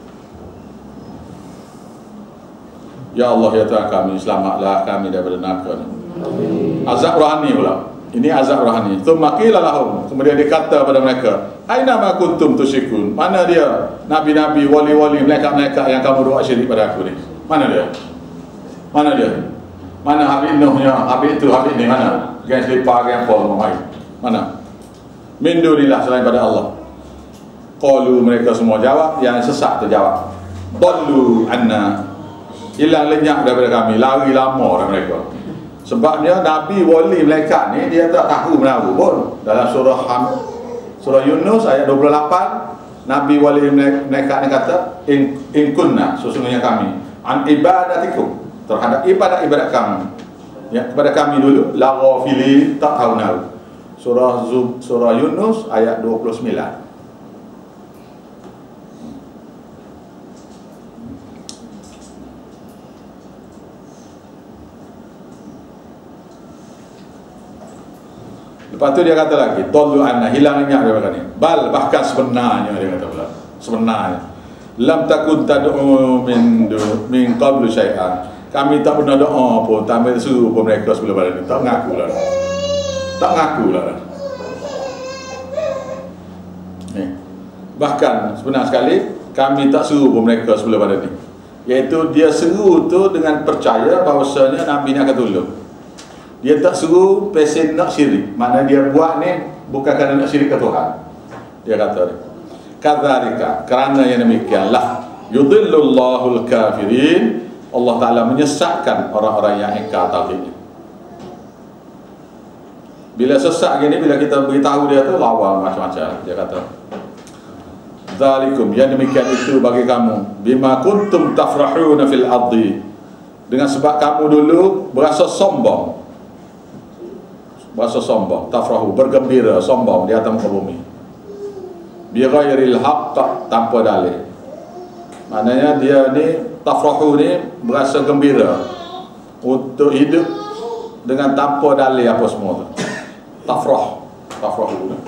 Ya Allah, ya Tuhan kami, selamatlah kami daripada neraka ni. Azab rohani pula. Ini azab rohani. Tsumma qila lahum, kemudian dikata pada mereka, aina ma kuntum tusyikun? Mana dia nabi-nabi, wali-wali, malaikat-malaikat yang kamu doa syirik pada aku ni? Mana dia? Mana dia? Mana Habib Nuhnya, Habib itu, Habib ni mana? Gang selipar, gang pol, mai. Mana? Min dunillah, selain pada Allah. Qalu, mereka semua jawab, yang sesat tu jawab, dallu anna, hilang lenyap daripada kami, lari lama dari mereka. Sebabnya Nabi, wali, malaikat ni dia tak tahu menahu pun. Dalam surah Ham, surah Yunus ayat dua puluh lapan, Nabi, wali, malaikat ni kata, in, in kunna, sesungguhnya kami, an ibadatikum, terhadap ibadat-ibadat kami, ya, kepada kami dulu, la ghafili, tak tahu nahu. Surah Zub, surah Yunus ayat dua puluh sembilan. Lepas tu dia kata lagi, tollu anna, hilang minyak daripada ni. Bal, bahkan sebenarnya dia kata pula, sebenarnya lam takun tad'u min du min qablu syai'an. Kami tak pernah doa pun, tak ambil suruh pun mereka sebelum pada ni. Tak mengaku lah. Tak mengaku lah. Ni. Bahkan sebenar sekali kami tak suruh pun mereka sebelum pada ni. Iaitu dia seru tu dengan percaya bahawasanya Nabi ni akan tolong. Dia tak suruh pesen nak syirik. Mana dia buat ni bukan kerana nak syirik ke Tuhan. Dia kata ni, kadzalika, kerana yang demikianlah, yudhillullahul kafirin, Allah Ta'ala menyesatkan orang-orang yang ingkar tauhid. Bila sesat gini, bila kita beritahu dia tu lawan macam-macam. Dia kata, dzalikum, yang demikian itu bagi kamu, bima kuntum tafrahuna fil ardi, dengan sebab kamu dulu berasa sombong. Bahasa sombong, tafrahu, bergembira, sombong di atas muka bumi. Bi ghairil haqq, tanpa dalil. Maknanya dia ni tafrahu ni berasa gembira untuk hidup dengan tanpa dalil apa semua tu. Tafrah, tafrahu tu.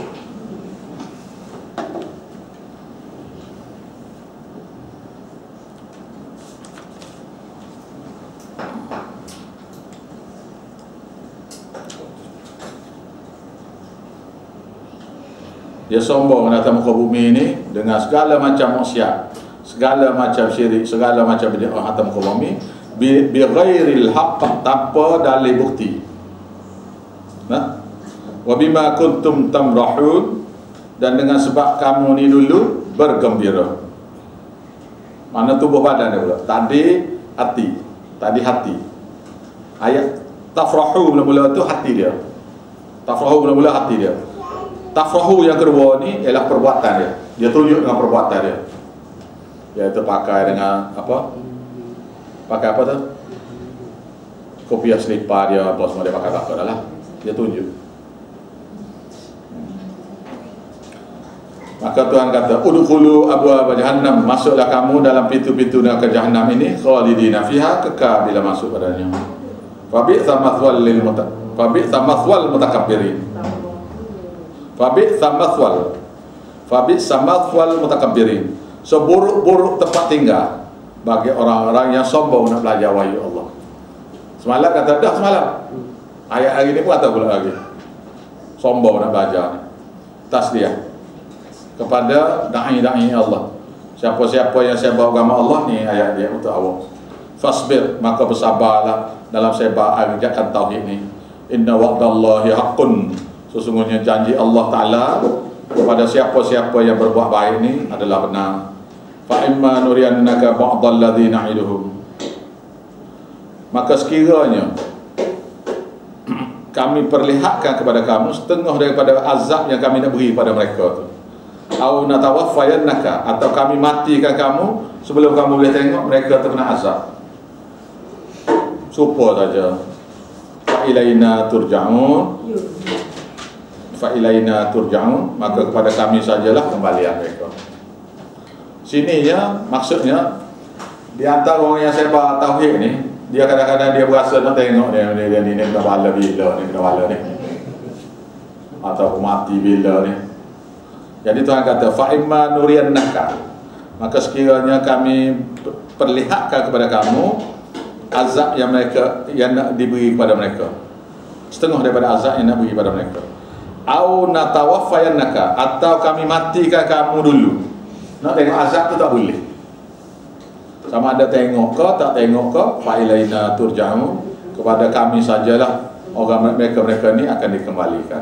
Dia sombong atas muka bumi ini dengan segala macam maksiat, segala macam syirik, segala macam bid'ah atas muka bumi bi ghairil haqq, tanpa dalil bukti. Nah, wa bima kuntum tamrahun, dan dengan sebab kamu ni dulu bergembira. Mana tubuh badan dia pula? Tadi hati, tadi hati. Ayat tafrahu mula-mula tu hati dia. Tafrahu mula-mula hati dia. Tafrahu yang kedua ni ialah perbuatan dia. Dia tunjuk dengan perbuatan dia. Iaitu pakai dengan apa? Pakai apa tu? Kopiah selipar dia, apa semua dia pakai apa dah lah. Dia tunjuk. Maka Tuhan kata, udkhulu abwaaba jahannam, masuklah kamu dalam pintu-pintu neraka jahannam ini, khalidina fiha, kekal bila masuk padanya. Fa bi'sa mathwal lil muta fa bi'sa mathwal mutakabbirin. Fabi'sa mathwal Fabi'sa mathwal mutakabbirin. Seburuk-buruk tempat tinggal bagi orang-orang yang sombong nak belajar wahyu Allah. Semalam kata dah semalam. Ayat hari ni pun kata pula lagi. Sombong nak belajar. Tasliah kepada da'i-da'i Allah. Siapa-siapa yang sebab agama Allah ni ayat dia untuk awak. Fasbir, maka bersabarlah dalam sebab ajakan tauhid ni. Inna wa'dallahi haqqun, sesungguhnya janji Allah Ta'ala kepada siapa-siapa yang berbuat baik ni adalah benar. Fa imma nuriyannaka ba'dal ladzi na'iduhum, maka sekiranya kami perlihatkan kepada kamu setengah daripada azab yang kami nak beri pada mereka tu, au natawaffayannaka, atau kami matikan kamu sebelum kamu boleh tengok mereka terkena azab, supa saja. Fa ilaina turja'un, fa ilaina turja'un, maka kepada kami sajalah kembalian mereka. Sininya maksudnya di antara orang yang sebab tauhid ni, dia kadang-kadang dia berasa nak tengok dia ni dia ni ni kena bala bila ni kena bala ni, atau mati bila ni. Jadi Tuhan kata fa imma nuriyannaka, maka sekiranya kami perlihatkan kepada kamu azab yang mereka yang nak diberi kepada mereka, setengah daripada azab yang nak beri kepada mereka, au natawaffayannaka, atau kami matikan kamu dulu. Nak tengok azab tu tak boleh, sama ada tengok ke tak tengok ke, fa ilaina turja'un, kepada kami sajalah orang mereka-mereka ni akan dikembalikan.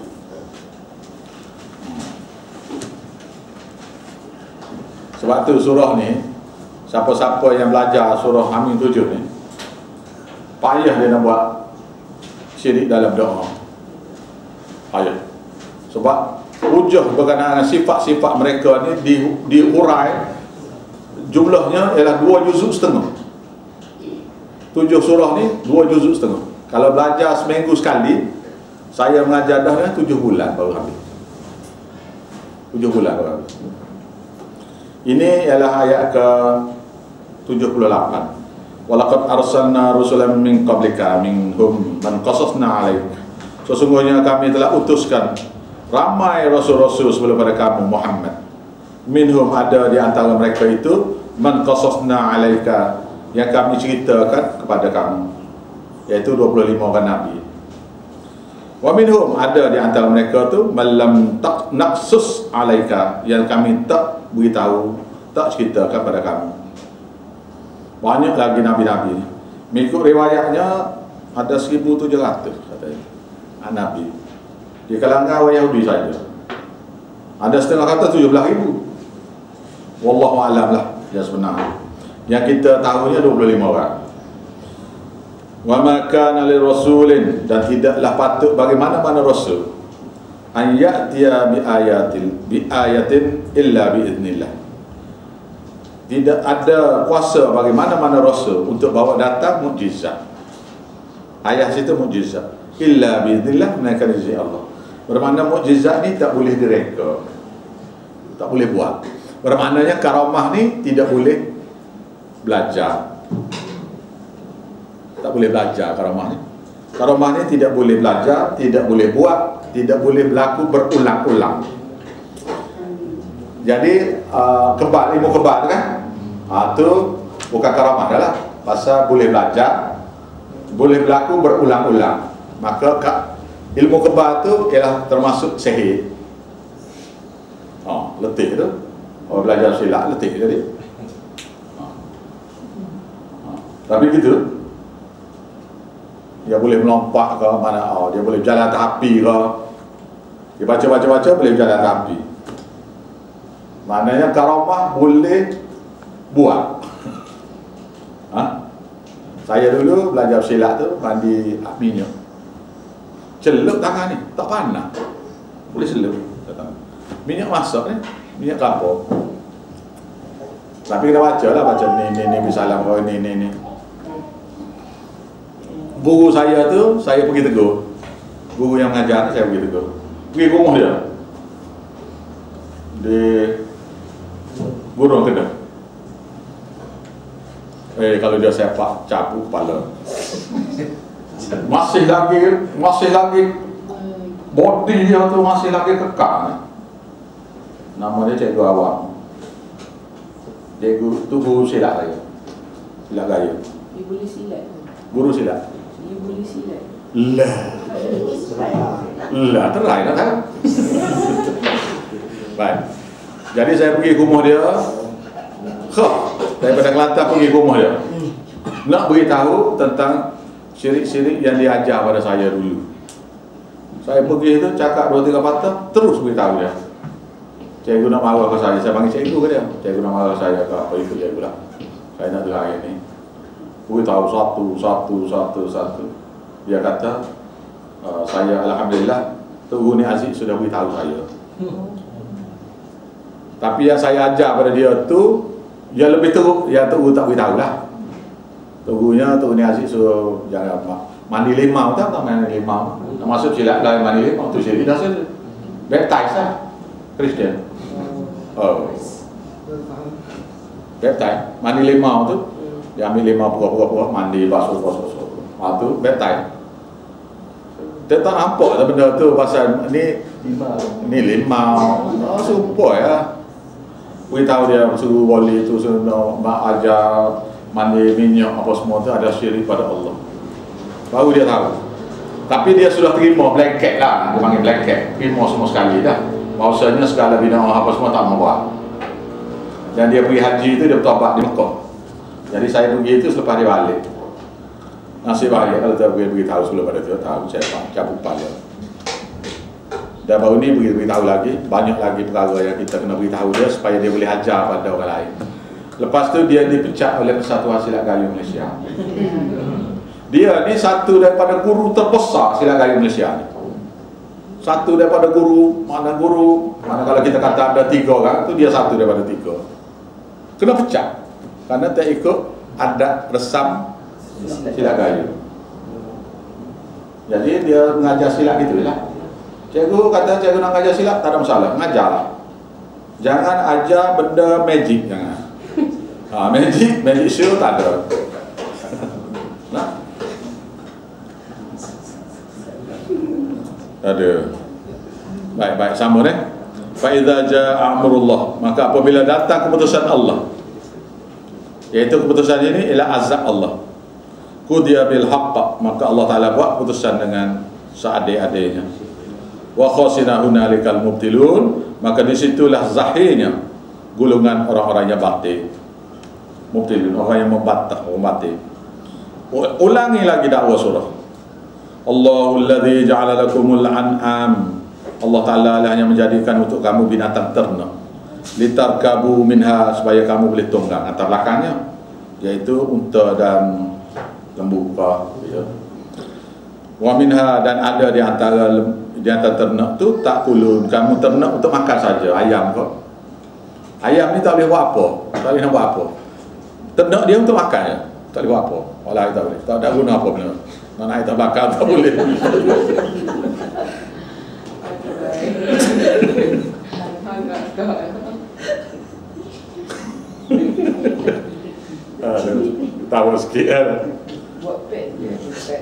Sebab tu surah ni, siapa-siapa yang belajar surah Hamim tujuh ni, payah dia nak buat syirik dalam doa. Payah. Sebab hujah berkenaan sifat-sifat mereka ni di, diurai, jumlahnya ialah dua juzuk setengah. Tujuh surah ni dua juzuk setengah. Kalau belajar seminggu sekali, saya mengajar dah ni tujuh bulan baru habis. Tujuh bulan baru habis. Ini ialah ayat ke tujuh puluh lapan. Walaqad arsalna rusulan min qablika minhum man qasasna alaik. Sesungguhnya kami telah utuskan ramai rasul-rasul sebelum pada kamu Muhammad. Minhum, ada di antara mereka itu, man qasasna alaika, yang kami ceritakan kepada kamu, iaitu dua puluh lima orang nabi. Wa minhum, ada di antara mereka tu, man lam naqsus alaika, yang kami tak beritahu, tak ceritakan pada kamu. Banyak lagi nabi-nabi ni. Mengikut riwayatnya ada seribu tujuh ratus katanya nabi di kalangan orang Yahudi saja. Ada setengah kata tujuh belas ribu. Wallahu a'lam lah yang sebenar. Yang kita tahunya dua puluh lima orang. Wa ma kana lir rasulin, dan tidaklah patut bagi mana-mana rasul an ya'tiya bi ayatin bi ayatin illa bi idznillah. Tidak ada kuasa bagi mana-mana rasul untuk bawa datang mukjizat. Ayat situ mukjizat. Illa bi idznillah, melainkan izin Allah. Bermakna mukjizat ni tak boleh direka, tak boleh buat. Bermaknanya karamah ni tidak boleh belajar. Tak boleh belajar karamah ni. Karamah ni tidak boleh belajar, tidak boleh buat, tidak boleh berlaku berulang-ulang. Jadi uh, kebal, ilmu kebal tu kan, ha, tu bukan karamah dah lah. Pasal boleh belajar, boleh berlaku berulang-ulang. Maka ilmu kebal tu ialah termasuk sihir. Oh, letih tu. Oh, belajar silat letih jadi. Oh. Oh. Tapi gitu. Dia boleh melompat ke mana, oh, dia boleh jalan atas api ke. Dia baca-baca-baca boleh jalan atas api. Maknanya karamah boleh buat. Ha? Saya dulu belajar silat tu mandi minyak. Celup tangan ni, tak panas. Boleh celup. Minyak masak ni, minyak kapur. Tapi kita baca lah, baca ni, ni, ni, bisalam kau, ni, ni, ni. Guru saya tu, saya pergi tegur. Guru yang mengajar, saya pergi tegur. Pergi ke rumah dia. Di Burung kena. Eh, kalau dia sepak, cabut kepala. Masih lagi, masih lagi body dia tu masih lagi kekal. Nama dia Cikgu Awang. Cikgu tu guru silat saya. Silat gaya. Dia boleh silat. Guru silat. Dia boleh silat. Lah. Lah, terai dah kan? Baik. Jadi saya pergi ke rumah dia. Kha, daripada Kelantan pergi ke rumah dia. Nak beritahu tentang syirik-syirik yang diajar pada saya dulu. Saya pergi itu cakap dua tiga patah, terus beritahu dia. Cikgu nak marah ke saya, saya panggil cikgu ke dia. Cikgu nak marah saya ke apa, ikut cikgu lah. Saya nak dengar ini. Beritahu satu, satu, satu, satu. Dia kata, uh, saya Alhamdulillah, Tugu ni Aziz sudah beritahu saya. Tapi yang saya ajar pada dia tu, dia lebih teruk, yang Tugu tak beritahu lah. Tugunya Tugu ni Aziz suruh jangan mandi limau, tak tak mandi limau. Nak masuk silat dah mandi limau, tu syirik dah saja. Baptize lah, Kristian. Oh, baptize, mandi limau tu, dia ambil limau pura-pura mandi basuh basuh basuh. Ah tu baptize. Dia tak nampak benda tu pasal ni ni limau. Oh, sumpah ya. Beritahu dia suruh wali tu suruh mak ajar mandi minyak apa semua tu ada syirik pada Allah. Baru dia tahu. Tapi dia sudah terima blanket lah, dia panggil blanket. Terima semua sekali dah. Bahawasanya segala bid'ah apa semua tak mau buat. Dan dia pergi haji tu dia bertobat di Mekah. Jadi saya pergi itu selepas dia balik. Nasib baik kalau dia beritahu sebelum pada tu tahu saya cabut kepala. Dan baru ni beritahu lagi, banyak lagi perkara yang kita kena beritahu dia supaya dia boleh ajar pada orang lain. Lepas tu dia dipecat oleh Persatuan Silat Gayo Malaysia. Dia ni satu daripada guru terbesar silat gayo Malaysia ni. Satu daripada guru, mana guru, mana kalau kita kata ada tiga orang, tu dia satu daripada tiga. Kena pecat karena tak ikut adat resam silat gayo. Jadi dia mengajar silat gitu lah. Cikgu kata cikgu nak ajar silat, tak ada masalah, mengajarlah. Jangan ajar benda magic, jangan. Ha, magic, magic show tak ada. Nah. Ada. Baik, baik, sama ni. Fa idza jaa amrullah, maka apabila datang keputusan Allah, iaitu keputusan ini ialah azab Allah. Qudiya bil haqq, maka Allah Taala buat keputusan dengan seadil-adilnya. Wa khasina hunalikal mubtilun, maka disitulah zahirnya golongan orang-orang yang batil. Mubtilun, orang yang membantah, orang batil. Ulangi lagi dakwah surah. Allahul ladzi ja'ala lakumul an'am. Allah Taala lah yang menjadikan untuk kamu binatang ternak. Litarkabu minha, supaya kamu boleh tunggang atas belakangnya, yaitu unta dan lembu ya. Wa minha, dan ada di antara di antara ternak tu tak kulun, kamu ternak untuk makan saja, ayam kok. Ayam ni tak boleh buat apa, tak boleh nak buat apa. Ternak dia untuk makan je, tak boleh buat apa. Wallahi tak boleh, tak ada guna apa benar. Nak naik tak belakang tak boleh. Tahu sikit kan. Buat pet je. Pet.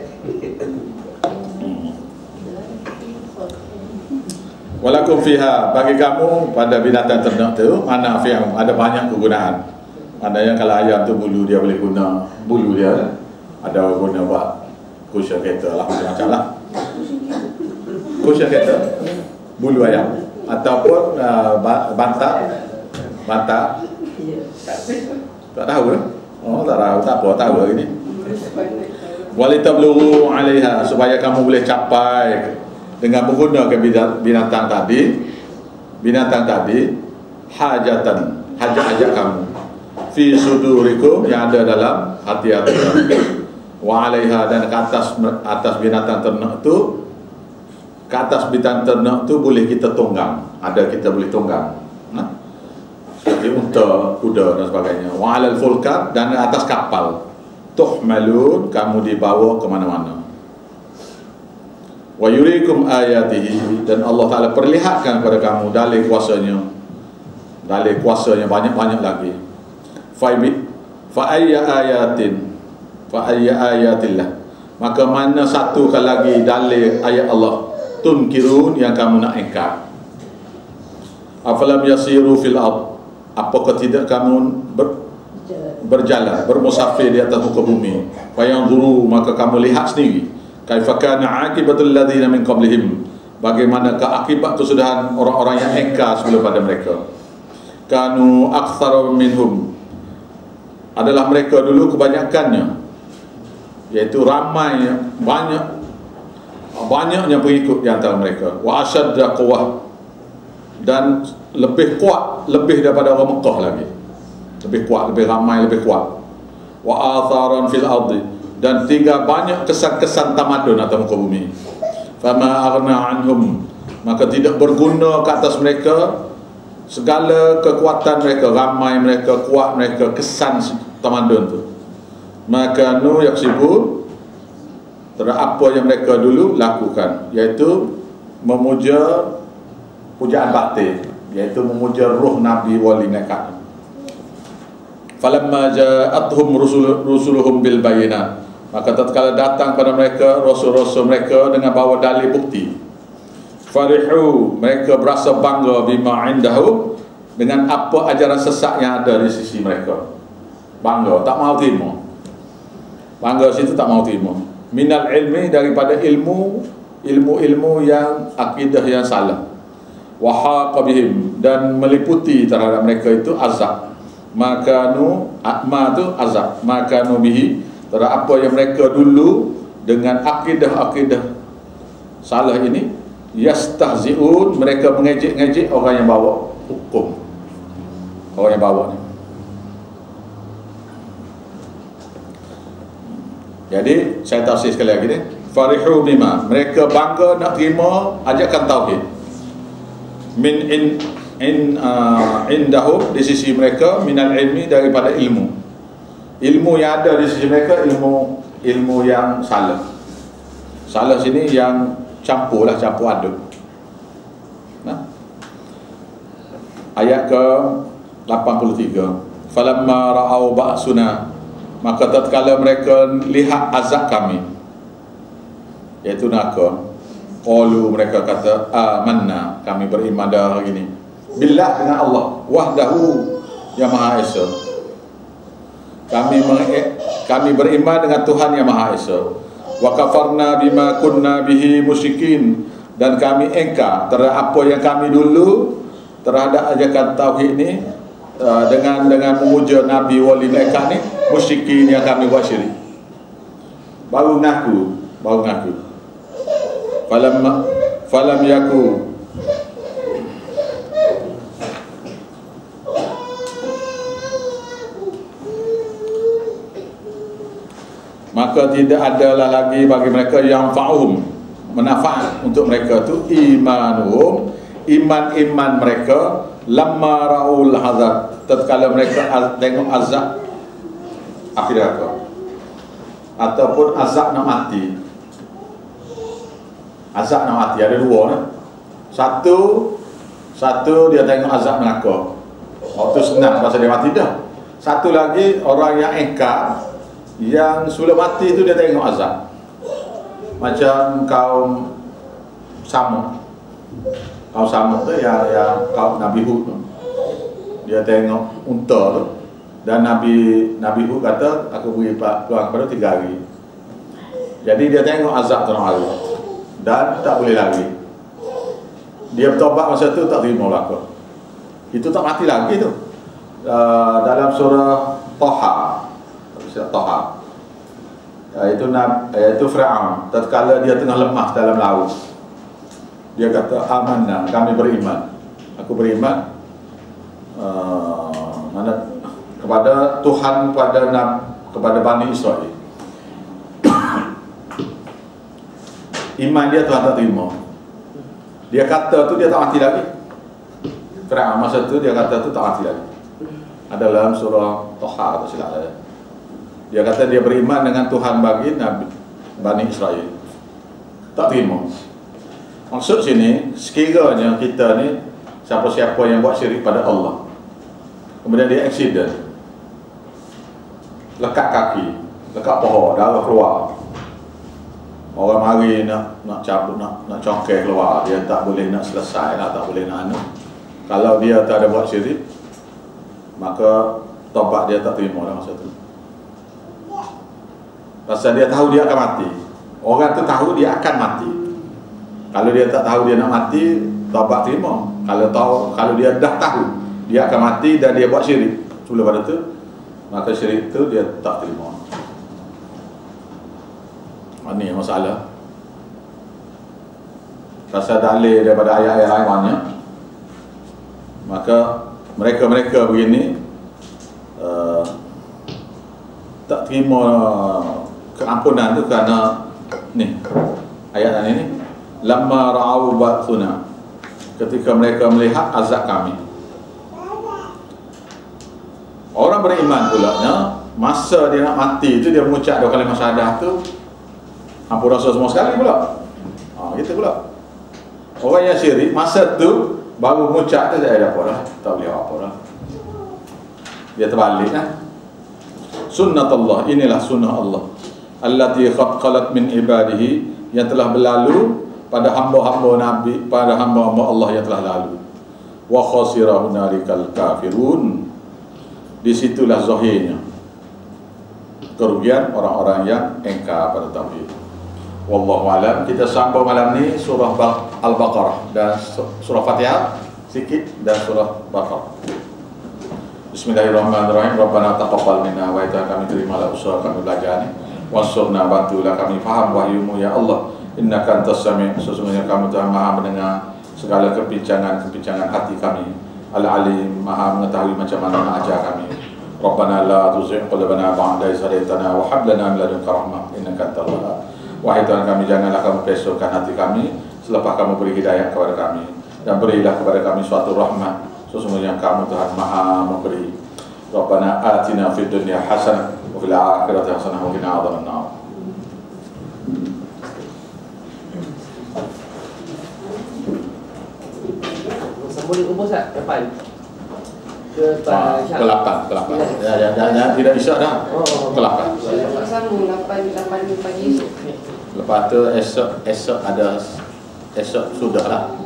Walakum fiha, bagi kamu pada binatang ternak tu mana fi'am, ada banyak kegunaan. Ada yang kalau ayam tu bulu dia boleh guna bulu dia, ada guna buat cushion kereta lah, macam-macam lah. Cushion kereta, bulu ayam ataupun uh, bantak, bantak. Tak tahu ke? Oh tak tahu, tak apa, tahu hari ni. Walitablu 'alaiha, supaya kamu boleh capai dengan menggunakan binatang tadi, binatang tadi hajatan, hajat-hajat kamu fi sudurikum, yang ada dalam hati-hati kamu, wa 'alaiha, dan ke atas atas binatang ternak tu, ke atas binatang ternak tu boleh kita tunggang, ada kita boleh tunggang, nah, seperti unta, kuda dan sebagainya. Wa 'alal fulka, dan atas kapal, tuhmalun, kamu dibawa ke mana-mana. Wa yurikum ayatihi, dan Allah Ta'ala perlihatkan kepada kamu dalil kuasanya, dalil kuasanya banyak-banyak lagi. Fa'ibit fa'ayya ayatin fa'ayya ayatillah, maka mana satu kali lagi dalil ayat Allah tunkirun, yang kamu nak ingkar. Afalam yasiru fil ard, apakah tidak kamu ber, berjalan, bermusafir di atas muka bumi, fayanzuru, maka kamu lihat sendiri, kaifa kana aqibatul ladzina min qablihim, bagaimana keakibat kesudahan orang-orang yang ingkar sebelum pada mereka. Kanu aktsara minhum, adalah mereka dulu kebanyakannya, iaitu ramai, banyak banyaknya pengikut di antara mereka. Wa asyadda quwwah, dan lebih kuat, lebih daripada orang Mekah lagi, lebih kuat, lebih ramai, lebih kuat. Wa atharan fil ardi, dan tiga banyak kesan-kesan tamadun atau muka bumi. Fama aghna anhum, maka tidak berguna ke atas mereka segala kekuatan mereka, ramai mereka, kuat mereka, kesan tamadun tu. Maka nu yaksibu, terhadap apa yang mereka dulu lakukan, iaitu memuja pujaan batin, iaitu memuja roh nabi wali mereka. Falamma ja'atuhum rusul rusuluhum bil bayinat, maka tatkala datang pada mereka rasul-rasul mereka dengan bawa dalil bukti, farihu, mereka berasa bangga bima indahu, dengan apa ajaran sesat yang ada di sisi mereka. Bangga, tak mau terima. Bangga situ tak mau terima. Minal ilmi, daripada ilmu, ilmu-ilmu yang akidah yang salah. Wa haqa bihim, dan meliputi terhadap mereka itu azab. Makanu, akma tu azab, makanu bihi, terhadap apa yang mereka dulu dengan akidah-akidah salah ini, yastahzi'un, mereka mengejek-ngejek orang yang bawa hukum, orang yang bawa ni. Jadi saya tafsir sekali lagi ni, farihu bima, mereka bangga nak terima ajakan tauhid, min in in uh, indahum, di sisi mereka, minal ilmi, daripada ilmu, ilmu yang ada di sisi mereka, ilmu ilmu yang salah. Salah sini yang campur lah, campur aduk. Nah, ayat ke lapan puluh tiga, falamma ra'au ba'suna, maka tatkala mereka lihat azab kami, iaitu neraka, qalu, mereka kata, amanna, kami beriman dah hari ini, billah, dengan Allah, wahdahu, yang Maha Esa. Kami kami beriman dengan Tuhan yang Maha Esa. Wa kafarna bima kunna bihi musyrikin, dan kami engkar terhadap apa yang kami dulu terhadap ajakan tauhid ni, uh, dengan dengan memuja nabi wali mereka ni, musyrikin, yang kami buat syirik. Baru ngaku, baru ngaku. Falam falam yaku, maka tidak adalah lagi bagi mereka yang fa'um, manfaat untuk mereka tu, imanuhum, iman-iman mereka, lamma ra'ul hazab, tatkala mereka tengok azab akhirat, ataupun azab nak mati. Azab nak mati ada dua nah. Satu Satu dia tengok azab neraka, waktu senang pasal dia mati dah. Satu lagi orang yang engkar, yang sebelum mati itu dia tengok azab. Macam kaum Samud. Kaum Samud tu yang, yang kaum Nabi Hud tu. Dia tengok unta tu. Dan Nabi Nabi Hud kata, aku beri peluang kepada tiga hari. Jadi dia tengok azab tu hari. Dan tak boleh lagi. Dia bertobat masa tu tak terima belaka. Itu tak mati lagi tu. Uh, dalam surah Taha, surah Taha, iaitu iaitu Fir'aun, tatkala dia tengah lemah dalam laut, dia kata amanna, kami beriman, aku beriman uh, mana kepada Tuhan, kepada kepada Bani Israel. Iman dia Tuhan tak terima. Dia kata tu dia tak mati lagi. Fir'aun masa tu dia kata tu tak mati lagi. Ada dalam surah Taha atau silap saya. Dia kata dia beriman dengan Tuhan bagi Nabi Bani Israel. Tak terima. Maksud sini, sekiranya kita ni siapa-siapa yang buat syirik pada Allah, kemudian dia accident, lekat kaki, lekat pohon, darah keluar, orang mari nak nak cabut, nak nak congkel keluar, dia tak boleh nak selesai lah, tak boleh nak anu. Kalau dia tak ada buat syirik, maka taubat dia tak terima dalam masa tu. Pasal dia tahu dia akan mati. Orang tu tahu dia akan mati. Kalau dia tak tahu dia nak mati, taubat terima. Kalau tahu, kalau dia dah tahu dia akan mati dan dia buat syirik sebelum pada tu, maka syirik tu dia tak terima. Ini masalah. Pasal dalil daripada ayat-ayat lain banyak. Maka mereka-mereka begini uh, tak terima keampunan tu kerana ni ayat ini ni, lamma ra'au ba'thuna, ketika mereka melihat azab kami. Orang beriman pulanya masa dia nak mati tu dia mengucap dua kalimah syahadah tu, ampun dosa semua sekali pula. Ha, gitu pula. Orang yang syirik masa tu baru mengucap tu, saya dah apa dah, tak boleh apa dah. Dia terbalik kan. Sunnatullah, inilah sunnah Allah. Allati khalat min ibadihi, yang telah berlalu pada hamba-hamba Nabi, pada hamba-hamba Allah yang telah lalu. Wa khasira hunarikal kafirun. Disitulah zahirnya kerugian orang-orang yang engkar pada tauhid. Wallahu alam. Kita sambung malam ni surah Al-Baqarah dan surah Fatihah sikit dan surah Baqarah. Bismillahirrahmanirrahim. Rabbana taqabbal minna wa anta kami terimalah usaha kami belajar ni. Wansurna, bantulah kami faham wahyumu ya Allah. Innaka antas sami', sesungguhnya kamu Tuhan Maha mendengar segala kebincangan-kebincangan hati kami. Al-Alim, Maha mengetahui macam mana nak ajar kami. Rabbana la tuzigh qulubana ba'da idh hadaytana wa hab lana min ladunka rahmah innaka antal wahhab. Wahai Tuhan kami, janganlah kamu pesokan hati kami selepas kamu beri hidayah kepada kami, dan berilah kepada kami suatu rahmat, sesungguhnya kamu Tuhan Maha memberi. Rabbana atina fid dunya hasanah wa fil akhirati hasanah wa qina adzabannar. Boleh kumpul tak? Depan ke lapan, ke lapan. Ya, ya, ya, ya, tidak bisa dah. Ke lapan. Tak sambung lapan lapan pagi esok. Lepas tu esok esok ada esok sudahlah.